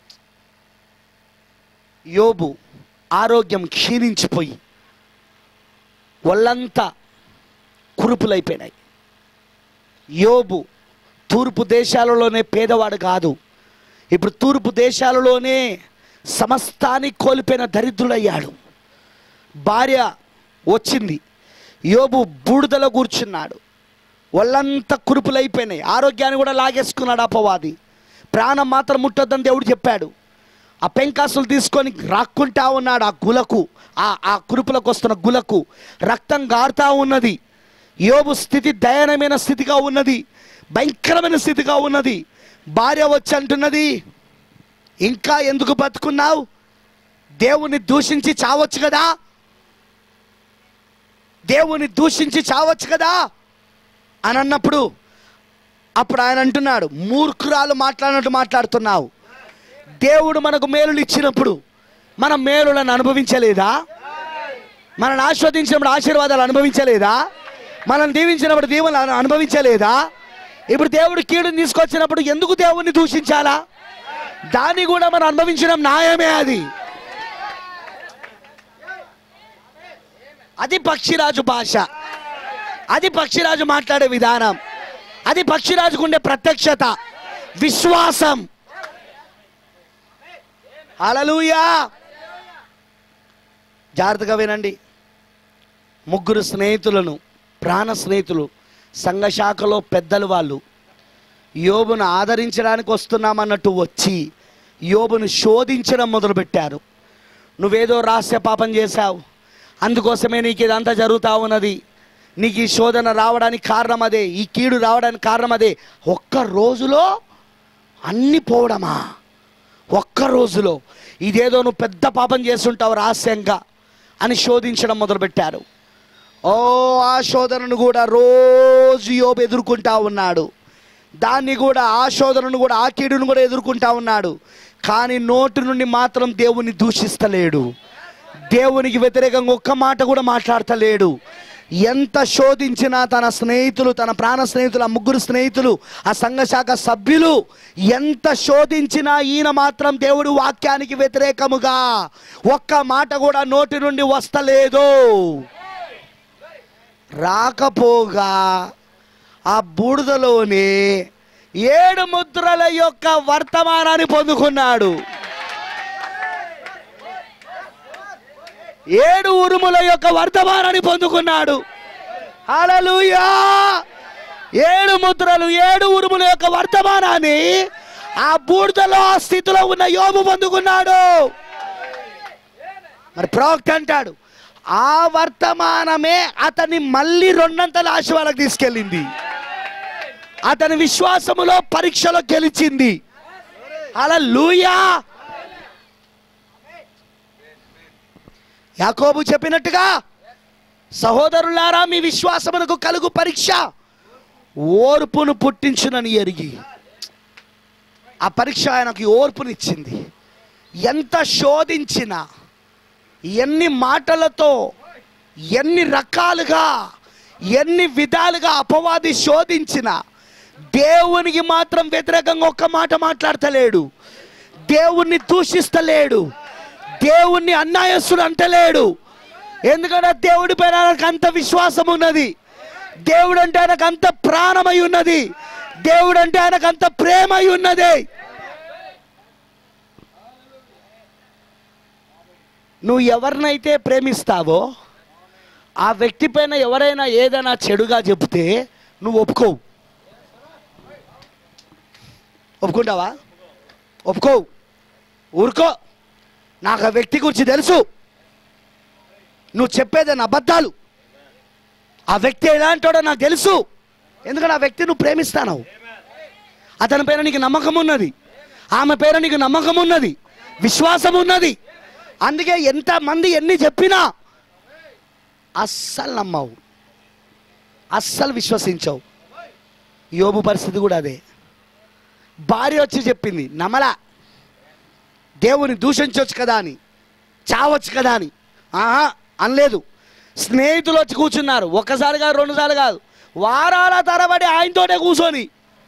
Speaker 1: యోబు ఆరోగ్యం క్షీణించిపోయి ఒళ్ళంతా కురుపులైపోయినాయి. యోబు తూర్పు దేశాలలోనే పేదవాడు కాదు, ఇప్పుడు తూర్పు దేశాలలోనే సమస్తాన్ని కోల్పోయిన దరిద్రుడయ్యాడు. భార్య వచ్చింది, యోబు బూడిదలో కూర్చున్నాడు, ఒళ్ళంతా కురుపులైపోయినాయి, ఆరోగ్యాన్ని కూడా లాగేసుకున్నాడు అపవాది. ప్రాణం మాత్రం ముట్టొద్దని దేవుడు చెప్పాడు. ఆ పెంకాసులు తీసుకొని రాక్కుంటా ఉన్నాడు. ఆ గులకు, ఆ ఆ కురుపులకు వస్తున్న గులకు రక్తం గారుతూ ఉన్నది. యోబు స్థితి దయనీయమైన స్థితిగా ఉన్నది, భయంకరమైన స్థితిగా ఉన్నది. భార్య వచ్చి అంటున్నది, ఇంకా ఎందుకు బతుకున్నావు, దేవుని దూషించి చావచ్చు కదా, దేవుని దూషించి చావచ్చు కదా అని అన్నప్పుడు, అప్పుడు ఆయన అంటున్నాడు, మూర్ఖురాలు మాట్లాడినట్టు మాట్లాడుతున్నావు. దేవుడు మనకు మేలులు ఇచ్చినప్పుడు మనం మేలులను అనుభవించలేదా? మనల్ని ఆస్వాదించినప్పుడు ఆశీర్వాదాలు అనుభవించలేదా? మనం దీవించినప్పుడు దీవెనలు అనుభవించలేదా? ఇప్పుడు దేవుడు కీడుని తీసుకొచ్చినప్పుడు ఎందుకు దేవుణ్ణి దూషించాలా? దాన్ని కూడా మనం అనుభవించడం న్యాయమే. అది అది పక్షిరాజు భాష, అది పక్షిరాజు మాట్లాడే విధానం, అది పక్షిరాజుకు ఉండే ప్రత్యక్షత, విశ్వాసం. హల్లెలూయా. జాగ్రత్తగా వినండి. ముగ్గురు స్నేహితులను, ప్రాణ స్నేహితులు, సంఘశాఖలో పెద్దలు, వాళ్ళు యోబును ఆదరించడానికి వస్తున్నామన్నట్టు వచ్చి యోబును శోధించడం మొదలుపెట్టారు. నువ్వేదో రహస్య పాపం చేశావు, అందుకోసమే నీకు ఇదంతా జరుగుతూ ఉన్నది, నీకు ఈ శోధన రావడానికి కారణం అదే, ఈ కీడు రావడానికి కారణం అదే. ఒక్క రోజులో అన్ని పోవడమా? ఒక్క రోజులో ఇదేదో నువ్వు పెద్ద పాపం చేస్తుంటావు రహస్యంగా అని శోధించడం మొదలుపెట్టారు. ఓ ఆ శోధనను కూడా రోజు యోబు ఎదుర్కొంటా ఉన్నాడు. దాన్ని కూడా, ఆ శోధనను కూడా, ఆ కీడును కూడా ఎదుర్కొంటా ఉన్నాడు. కానీ నోటి నుండి మాత్రం దేవుని దూషిస్తలేడు, దేవునికి వ్యతిరేకంగా ఒక్క మాట కూడా మాట్లాడతలేడు. ఎంత శోధించినా తన స్నేహితులు, తన ప్రాణ స్నేహితులు, ఆ ముగ్గురు స్నేహితులు, ఆ సంఘశాఖ సభ్యులు ఎంత శోధించినా ఈయన మాత్రం దేవుడు వాక్యానికి వ్యతిరేకముగా ఒక్క మాట కూడా నోటి నుండి వస్తలేదు. రాకపోగా ఆ బూడిదలోనే ఏడు ముద్రల యొక్క వర్తమానాన్ని పొందుకున్నాడు. ఏడు ఉరుముల యొక్క వర్తమానాన్ని పొందుకున్నాడు. హల్లెలూయా. ఏడు ముద్రలు, ఏడు ఉరుముల యొక్క వర్తమానాన్ని ఆ బూడిదలో, ఆ స్థితిలో ఉన్న యోబు పొందుకున్నాడు. మరి ప్రవక్త అంటాడు, ఆ వర్తమానమే అతన్ని మళ్ళీ రెండంతల ఆశీర్వాదాలకు తీసుకెళ్ళింది, అతని విశ్వాసములో పరీక్షలో గెలిచింది. హల్లెలూయా. యాకోబు చెప్పినట్టుగా సహోదరులారా, మీ విశ్వాసమునకు కలుగు పరీక్ష ఓర్పును పుట్టించునని ఎరిగి. ఆ పరీక్ష ఆయనకి ఓర్పునిచ్చింది. ఎంత శోధించినా, ఎన్ని మాటలతో, ఎన్ని రకాలుగా, ఎన్ని విధాలుగా అపవాది శోధించిన దేవునికి మాత్రం వ్యతిరేకంగా ఒక్క మాట మాట్లాడతలేడు. దేవుణ్ణి దూషిస్తలేడు, దేవుణ్ణి అన్యాయస్తుడు అంటలేడు. ఎందుకంటే దేవుడి పైన ఆయనకు అంత విశ్వాసం ఉన్నది. దేవుడు అంటే ఆయనకు అంత ప్రాణమై ఉన్నది. దేవుడు అంటే ఆయనకు అంత ప్రేమై ఉన్నది. నువ్వు ఎవరినైతే ప్రేమిస్తావో ఆ వ్యక్తి పైన ఎవరైనా ఏదైనా చెడుగా చెబితే నువ్వు ఒప్పుకోవు. ఒప్పుకుంటావా? ఒప్పుకోవు, ఊరుకో. నాకు ఆ వ్యక్తి గురించి తెలుసు, నువ్వు చెప్పేదని అబద్ధాలు, ఆ వ్యక్తి ఎలాంటోడో నాకు తెలుసు. ఎందుకంటే ఆ వ్యక్తి నువ్వు ప్రేమిస్తాను, అతని పైన నీకు నమ్మకం ఉన్నది, ఆమె పైన నీకు నమ్మకం ఉన్నది, విశ్వాసం ఉన్నది. అందుకే ఎంతమంది ఎన్ని చెప్పినా అస్సలు నమ్మవు, అస్సలు విశ్వసించవు. యోబు పరిస్థితి కూడా అదే. భార్య వచ్చి చెప్పింది, నమ్మలా. దేవుని దూషించవచ్చు కదా అని, చావచ్చు కదా అని ఆహా అనలేదు. స్నేహితులు వచ్చి కూర్చున్నారు, ఒక్కసారి కాదు, రెండుసార్లు కాదు, వారాల తరబడి ఆయనతోనే కూర్చొని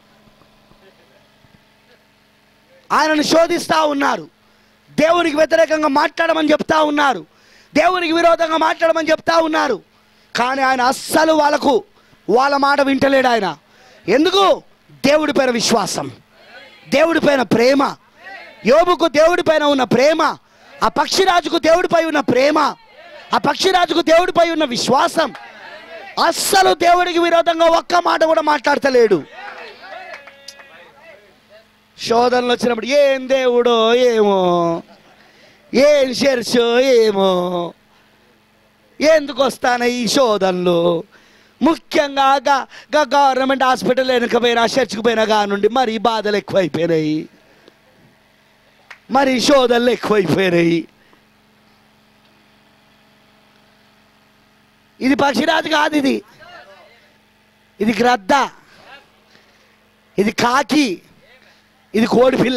Speaker 1: ఆయనను శోధిస్తూ ఉన్నారు. దేవునికి వ్యతిరేకంగా మాట్లాడమని చెప్తా ఉన్నారు, దేవునికి విరోధంగా మాట్లాడమని చెప్తా ఉన్నారు. కానీ ఆయన అస్సలు వాళ్ళకు వాళ్ళ మాట వింటలేడు. ఆయన ఎందుకు? దేవుడి పైన విశ్వాసం, దేవుడి పైన ప్రేమ. యోబుకు దేవుడి పైన ఉన్న ప్రేమ, ఆ పక్షిరాజుకు దేవుడిపై ఉన్న ప్రేమ, ఆ పక్షిరాజుకు దేవుడిపై ఉన్న విశ్వాసం. అస్సలు దేవుడికి విరోధంగా ఒక్క మాట కూడా మాట్లాడతలేడు. శోధనలు వచ్చినప్పుడు ఏం దేవుడో ఏమో, ఏం చర్చో ఏమో, ఎందుకు వస్తాను ఈ శోధనలు. ముఖ్యంగా గా గవర్నమెంట్ హాస్పిటల్ వెనకపోయినా, చర్చికి పోయినా కానుండి మరి బాధలు ఎక్కువైపోయినాయి, మరి శోధనలు ఎక్కువైపోయినాయి. ఇది పక్షిరాజు కాదు, ఇది ఇది గ్రద్ద, ఇది కాకి, ఇది కోడిపిల్ల.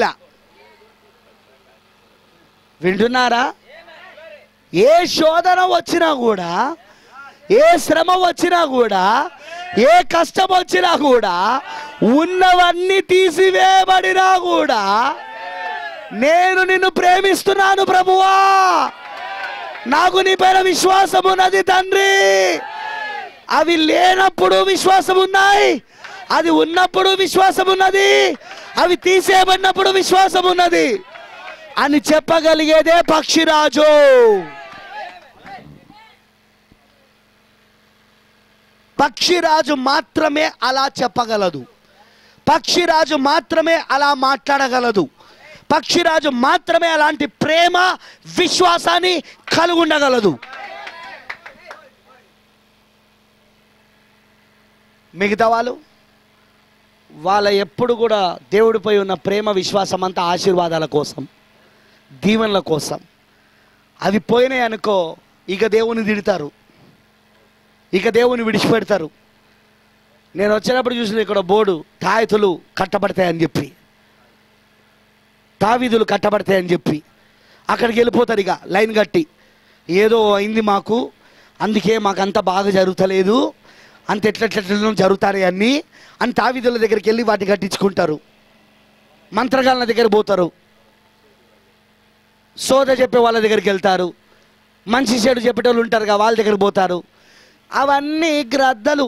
Speaker 1: వింటున్నారా? ఏ శోధన వచ్చినా కూడా, ఏ శ్రమ వచ్చినా కూడా, ఏ కష్టం వచ్చినా కూడా, ఉన్నవన్నీ తీసివేయబడినా కూడా, నేను నిన్ను ప్రేమిస్తున్నాను ప్రభువా, నాకు నీ పైన విశ్వాసం ఉన్నది తండ్రి. అవి లేనప్పుడు విశ్వాసం ఉన్నాయి, అది ఉన్నప్పుడు విశ్వాసం ఉన్నది, అవి తీసేయబడినప్పుడు విశ్వాసం ఉన్నది అని చెప్పగలిగేదే పక్షిరాజు. పక్షిరాజు మాత్రమే అలా చెప్పగలదు, పక్షిరాజు మాత్రమే అలా మాట్లాడగలదు, పక్షిరాజు మాత్రమే అలాంటి ప్రేమ విశ్వాసాన్ని కలిగి ఉండగలదు. మిగతా వాళ్ళు వాళ్ళ ఎప్పుడు కూడా దేవుడిపై ఉన్న ప్రేమ విశ్వాసం అంతా ఆశీర్వాదాల కోసం, దీవెనల కోసం. అవి పోయినాయి అనుకో, ఇక దేవుని తిడతారు, ఇక దేవుని విడిచిపెడతారు. నేను వచ్చినప్పుడు చూసిన ఇక్కడ బోర్డు, తాయతులు కట్టబడతాయని చెప్పి, తావీదులు కట్టబడతాయని చెప్పి అక్కడికి వెళ్ళిపోతారు. ఇక లైన్ కట్టి, ఏదో అయింది మాకు, అందుకే మాకు అంత బాగా జరుగుతలేదు, అంత ఎట్లెట్ల జరుగుతాయి అన్నీ అని తావీదుల దగ్గరికి వెళ్ళి వాటి కట్టించుకుంటారు. మంత్రగాళ్ళ దగ్గర పోతారు, సోద చెప్పే వాళ్ళ దగ్గరికి వెళ్తారు, మంచి చెడు చెప్పేటోళ్ళు ఉంటారు కదా వాళ్ళ దగ్గర పోతారు. అవన్నీ గ్రద్దలు,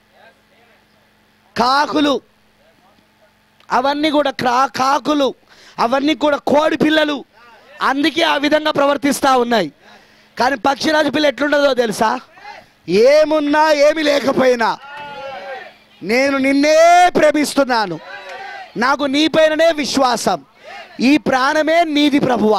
Speaker 1: కాకులు, అవన్నీ కూడా క్రా కాకులు అవన్నీ కూడా కోడి పిల్లలు. అందుకే ఆ విధంగా ప్రవర్తిస్తూ ఉన్నాయి. కానీ పక్షిరాజు పిల్ల ఎట్లుండదో తెలుసా? ఏమున్నా ఏమి లేకపోయినా నేను నిన్నే ప్రేమిస్తున్నాను, నాకు నీ పైననే విశ్వాసం, ఈ ప్రాణమే నీది ప్రభువా,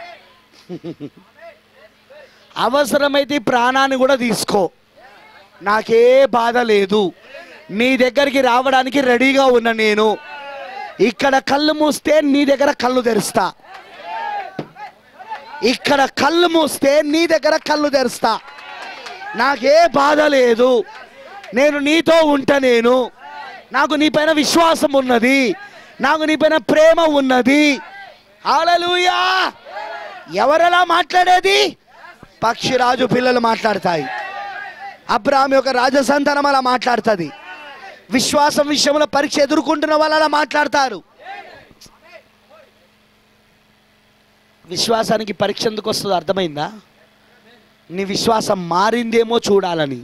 Speaker 1: అవసరమైతే ప్రాణాన్ని కూడా తీసుకో, నాకే బాధ లేదు, నీ దగ్గరికి రావడానికి రెడీగా ఉన్నా నేను. ఇక్కడ కళ్ళు మూస్తే నీ దగ్గర కళ్ళు తెరుస్తా, ఇక్కడ కళ్ళు మూస్తే నీ దగ్గర కళ్ళు తెరుస్తా. నాకే బాధ లేదు, నేను నీతో ఉంటా, నేను నాకు నీపైన విశ్వాసం ఉన్నది, నాకు నీపైన ప్రేమ ఉన్నది. హల్లెలూయా. ఎవరెలా మాట్లాడేది? పక్షిరాజు పిల్లలు మాట్లాడతాయి. అబ్రాహాము యొక్క రాజసంతానం అలా మాట్లాడుతుంది. విశ్వాసం విషయంలో పరీక్ష ఎదుర్కొంటున్న వాళ్ళు అలా మాట్లాడతారు. విశ్వాసానికి పరీక్ష ఎందుకు వస్తుందో అర్థమైందా? నీ విశ్వాసం మారిందేమో చూడాలని,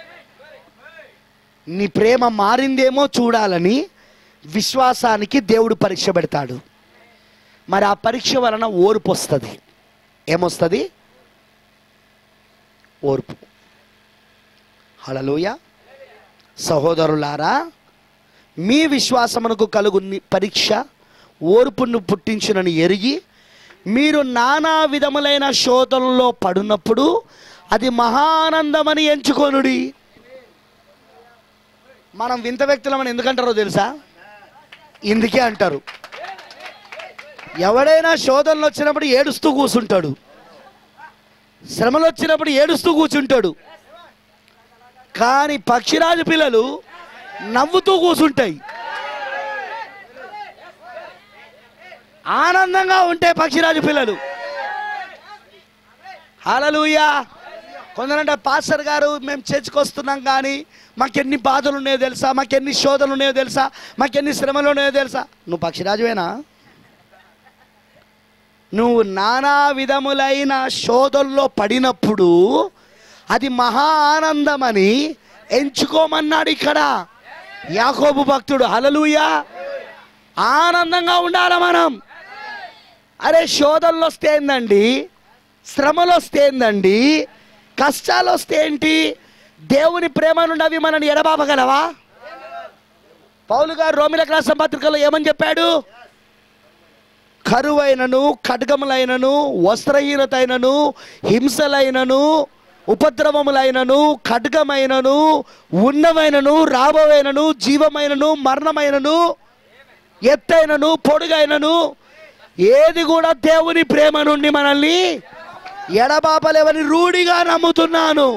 Speaker 1: నీ ప్రేమ మారిందేమో చూడాలని విశ్వాసానికి దేవుడు పరీక్ష పెడతాడు. మరి ఆ పరీక్ష వలన ఓర్పు వస్తుంది. ఏమొస్తుంది? ఓర్పు. హల్లెలూయా. సహోదరులారా, మీ విశ్వాసమునకు కలుగు పరీక్ష ఓర్పును పుట్టించునని ఎరిగి మీరు నానా విధములైన శోధనలో పడినప్పుడు అది మహానందమని ఎంచుకొనుడి. మనం వింత వ్యక్తులమని ఎందుకంటారో తెలుసా? ఇందుకే అంటారు. ఎవడైనా శోధనలు వచ్చినప్పుడు ఏడుస్తూ కూర్చుంటాడు, శ్రమలు వచ్చినప్పుడు ఏడుస్తూ కూర్చుంటాడు. కానీ పక్షిరాజు పిల్లలు నవ్వుతూ కూర్చుంటాయి. ఆనందంగా ఉంటే పక్షిరాజు పిల్లలు. హల్లెలూయా. కొందరంటే పాస్టర్ గారు మేము చర్చికి వస్తున్నాం కానీ మాకెన్ని బాధలు ఉన్నాయో తెలుసా, మాకెన్ని శోధనలు ఉన్నాయో తెలుసా, మాకెన్ని శ్రమలు ఉన్నాయో తెలుసా? నువ్వు పక్షిరాజువేనా? నువ్వు నానా విధములైన శోధనలో పడినప్పుడు అది మహా ఆనందమని ఎంచుకోమన్నాడు ఇక్కడ యాకోబు భక్తుడు. హల్లెలూయా. ఆనందంగా ఉండాలి మనం. అరే శోధనలు వస్తే ఏందండి, శ్రమలు వస్తే ఏందండి, కష్టాలు వస్తే ఏంటి? దేవుని ప్రేమ నుండి అవి మనల్ని ఎడబాపగలవా? పౌలు గారు రోమిలకు రాసిన పత్రికలో ఏమని చెప్పాడు? కరువైనను, ఖడ్గములైనను, వస్త్రహీనతైనను, హింసలైనను, ఉపద్రవములైనను, ఖడ్గమైనను, ఉన్నవైనను, రాబోవైనను, జీవమైనను, మరణమైనను, ఎత్తైనను, పొడుగైనను ఏది కూడా దేవుని ప్రేమ నుండి మనల్ని ఎడబాపలేవని రూఢిగా నమ్ముతున్నాను.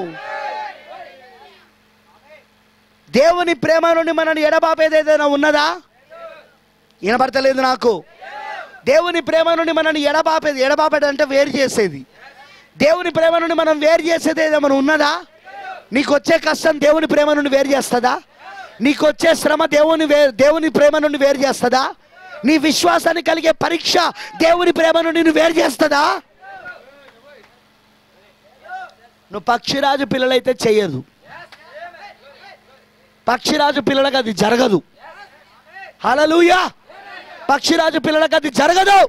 Speaker 1: దేవుని ప్రేమ నుండి మనల్ని ఎడబాపేది ఏదైనా ఉన్నదా? వినపడతలేదు నాకు. దేవుని ప్రేమ నుండి మనల్ని ఎడబాపేది, ఎడబాపేది అంటే వేరు చేసేది. దేవుని ప్రేమ నుండి మనం వేరు చేసేది ఏదేమైనా ఉన్నదా? నీకు వచ్చే కష్టం దేవుని ప్రేమ నుండి వేరు చేస్తుందా? నీకు వచ్చే శ్రమ దేవుని వే దేవుని ప్రేమ నుండి వేరు చేస్తుందా? నీ విశ్వాసాన్ని కలిగే పరీక్ష దేవుని ప్రేమ నుండి నువ్వు వేరు చేస్తుందా? నువ్వు పక్షిరాజు పిల్లలైతే చెయ్యదు. పక్షిరాజు పిల్లలకు అది జరగదు. హల్లెలూయా. పక్షిరాజు పిల్లలకు అది జరగదు.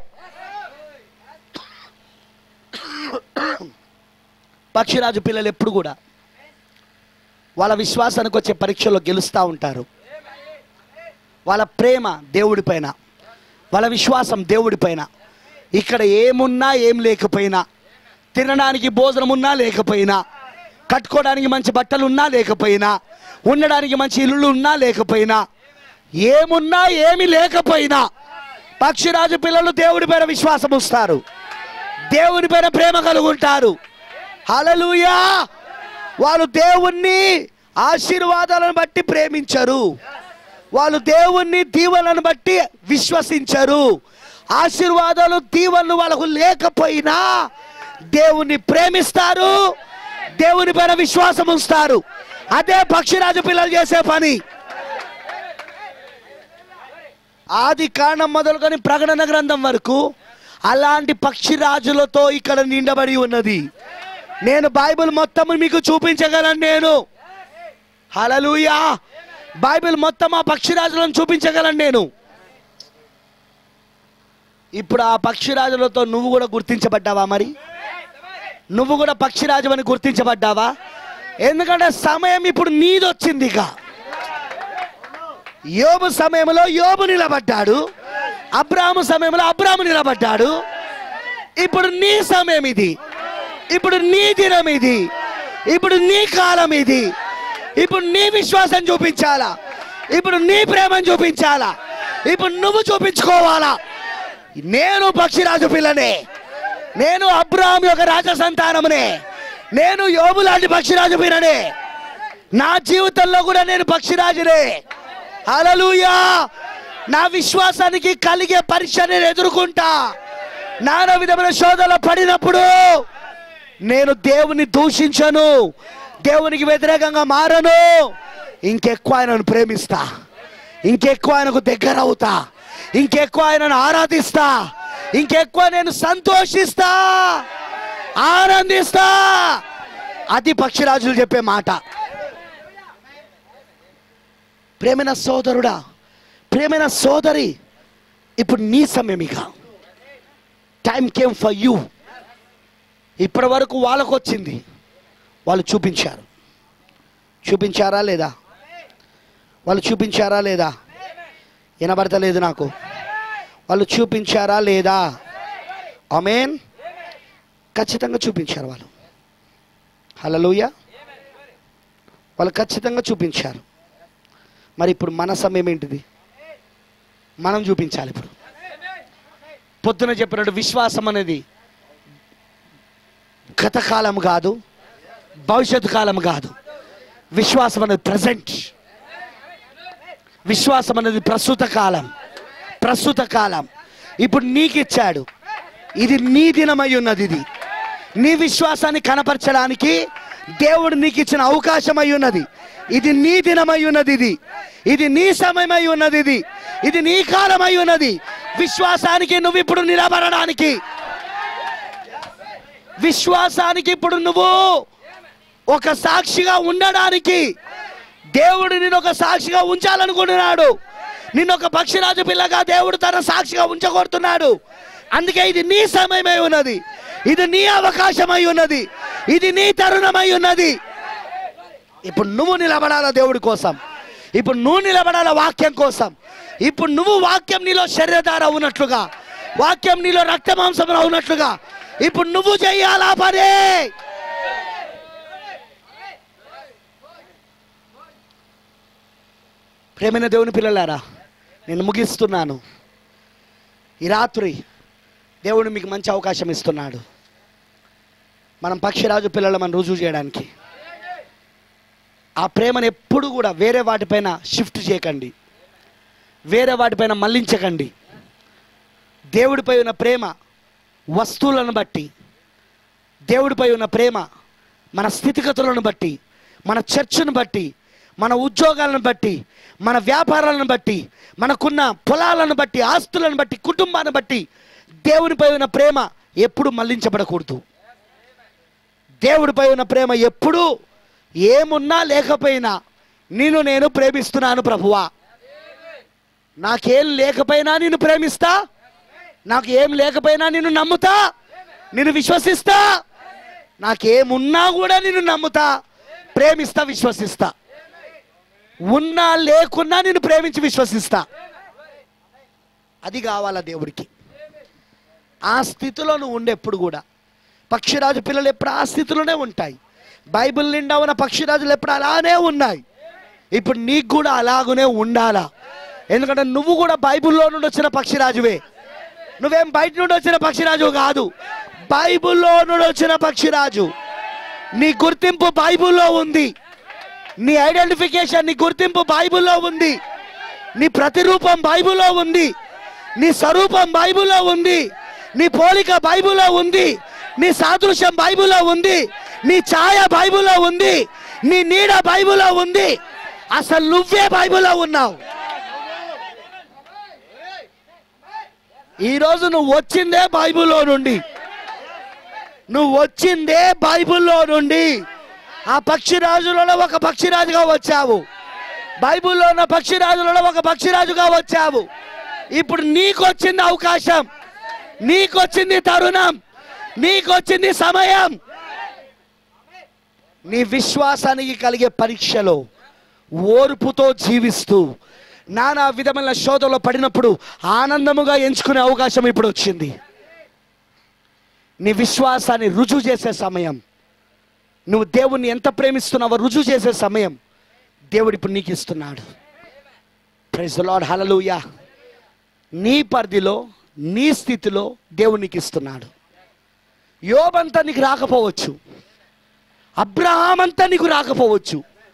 Speaker 1: పక్షిరాజు పిల్లలు ఎప్పుడు కూడా వాళ్ళ విశ్వాసానికి వచ్చే పరీక్షలో గెలుస్తూ ఉంటారు. వాళ్ళ ప్రేమ దేవుడి పైన, వాళ్ళ విశ్వాసం దేవుడి పైన. ఇక్కడ ఏమున్నా ఏం లేకపోయినా, తినడానికి భోజనం ఉన్నా లేకపోయినా, కట్టుకోవడానికి మంచి బట్టలు ఉన్నా లేకపోయినా, ఉండడానికి మంచి ఇల్లు ఉన్నా లేకపోయినా, ఏమున్నా ఏమి లేకపోయినా పక్షిరాజు పిల్లలు దేవుడి పైన విశ్వాసం ఉంచుతారు, దేవుని పైన ప్రేమ కలుగుంటారు. హల్లెలూయా. వాళ్ళు దేవుణ్ణి ఆశీర్వాదాలను బట్టి ప్రేమించరు, వాళ్ళు దేవుణ్ణి దీవెనలను బట్టి విశ్వసించరు. ఆశీర్వాదాలు దీవెనలు వాళ్ళకు లేకపోయినా దేవుణ్ణి ప్రేమిస్తారు, దేవుని పైన విశ్వాసం ఉంచుతారు. అదే పక్షిరాజు పిల్లలు చేసే పని. ఆది కాండం మొదలుకొని ప్రకటన గ్రంథం వరకు అలాంటి పక్షిరాజులతో ఇక్కడ నిండబడి ఉన్నది. నేను బైబిల్ మొత్తం మీకు చూపించగలను. నేను హల్లెలూయా. బైబిల్ మొత్తం ఆ పక్షిరాజులను చూపించగలను నేను. ఇప్పుడు ఆ పక్షిరాజులతో నువ్వు కూడా గుర్తించబడ్డావా? మరి నువ్వు కూడా పక్షిరాజు అని గుర్తించబడ్డావా? ఎందుకంటే సమయం ఇప్పుడు నీదొచ్చింది. ఇక యోబు సమయంలో యోబు నిలబడ్డాడు, అబ్రాహాము సమయంలో అబ్రాహాము నిలబడ్డాడు. ఇప్పుడు నీ సమయం ఇది, ఇప్పుడు నీ దినం ఇది, ఇప్పుడు నీ కాలం ఇది. ఇప్పుడు నీ విశ్వాసం చూపించాలా, ఇప్పుడు నీ ప్రేమను చూపించాలా, ఇప్పుడు నువ్వు చూపించుకోవాలా. నేను పక్షిరాజు పిల్లనే, నేను అబ్రాహాము యొక్క రాజ సంతానమునే, నేను యోబు లాంటి పక్షిరాజు విననే, నా జీవితంలో కూడా నేను పక్షిరాజునే. హల్లెలూయా. నా విశ్వాసానికి కలిగే పరీక్ష నేను ఎదుర్కొంటా. నానా విధమైన శోధనలో పడినప్పుడు నేను దేవుని దూషించను, దేవునికి వ్యతిరేకంగా మారను. ఇంకెక్కువ ఆయనను ప్రేమిస్తా, ఇంకెక్కువ ఆయనకు దగ్గర అవుతా, ఇంకెక్కువ ఆయనను ఆరాధిస్తా, ఇంకెక్కువ నేను సంతోషిస్తా, ఆనందిస్తా. అది పక్షిరాజులు చెప్పే మాట. ప్రేమైన సోదరుడా, ప్రేమైన సోదరి, ఇప్పుడు నీ సమయం. ఇక టైం కేమ్ ఫర్ యూ. ఇప్పటి వరకు వాళ్ళకు వచ్చింది, వాళ్ళు చూపించారు. చూపించారా లేదా? వాళ్ళు చూపించారా లేదా? వినబడతలేదు నాకు. వాళ్ళు చూపించారా లేదా? ఆమేన్. ఖచ్చితంగా చూపించారు వాళ్ళు. హల్లెలూయా. వాళ్ళు ఖచ్చితంగా చూపించారు. మరి ఇప్పుడు మన సమయం ఏంటిది? మనం చూపించాలి. ఇప్పుడు పొద్దున చెప్పినట్టు విశ్వాసం అనేది గతకాలం కాదు, భవిష్యత్తు కాలం కాదు. విశ్వాసం అనేది ప్రజెంట్. విశ్వాసం అనేది ప్రస్తుత కాలం. ప్రస్తుత కాలం ఇప్పుడు నీకు ఇచ్చాడు. ఇది నీ దినమై ఉన్నది. ఇది నీ విశ్వాసాన్ని కనపరచడానికి దేవుడు నీకు ఇచ్చిన అవకాశం అయి ఉన్నది. ఇది నీ దినమై ఉన్నది. ఇది ఇది నీ సమయమై ఉన్నది. ఇది ఇది నీ కాలం అయి ఉన్నది. విశ్వాసానికి నువ్వు ఇప్పుడు నిలబడడానికి, విశ్వాసానికి ఇప్పుడు నువ్వు ఒక సాక్షిగా ఉండడానికి దేవుడు నిన్ను ఒక సాక్షిగా ఉంచాలనుకుంటున్నాడు. నిన్ను ఒక పక్షిరాజు పిల్లగా దేవుడు తన సాక్షిగా ఉంచగొడుతున్నాడు. అందుకే ఇది నీ సమయమై ఉన్నది. ఇది నీ అవకాశమై ఉన్నది. ఇది నీ తరుణమై ఉన్నది. ఇప్పుడు నువ్వు నిలబడాలా దేవుడి కోసం. ఇప్పుడు నువ్వు నిలబడాల వాక్యం కోసం. ఇప్పుడు నువ్వు వాక్యం నీలో శరీరధార ఉన్నట్లుగా, వాక్యం నీలో రక్త మాంసంలో ఉన్నట్లుగా ఇప్పుడు నువ్వు చెయ్యాలా పనే. ప్రేమైన దేవుని పిల్లలారా, నేను ముగిస్తున్నాను. ఈ రాత్రి దేవుడు మీకు మంచి అవకాశం ఇస్తున్నాడు. మనం పక్షిరాజు పిల్లలు మనం రుజువు చేయడానికి. ఆ ప్రేమను ఎప్పుడు కూడా వేరే వాటిపైన షిఫ్ట్ చేయకండి, వేరే వాటిపైన మళ్లించకండి. దేవుడిపై ఉన్న ప్రేమ వస్తువులను బట్టి, దేవుడిపై ఉన్న ప్రేమ మన స్థితిగతులను బట్టి, మన చర్చను బట్టి, మన ఉద్యోగాలను బట్టి, మన వ్యాపారాలను బట్టి, మనకున్న పొలాలను బట్టి, ఆస్తులను బట్టి, కుటుంబాన్ని బట్టి దేవునిపై ఉన్న ప్రేమ ఎప్పుడు మళ్లించబడకూడదు. దేవుడిపై ఉన్న ప్రేమ ఎప్పుడు ఏమున్నా లేకపోయినా నిన్ను నేను ప్రేమిస్తున్నాను ప్రభువా, నాకేం లేకపోయినా నిన్ను ప్రేమిస్తా, నాకు ఏం లేకపోయినా నిన్ను నమ్ముతా, నిన్ను విశ్వసిస్తా, నాకేమున్నా కూడా నిన్ను నమ్ముతా, ప్రేమిస్తా, విశ్వసిస్తా. ఉన్నా లేకున్నా నిన్ను ప్రేమించి విశ్వసిస్తా. అది కావాలా దేవుడికి. ఆ స్థితిలో నువ్వు ఉండేప్పుడు కూడా. పక్షిరాజు పిల్లలు ఎప్పుడు ఆ స్థితిలోనే ఉంటాయి. బైబిల్ నిండా ఉన్న పక్షిరాజులు ఎప్పుడు అలానే ఉన్నాయి. ఇప్పుడు నీకు కూడా అలాగనే ఉండాలా. ఎందుకంటే నువ్వు కూడా బైబిల్లో నుండి వచ్చిన పక్షిరాజువే. నువ్వేం బయట నుండి వచ్చిన పక్షిరాజు కాదు, బైబిల్లో నుండి వచ్చిన పక్షిరాజు. నీ గుర్తింపు బైబిల్లో ఉంది. నీ ఐడెంటిఫికేషన్, నీ గుర్తింపు బైబిల్లో ఉంది. నీ ప్రతిరూపం బైబిల్లో ఉంది. నీ స్వరూపం బైబిల్లో ఉంది. నీ పోలిక బైబిల్లో ఉంది. నీ సాదృశ్యం బైబిల్లో ఉంది. నీ ఛాయ బైబిల్లో ఉంది. నీ నీడ బైబిల్లో ఉంది. అసలు నువ్వే బైబిల్లో ఉన్నావు. ఈరోజు నువ్వు వచ్చిందే బైబిల్లో నుండి. నువ్వు వచ్చిందే బైబిల్లో నుండి. ఆ పక్షిరాజులలో ఒక పక్షిరాజుగా వచ్చావు. బైబిల్లో ఉన్న పక్షిరాజులలో ఒక పక్షిరాజుగా వచ్చావు. ఇప్పుడు నీకు వచ్చింది అవకాశం, నీకు వచ్చింది తరుణం, నీకు వచ్చింది సమయం. నీ విశ్వాసానికి కలిగే పరీక్షలో ఓర్పుతో జీవిస్తూ నానా విధమైన శోధనలో పడినప్పుడు ఆనందముగా ఎంచుకునే అవకాశం ఇప్పుడు వచ్చింది. నీ విశ్వాసాన్ని రుజువు చేసే సమయం, నువ్వు దేవుణ్ణి ఎంత ప్రేమిస్తున్నావో రుజువు చేసే సమయం దేవుడు ఇప్పుడు నీకు ఇస్తున్నాడు. Praise the lord, hallelujah. నీ పరిధిలో, నీ స్థితిలో దేవుడు నీకు ఇస్తున్నాడు. యోబంతా నీకు రాకపోవచ్చు, అబ్రహాం అంతా నీకు రాకపోవచ్చు,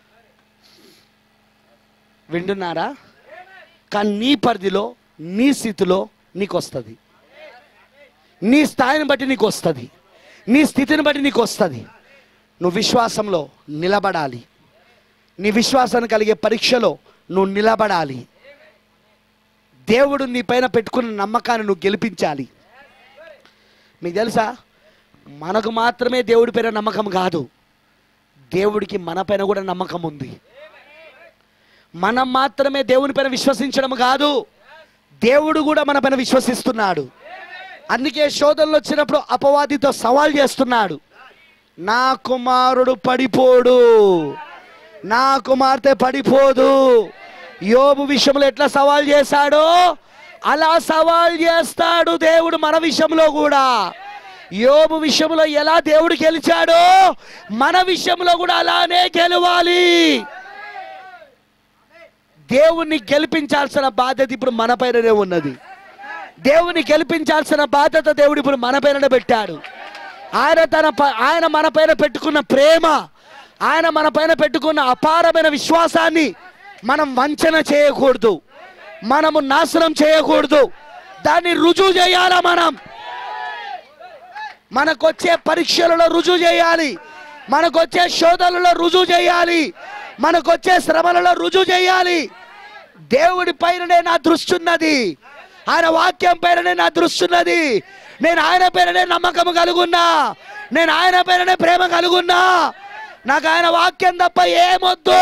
Speaker 1: వింటున్నారా? కానీ నీ పరిధిలో, నీ స్థితిలో నీకు వస్తుంది. నీ స్థాయిని బట్టి నీకు వస్తుంది, నీ స్థితిని బట్టి నీకు వస్తుంది. నువ్వు విశ్వాసంలో నిలబడాలి. నీ విశ్వాసాన్ని కలిగే పరీక్షలో నువ్వు నిలబడాలి. దేవుడు నీ పైన పెట్టుకున్న నమ్మకాన్ని నువ్వు గెలిపించాలి. మీకు తెలుసా, మనకు మాత్రమే దేవుడి పైన నమ్మకం కాదు, దేవుడికి మన పైన కూడా నమ్మకం ఉంది. మనం మాత్రమే దేవుని పైన విశ్వసించడం కాదు, దేవుడు కూడా మన పైన విశ్వసిస్తున్నాడు. అందుకే శోధనలు వచ్చినప్పుడు అపవాదితో సవాల్ చేస్తున్నాడు, నా కుమారుడు పడిపోడు, నా కుమార్తె పడిపోదు. యోబు విషయంలో ఎట్లా సవాల్ చేశాడో అలా సవాల్ చేస్తాడు దేవుడు మన విషయంలో కూడా. యోబు విషయంలో ఎలా దేవుడు గెలిచాడో మన విషయంలో కూడా అలానే గెలవాలి. దేవుణ్ణి గెలిపించాల్సిన బాధ్యత ఇప్పుడు మన పైననే ఉన్నది. దేవుని గెలిపించాల్సిన బాధ్యత దేవుడు ఇప్పుడు మన పైన పెట్టాడు. ఆయన తన ఆయన మన పైన పెట్టుకున్న ప్రేమ, ఆయన మన పైన పెట్టుకున్న అపారమైన విశ్వాసాన్ని మనం వంచన చేయకూడదు, మనము నాశనం చేయకూడదు. దాన్ని రుజువు చేయాలా? మనం మనకొచ్చే పరీక్షలలో రుజువు చేయాలి, మనకొచ్చే శోధనలలో రుజువు చేయాలి, మనకొచ్చే శ్రమలలో రుజువు చేయాలి. దేవుడి పైననే నా దృష్టి ఉన్నది, ఆయన వాక్యం పైననే నా దృష్టి ఉన్నది. నేను ఆయన పైననే నమ్మకం కలుగున్నా, నేను ఆయన పైననే ప్రేమ కలుగున్నా. నాకు ఆయన వాక్యం తప్ప ఏమొద్దు,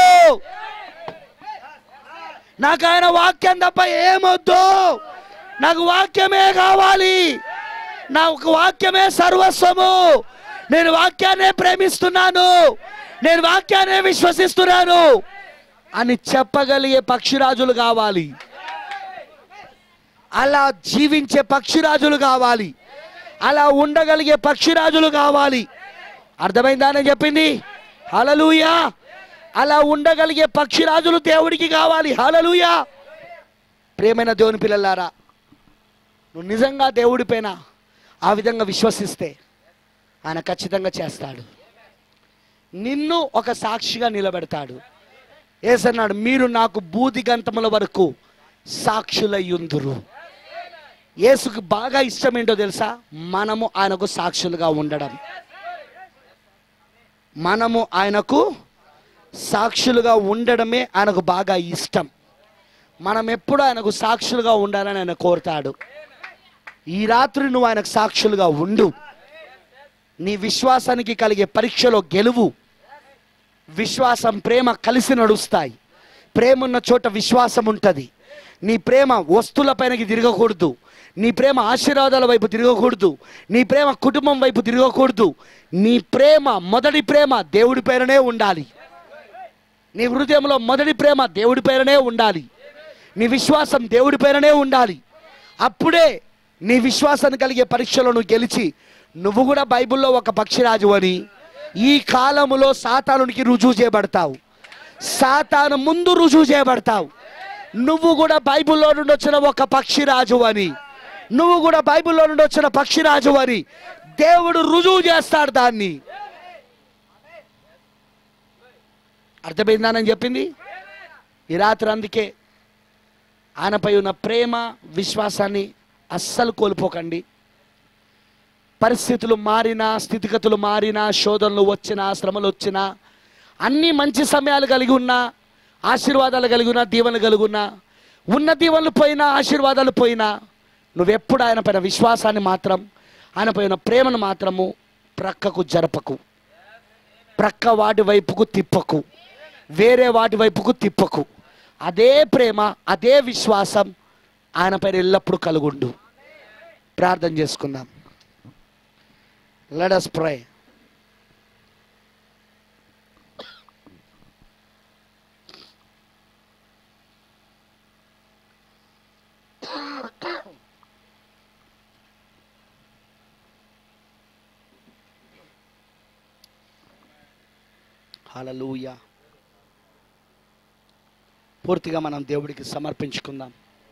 Speaker 1: నాకు ఆయన వాక్యం తప్ప ఏమొద్దు. నాకు వాక్యమే కావాలి, నాకు వాక్యమే సర్వస్వము. నేను వాక్యాన్నే ప్రేమిస్తున్నాను, నేను వాక్యాన్నే విశ్వసిస్తున్నాను అని చెప్పగలిగే పక్షిరాజులు కావాలి. అలా జీవించే పక్షిరాజులు కావాలి, అలా ఉండగలిగే పక్షిరాజులు కావాలి. అర్థమైందా అని చెప్పింది? హల్లెలూయా. అలా ఉండగలిగే పక్షిరాజులు దేవుడికి కావాలి. హల్లెలూయా. ప్రియమైన దేవుని పిల్లలారా, నువ్వు నిజంగా దేవుడి పైన ఆ విధంగా విశ్వసిస్తే ఆయన ఖచ్చితంగా చేస్తాడు. నిన్ను ఒక సాక్షిగా నిలబెడతాడు. యేసన్నాడు, మీరు నాకు బూదిగంతముల వరకు సాక్షులయ్యుందురు. యేసుకు బాగా ఇష్టం ఏంటో తెలుసా? మనము ఆయనకు సాక్షులుగా ఉండడం. మనము ఆయనకు సాక్షులుగా ఉండడమే ఆయనకు బాగా ఇష్టం. మనం ఎప్పుడు ఆయనకు సాక్షులుగా ఉండాలని ఆయన కోరుతాడు. ఈ రాత్రి నువ్వు ఆయనకు సాక్షులుగా ఉండు. నీ విశ్వాసానికి కలిగే పరీక్షలో గెలువు. విశ్వాసం, ప్రేమ కలిసి నడుస్తాయి. ప్రేమ ఉన్న చోట విశ్వాసం ఉంటుంది. నీ ప్రేమ వస్తువులపైనకి తిరగకూడదు, నీ ప్రేమ ఆశీర్వాదాల వైపు తిరగకూడదు, నీ ప్రేమ కుటుంబం వైపు తిరగకూడదు. నీ ప్రేమ, మొదటి ప్రేమ దేవుడి పైననే ఉండాలి. నీ హృదయంలో మొదటి ప్రేమ దేవుడి పైననే ఉండాలి. నీ విశ్వాసం దేవుడి పైననే ఉండాలి. అప్పుడే నీ విశ్వాసాన్ని కలిగే పరీక్షలో నువ్వు గెలిచి నువ్వు కూడా బైబిల్లో ఒక పక్షిరాజు అని ఈ కాలములో సాతానునికి రుజువు చేయబడతావు. సాతాను ముందు రుజువు చేయబడతావు. నువ్వు కూడా బైబిల్లో నుండి వచ్చిన ఒక పక్షిరాజు అని, నువ్వు కూడా బైబిల్లో నుండి వచ్చిన పక్షిరాజు అని దేవుడు రుజువు చేస్తాడు దాన్ని. అర్థమైందానని చెప్పింది ఈ రాత్రి. అందుకే ఆయనపై ఉన్న ప్రేమ, విశ్వాసాన్ని అస్సలు కోల్పోకండి. పరిస్థితులు మారినా, స్థితిగతులు మారినా, శోధనలు వచ్చినా, శ్రమలు వచ్చినా, అన్ని మంచి సమయాలు కలిగి ఉన్నా, ఆశీర్వాదాలు కలిగి ఉన్నా, దీవెనలు కలిగి ఉన్నా, ఉన్న దీవెనలు పోయినా, ఆశీర్వాదాలు పోయినా, నువ్వెప్పుడు ఆయన పైన విశ్వాసాన్ని మాత్రం, ఆయన పైన ప్రేమను మాత్రము ప్రక్కకు జరపకు. ప్రక్క వాటి వైపుకు తిప్పకు, వేరే వాటి వైపుకు తిప్పకు. అదే ప్రేమ, అదే విశ్వాసం ఆయన పైన ఎల్లప్పుడూ కలుగుండు. ప్రార్థన చేసుకుందాం. Let us pray. హల్లెలూయా. పూర్తిగా మనం దేవుడికి సమర్పించుకుందాం.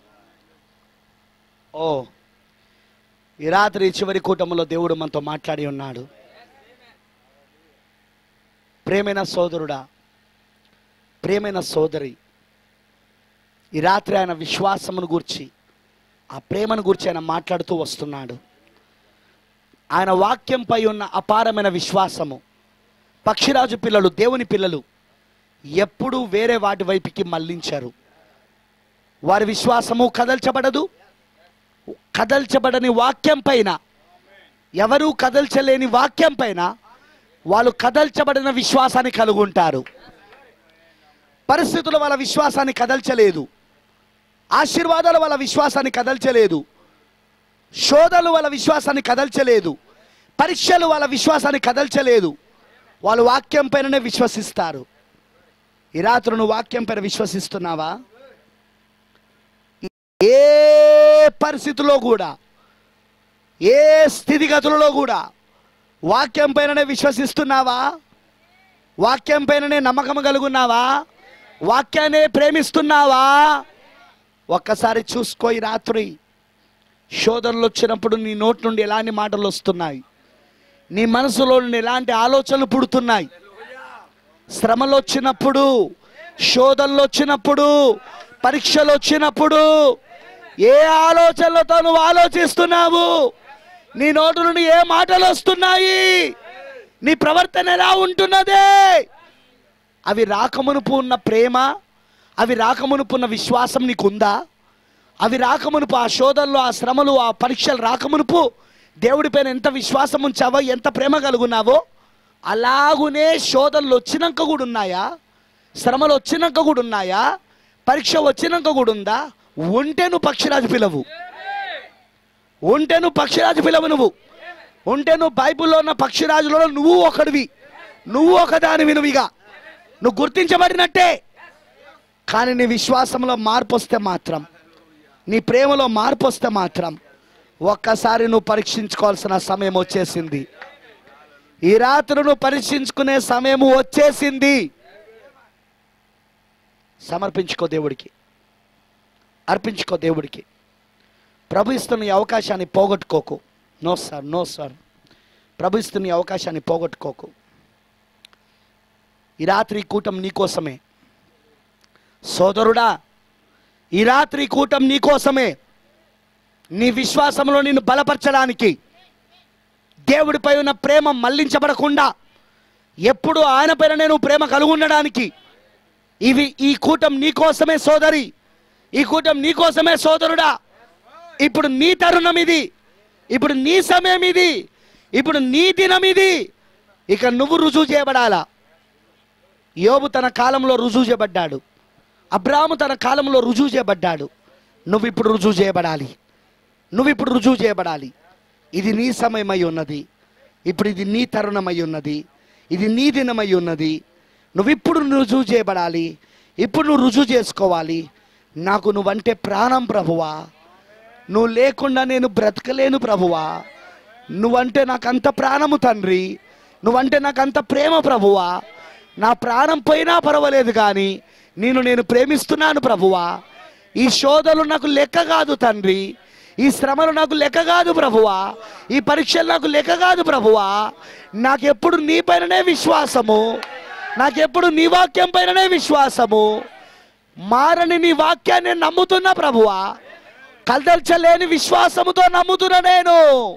Speaker 1: ఓ, ఈ రాత్రి చివరి కూటములో దేవుడు మనతో మాట్లాడి ఉన్నాడు. ప్రియమైన సోదరుడా, ప్రియమైన సోదరి, ఈ రాత్రి ఆయన విశ్వాసమును గూర్చి, ఆ ప్రేమను గూర్చి ఆయన మాట్లాడుతూ వస్తున్నాడు. ఆయన వాక్యంపై ఉన్న అపారమైన విశ్వాసము. పక్షిరాజు పిల్లలు, దేవుని పిల్లలు ఎప్పుడూ వేరే వాటి వైపుకి మళ్ళించారు. వారి విశ్వాసము కదల్చబడదు. కదల్చబడని వాక్యం పైన, ఎవరూ కదల్చలేని వాక్యం పైన వాళ్ళు కదల్చబడిన విశ్వాసాన్ని కలిగి ఉంటారు. పరిస్థితులు వాళ్ళ విశ్వాసాన్ని కదల్చలేదు. ఆశీర్వాదాలు వాళ్ళ విశ్వాసాన్ని కదల్చలేదు. శోధనలు వాళ్ళ విశ్వాసాన్ని కదల్చలేదు. పరీక్షలు వాళ్ళ విశ్వాసాన్ని కదల్చలేదు. వాళ్ళు వాక్యం పైననే విశ్వసిస్తారు. ఈ రాత్రి నువ్వు వాక్యం పైన విశ్వసిస్తున్నావా? ఏ పరిస్థితుల్లో కూడా, ఏ స్థితిగతులలో కూడా వాక్యం పైననే విశ్వసిస్తున్నావా? వాక్యం పైననే నమ్మకం కలుగున్నావా? వాక్యాన్ని ప్రేమిస్తున్నావా? ఒక్కసారి చూసుకో. ఈ రాత్రి శోధనలు వచ్చినప్పుడు నీ నోటి నుండి ఎలాంటి మాటలు వస్తున్నాయి? నీ మనసులో నుండి ఎలాంటి ఆలోచనలు పుడుతున్నాయి? శ్రమలు వచ్చినప్పుడు, శోధనలు వచ్చినప్పుడు, పరీక్షలు వచ్చినప్పుడు ఏ ఆలోచనలతో నువ్వు ఆలోచిస్తున్నావు? నీ నోటి నుండి ఏ మాటలు వస్తున్నాయి? నీ ప్రవర్తన ఎలా ఉంటున్నదే? అవి రాకమునుపు ఉన్న ప్రేమ, అవి రాకమునుపు ఉన్న విశ్వాసం నీకుందా? అవి రాకమునుపు, ఆ శోధనలు, ఆ శ్రమలు, ఆ పరీక్షలు రాకమునుపు దేవుడిపైన ఎంత విశ్వాసం ఉంచావో, ఎంత ప్రేమ కలుగున్నావో, అలాగునే శోధనలు వచ్చినాక కూడా ఉన్నాయా? శ్రమలు వచ్చినాక కూడా ఉన్నాయా? పరీక్ష వచ్చినాక కూడా ఉందా? ఉంటే నువ్వు పక్షిరాజు పిలవు. ఉంటే నువ్వు పక్షిరాజు పిలవు. నువ్వు ఉంటే నువ్వు బైబిల్లో ఉన్న పక్షిరాజులలో నువ్వు ఒకడివి. నువ్వు ఒకదానివి. నువ్వుగా నువ్వు గుర్తించబడినట్టే. కానీ నీ విశ్వాసంలో మార్పు వస్తే మాత్రం, నీ ప్రేమలో మార్పు వస్తే మాత్రం ఒక్కసారి నువ్వు పరీక్షించుకోవాల్సిన సమయం వచ్చేసింది. ఈ రాత్రి నువ్వు పరీక్షించుకునే సమయం వచ్చేసింది. సమర్పించుకో దేవుడికి, అర్పించుకో దేవుడికి. ప్రభు ఇస్తున్న ఈ అవకాశాన్ని పోగొట్టుకోకు. No sir, no sir. ప్రభు ఇస్తున్న ఈ అవకాశాన్ని పోగొట్టుకోకు. ఈ రాత్రి కూటం నీకోసమే సోదరుడా. ఈ రాత్రి కూటం నీకోసమే. నీ విశ్వాసంలో నిన్ను బలపరచడానికి, దేవుడిపై ఉన్న ప్రేమ మళ్లించబడకుండా ఎప్పుడు ఆయన పైన నేను ప్రేమ కలిగి ఉండడానికి ఇవి ఈ కూటం నీకోసమే సోదరి. ఈ కూటం నీకోసమే సోదరుడా. ఇప్పుడు నీ తరుణం ఇది. ఇప్పుడు నీ సమయం ఇది. ఇప్పుడు నీ దినం ఇది. ఇక నువ్వు రుజువు చేయబడాలా. యోబు తన కాలంలో రుజువు చేయబడ్డాడు. అబ్రాహాము తన కాలంలో రుజువు చేయబడ్డాడు. నువ్వు ఇప్పుడు రుజువు చేయబడాలి. నువ్వు ఇప్పుడు రుజువు చేయబడాలి. ఇది నీ సమయమై ఉన్నది. ఇప్పుడు ఇది నీ తరుణమై ఉన్నది. ఇది నీ దినమై ఉన్నది. నువ్వు ఇప్పుడు రుజువు చేయబడాలి. ఇప్పుడు నువ్వు రుజువు చేసుకోవాలి. నాకు నువ్వంటే ప్రాణం ప్రభువా. నువ్వు లేకుండా నేను బ్రతకలేను ప్రభువా. నువ్వంటే నాకు అంత ప్రాణము తండ్రి. నువ్వంటే నాకు అంత ప్రేమ ప్రభువా. నా ప్రాణం పోయినా పర్వాలేదు కానీ నేను నేను ప్రేమిస్తున్నాను ప్రభువా. ఈ శోధనలు నాకు లెక్క కాదు తండ్రి. ఈ శ్రమలు నాకు లెక్క కాదు ప్రభువా. ఈ పరీక్షలు నాకు లెక్క కాదు ప్రభువా. నాకెప్పుడు నీ పైననే విశ్వాసము. నాకెప్పుడు నీ వాక్యం పైననే విశ్వాసము. మారని నీ వాక్యాన్ని నమ్ముతున్నా ప్రభువా. కదల్చలేని విశ్వాసముతో నమ్ముతున్నా నేను.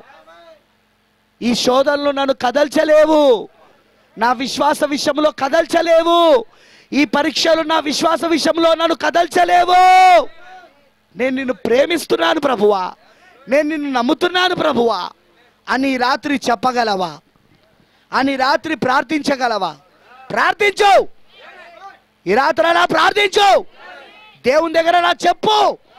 Speaker 1: ఈ శోధనలు నన్ను కదల్చలేవు. నా విశ్వాస విషయంలో కదల్చలేవు. ఈ పరీక్షలు నా విశ్వాస విషయంలో నన్ను కదల్చలేవు. నేను నిన్ను ప్రేమిస్తున్నాను ప్రభువా. నేను నిన్ను నమ్ముతున్నాను ప్రభువా అని రాత్రి చెప్పగలవా? అని రాత్రి ప్రార్థించగలవా? ప్రార్థించు. ఈ రాత్రి అలా ప్రార్థించు. దేవుని దగ్గర నా చెప్పు,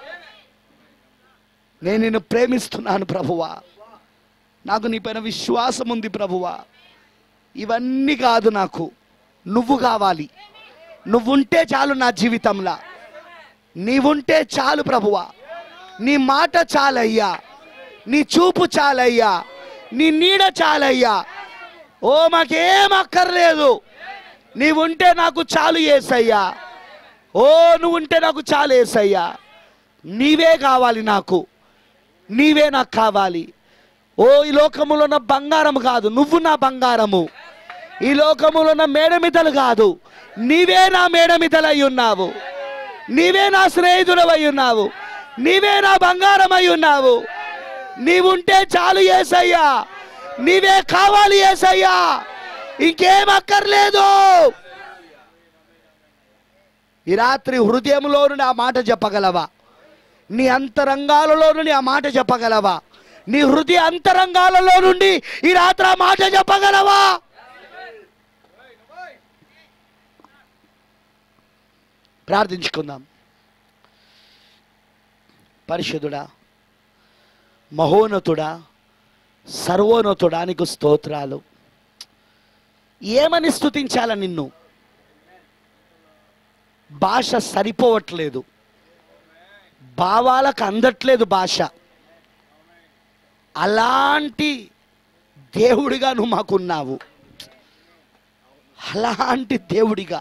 Speaker 1: నేను నిన్ను ప్రేమిస్తున్నాను ప్రభువా. నాకు నీ పైన విశ్వాసం ఉంది ప్రభువా. ఇవన్నీ కాదు, నాకు నువ్వు కావాలి. నువ్వుంటే చాలు నా జీవితంలో. నీవుంటే చాలు ప్రభువా. నీ మాట చాలయ్యా. నీ చూపు చాలయ్యా. నీ నీడ చాలయ్యా. ఓ మాకేం అక్కర్లేదు. నీవుంటే నాకు చాలు యేసయ్యా. ఓ నువ్వుంటే నాకు చాలు యేసయ్యా. నీవే కావాలి నాకు. నీవే నాకు కావాలి. ఓ ఈ లోకములో నా బంగారం కాదు, నువ్వు నా బంగారము. ఈ లోకములో ఉన్న మేడమితలు కాదు, నీవే నా మేడమితలై ఉన్నావు, నీవే నా స్నేహితుడవై ఉన్నావు, నీవే నా బంగారమై ఉన్నావు. నీవుంటే చాలు యేసయ్యా, నీవే కావాలి యేసయ్యా, ఇంకేం అక్కర్లేదు. ఈ రాత్రి హృదయంలో నుండి ఆ మాట చెప్పగలవా? నీ అంతరంగాలలో నుండి ఆ మాట చెప్పగలవా? నీ హృదయ అంతరంగాలలో నుండి ఈ రాత్రి ఆ మాట చెప్పగలవా? ప్రార్థించుకుందాం. పరిశుద్ధుడా, మహోన్నతుడా, సర్వోన్నతుడా, నీకు స్తోత్రాలు. ఏమని స్తుతించాల నిన్ను? భాష సరిపోవట్లేదు, భావాలకు అందట్లేదు భాష. అలాంటి దేవుడిగా నువ్వు మాకున్నావు, అలాంటి దేవుడిగా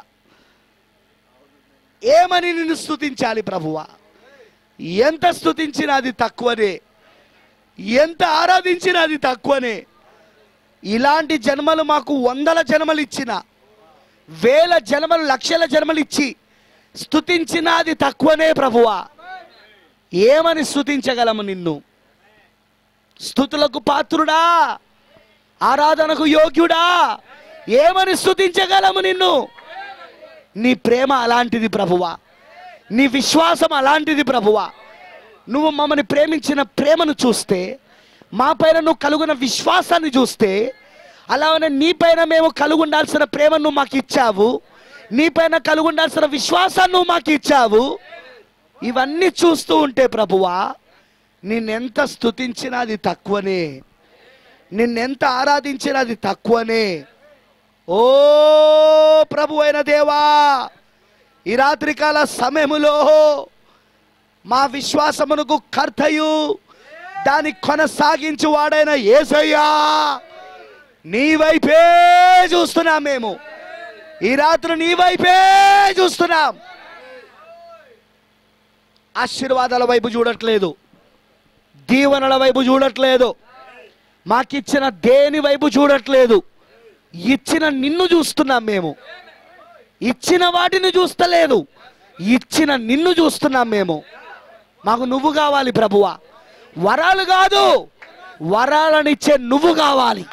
Speaker 1: ఏమని నిన్ను స్తుతించాలి ప్రభువా? ఎంత స్తుతించినా అది తక్కువనే, ఎంత ఆరాధించినా అది తక్కువనే. ఇలాంటి జన్మలు మాకు వందల జన్మలు ఇచ్చిన, వేల జన్మలు లక్షల జన్మలు ఇచ్చి స్తుతించినా అది తక్కువనే ప్రభువా. ఏమని స్తుతించగలము నిన్ను? స్తుతులకు పాత్రుడా, ఆరాధనకు యోగ్యుడా, ఏమని స్తుతించగలము నిన్ను? నీ ప్రేమ అలాంటిది ప్రభువా, నీ విశ్వాసం అలాంటిది ప్రభువా. నువ్వు మమ్మల్ని ప్రేమించిన ప్రేమను చూస్తే, మా పైన నువ్వు కలుగున విశ్వాసాన్ని చూస్తే, అలానే నీ పైన మేము కలిగి ఉండాల్సిన ప్రేమను నువ్వు మాకు ఇచ్చావు, నీ పైన కలిగి ఉండాల్సిన విశ్వాసాన్ని నువ్వు మాకు ఇచ్చావు. ఇవన్నీ చూస్తూ ఉంటే ప్రభువా, నిన్నెంత స్తుతించినా అది తక్కువనే, నిన్నెంత ఆరాధించినా అది తక్కువనే. ఓ ప్రభు అయిన దేవా, ఈ రాత్రికాల సమయములో మా విశ్వాసమునకు కర్తయు దాన్ని కొనసాగించు వాడైన యేసయ్యా, నీ వైపే చూస్తున్నాం. మేము ఈ రాత్రి నీ వైపే చూస్తున్నాం. ఆశీర్వాదాల వైపు చూడట్లేదు, దీవెనల వైపు చూడట్లేదు, మాకిచ్చిన దేని వైపు చూడట్లేదు, ఇచ్చిన నిన్ను చూస్తున్నాం. మేము ఇచ్చిన వాటిని చూస్తలేదు, ఇచ్చిన నిన్ను చూస్తున్నాం. మేము మాకు నువ్వు కావాలి ప్రభువా, వరాలు కాదు, వరాలనిచ్చే నువ్వు కావాలి.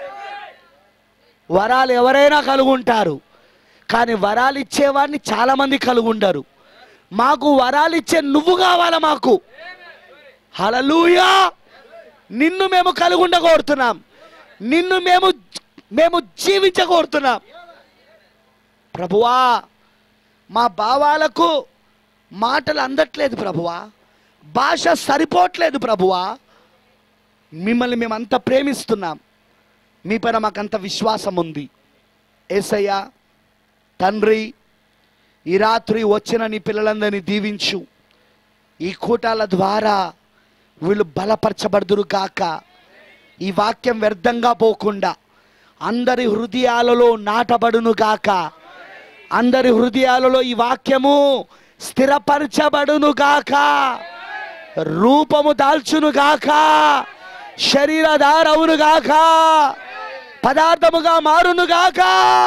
Speaker 1: వరాలు ఎవరైనా కలుగుంటారు, కానీ వరాలు ఇచ్చేవాడిని చాలామంది కలుగుంటారు. మాకు వరాలు ఇచ్చే నువ్వు కావాలా మాకు. హల్లెలూయా. నిన్ను మేము కలుగుండగోరుతున్నాం, నిన్ను మేము మేము జీవించగోరుతున్నాం ప్రభువా. మా భావాలకు మాటలు అందట్లేదు ప్రభువా, భాష సరిపోవట్లేదు ప్రభువా. మిమ్మల్ని మేము అంత ప్రేమిస్తున్నాం, మీ పైన మాకంత విశ్వాసం ఉంది యేసయ్యా. తండ్రి, ఈ రాత్రి వచ్చిన నీ పిల్లలందరినీ దీవించు. ఈ కూటాల ద్వారా వీళ్ళు బలపరచబడుదురు గాక. ఈ వాక్యం వ్యర్థంగా పోకుండా అందరి హృదయాలలో నాటబడును గాక. అందరి హృదయాలలో ఈ వాక్యము స్థిరపరచబడును గాక, రూపము దాల్చును గాక, శరీరధారవును గాక, పదార్థముగా మారును గాక.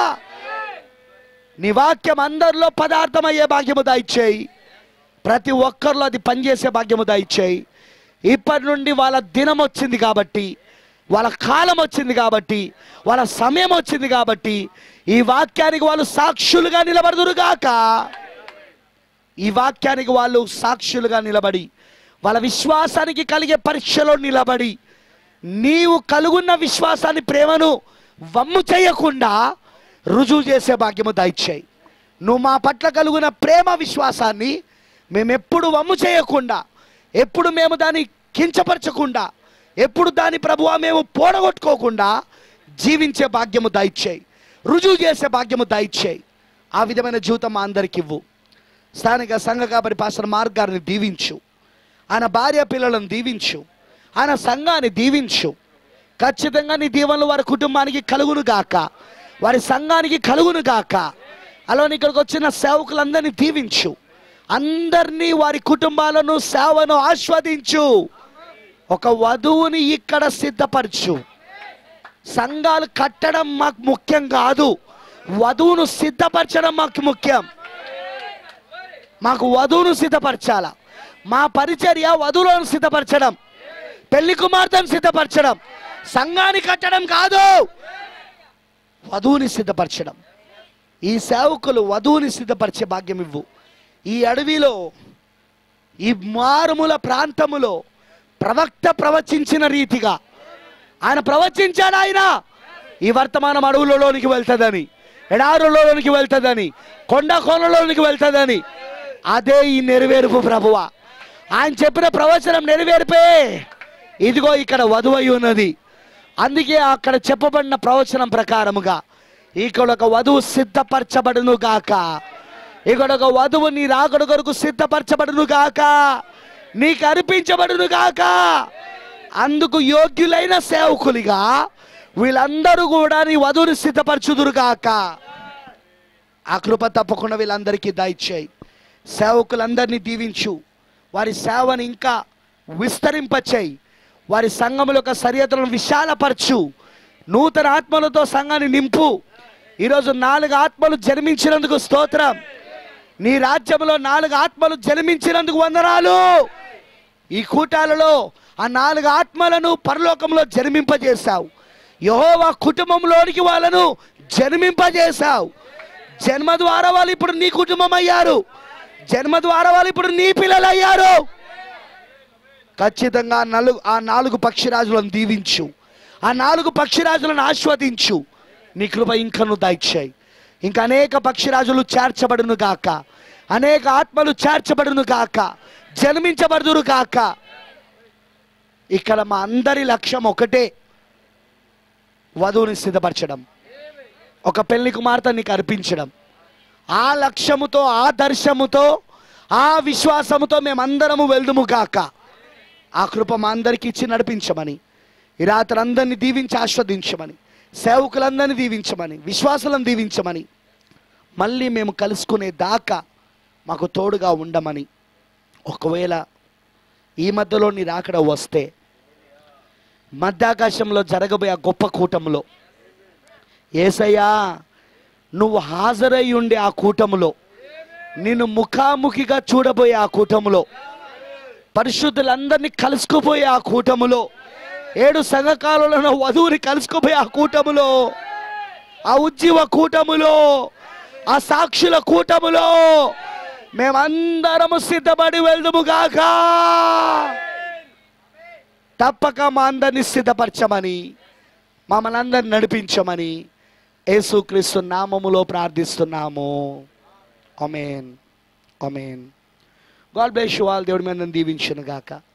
Speaker 1: నీ వాక్యం అందరిలో పదార్థమయ్యే భాగ్యము దయచేయి, ప్రతి ఒక్కరిలో అది పనిచేసే భాగ్యము దయచేయి. ఇప్పటి నుండి వాళ్ళ దినం వచ్చింది కాబట్టి, వాళ్ళ కాలం వచ్చింది కాబట్టి, వాళ్ళ సమయం వచ్చింది కాబట్టి ఈ వాక్యానికి వాళ్ళు సాక్షులుగా నిలబడుదురుగాక. ఈ వాక్యానికి వాళ్ళు సాక్షులుగా నిలబడి, వాళ్ళ విశ్వాసానికి కలిగే పరీక్షలో నిలబడి, నీవు కలుగున్న విశ్వాసాన్ని, ప్రేమను వమ్ము చేయకుండా రుజువు చేసే భాగ్యము దయచేయి. నువ్వు మా పట్ల కలుగున ప్రేమ విశ్వాసాన్ని మేము ఎప్పుడు వమ్ము చేయకుండా, ఎప్పుడు మేము దాన్ని కించపరచకుండా, ఎప్పుడు దాని ప్రభువా మేము పోడగొట్టుకోకుండా జీవించే భాగ్యము దయచేయి, రుజువు చేసే భాగ్యము దయచేయి. ఆ విధమైన జీవితం మా అందరికి ఇవ్వు. స్థానిక సంఘ కాపరి పాస్టర్ మార్క్ గారిని దీవించు, ఆయన భార్య పిల్లలను దీవించు, ఆయన సంఘాన్ని దీవించు. ఖచ్చితంగా నీ దీవెనలు వారి కుటుంబానికి కలుగును గాక, వారి సంఘానికి కలుగును గాక. అలానే ఇక్కడికి వచ్చిన సేవకులందరినీ దీవించు, అందరినీ వారి కుటుంబాలను సేవను ఆస్వాదించు. ఒక వధువుని ఇక్కడ సిద్ధపరచు, సంఘాలు కట్టడం మాకు ముఖ్యం కాదు, వధువును సిద్ధపరచడం మాకు ముఖ్యం. మాకు వధువును సిద్ధపరచాల. మా పరిచర్య వధువులను సిద్ధపరచడం, పెళ్లి కుమార్తెను సిద్ధపరచడం, సంఘాన్ని కట్టడం కాదు, వధువుని సిద్ధపరచడం. ఈ సేవకులు వధువుని సిద్ధపరిచే భాగ్యం ఇవ్వు. ఈ అడవిలో, ఈ మారుమూల ప్రాంతములో ప్రవక్త ప్రవచించిన రీతిగా ఆయన ప్రవచించాడు. ఆయన ఈ వర్తమానం అడవులలోనికి వెళ్తుందని, ఎడారులలోనికి వెళ్తుందని, కొండ కోనలోనికి వెళ్తుందని. అదే ఈ నెరవేర్పు ప్రభువా. ఆయన చెప్పిన ప్రవచనం నెరవేర్పే. ఇదిగో ఇక్కడ వధువై ఉన్నది. అందుకే అక్కడ చెప్పబడిన ప్రవచనం ప్రకారముగా ఇక్కడ ఒక వధువు సిద్ధపరచబడును గాక. ఇక్కడ ఒక వధువు నీ రాకడ కొరకు సిద్ధపరచబడును గాక, నీకు అర్పించబడును గాక. అందుకు యోగ్యులైన సేవకులుగా వీళ్ళందరూ కూడా నీ వధువుని సిద్ధపరచుదురు గాక. ఆ కృప తప్పకుండా వీళ్ళందరికీ దయచేయి. సేవకులందరినీ దీవించు. వారి సేవని ఇంకా విస్తరింపచేయి. వారి సంఘముల యొక్క సరిహద్దులను విశాలపరచు. నూతన ఆత్మలతో సంఘాన్ని నింపు. ఈరోజు నాలుగు ఆత్మలు జన్మించినందుకు స్తోత్రం. నీ రాజ్యంలో నాలుగు ఆత్మలు జన్మించినందుకు వందనాలు. ఈ కూటాలలో ఆ నాలుగు ఆత్మలను పరలోకంలో జన్మింపజేశావు. యెహోవా కుటుంబంలోనికి వాళ్ళను జన్మింపజేశావు. జన్మ ద్వారా వాళ్ళు ఇప్పుడు నీ కుటుంబం అయ్యారు. జన్మ ద్వారా వాళ్ళు ఇప్పుడు నీ పిల్లలు అయ్యారు. ఖచ్చితంగా నలుగు ఆ నాలుగు పక్షిరాజులను దీవించు. ఆ నాలుగు పక్షిరాజులను ఆస్వాదించు. నీ కృప ఇంకను దయచేయి. ఇంకా అనేక పక్షిరాజులు చేర్చబడును గాక, అనేక ఆత్మలు చేర్చబడును గాక, జన్మించబడుదురు గాక. ఇక్కడ మా అందరి లక్ష్యం ఒకటే, వధువుని సిద్ధపరచడం, ఒక పెళ్లి కుమార్తె నీకు అర్పించడం. ఆ లక్ష్యముతో, ఆ దర్శముతో, ఆ విశ్వాసముతో మేమందరము వెళ్దుము గాక. ఆ కృప మా అందరికి ఇచ్చి నడిపించమని, ఈ రాత్రి అందరినీ దీవించి ఆస్వాదించమని, సేవకులందరినీ దీవించమని, విశ్వాసాలను దీవించమని, మళ్ళీ మేము కలుసుకునే దాకా మాకు తోడుగా ఉండమని. ఒకవేళ ఈ మధ్యలో నీ రాకడ వస్తే, మధ్యాకాశంలో జరగబోయే ఆ గొప్ప కూటములో యేసయ్యా నువ్వు హాజరై ఉండే ఆ కూటములో, నిన్ను ముఖాముఖిగా చూడబోయే ఆ కూటములో, పరిశుద్ధులందరినీ కలుసుకుపోయే ఆ కూటములో, ఏడు సంఘకాలంలో వధువుని కలుసుకుపోయే ఆ కూటములో, ఆ ఉజ్జీవ కూటములో, ఆ సాక్షుల కూటములో మేమందరము సిద్ధపడి వెళ్దుముగాక. తప్పక మా అందరినీ సిద్ధపరచమని, మమ్మల్ని అందరిని నడిపించమని యేసుక్రీస్తు నామములో ప్రార్థిస్తున్నాము. Amen, amen. God bless you all. దేవుడి మీద దీవించును గాక.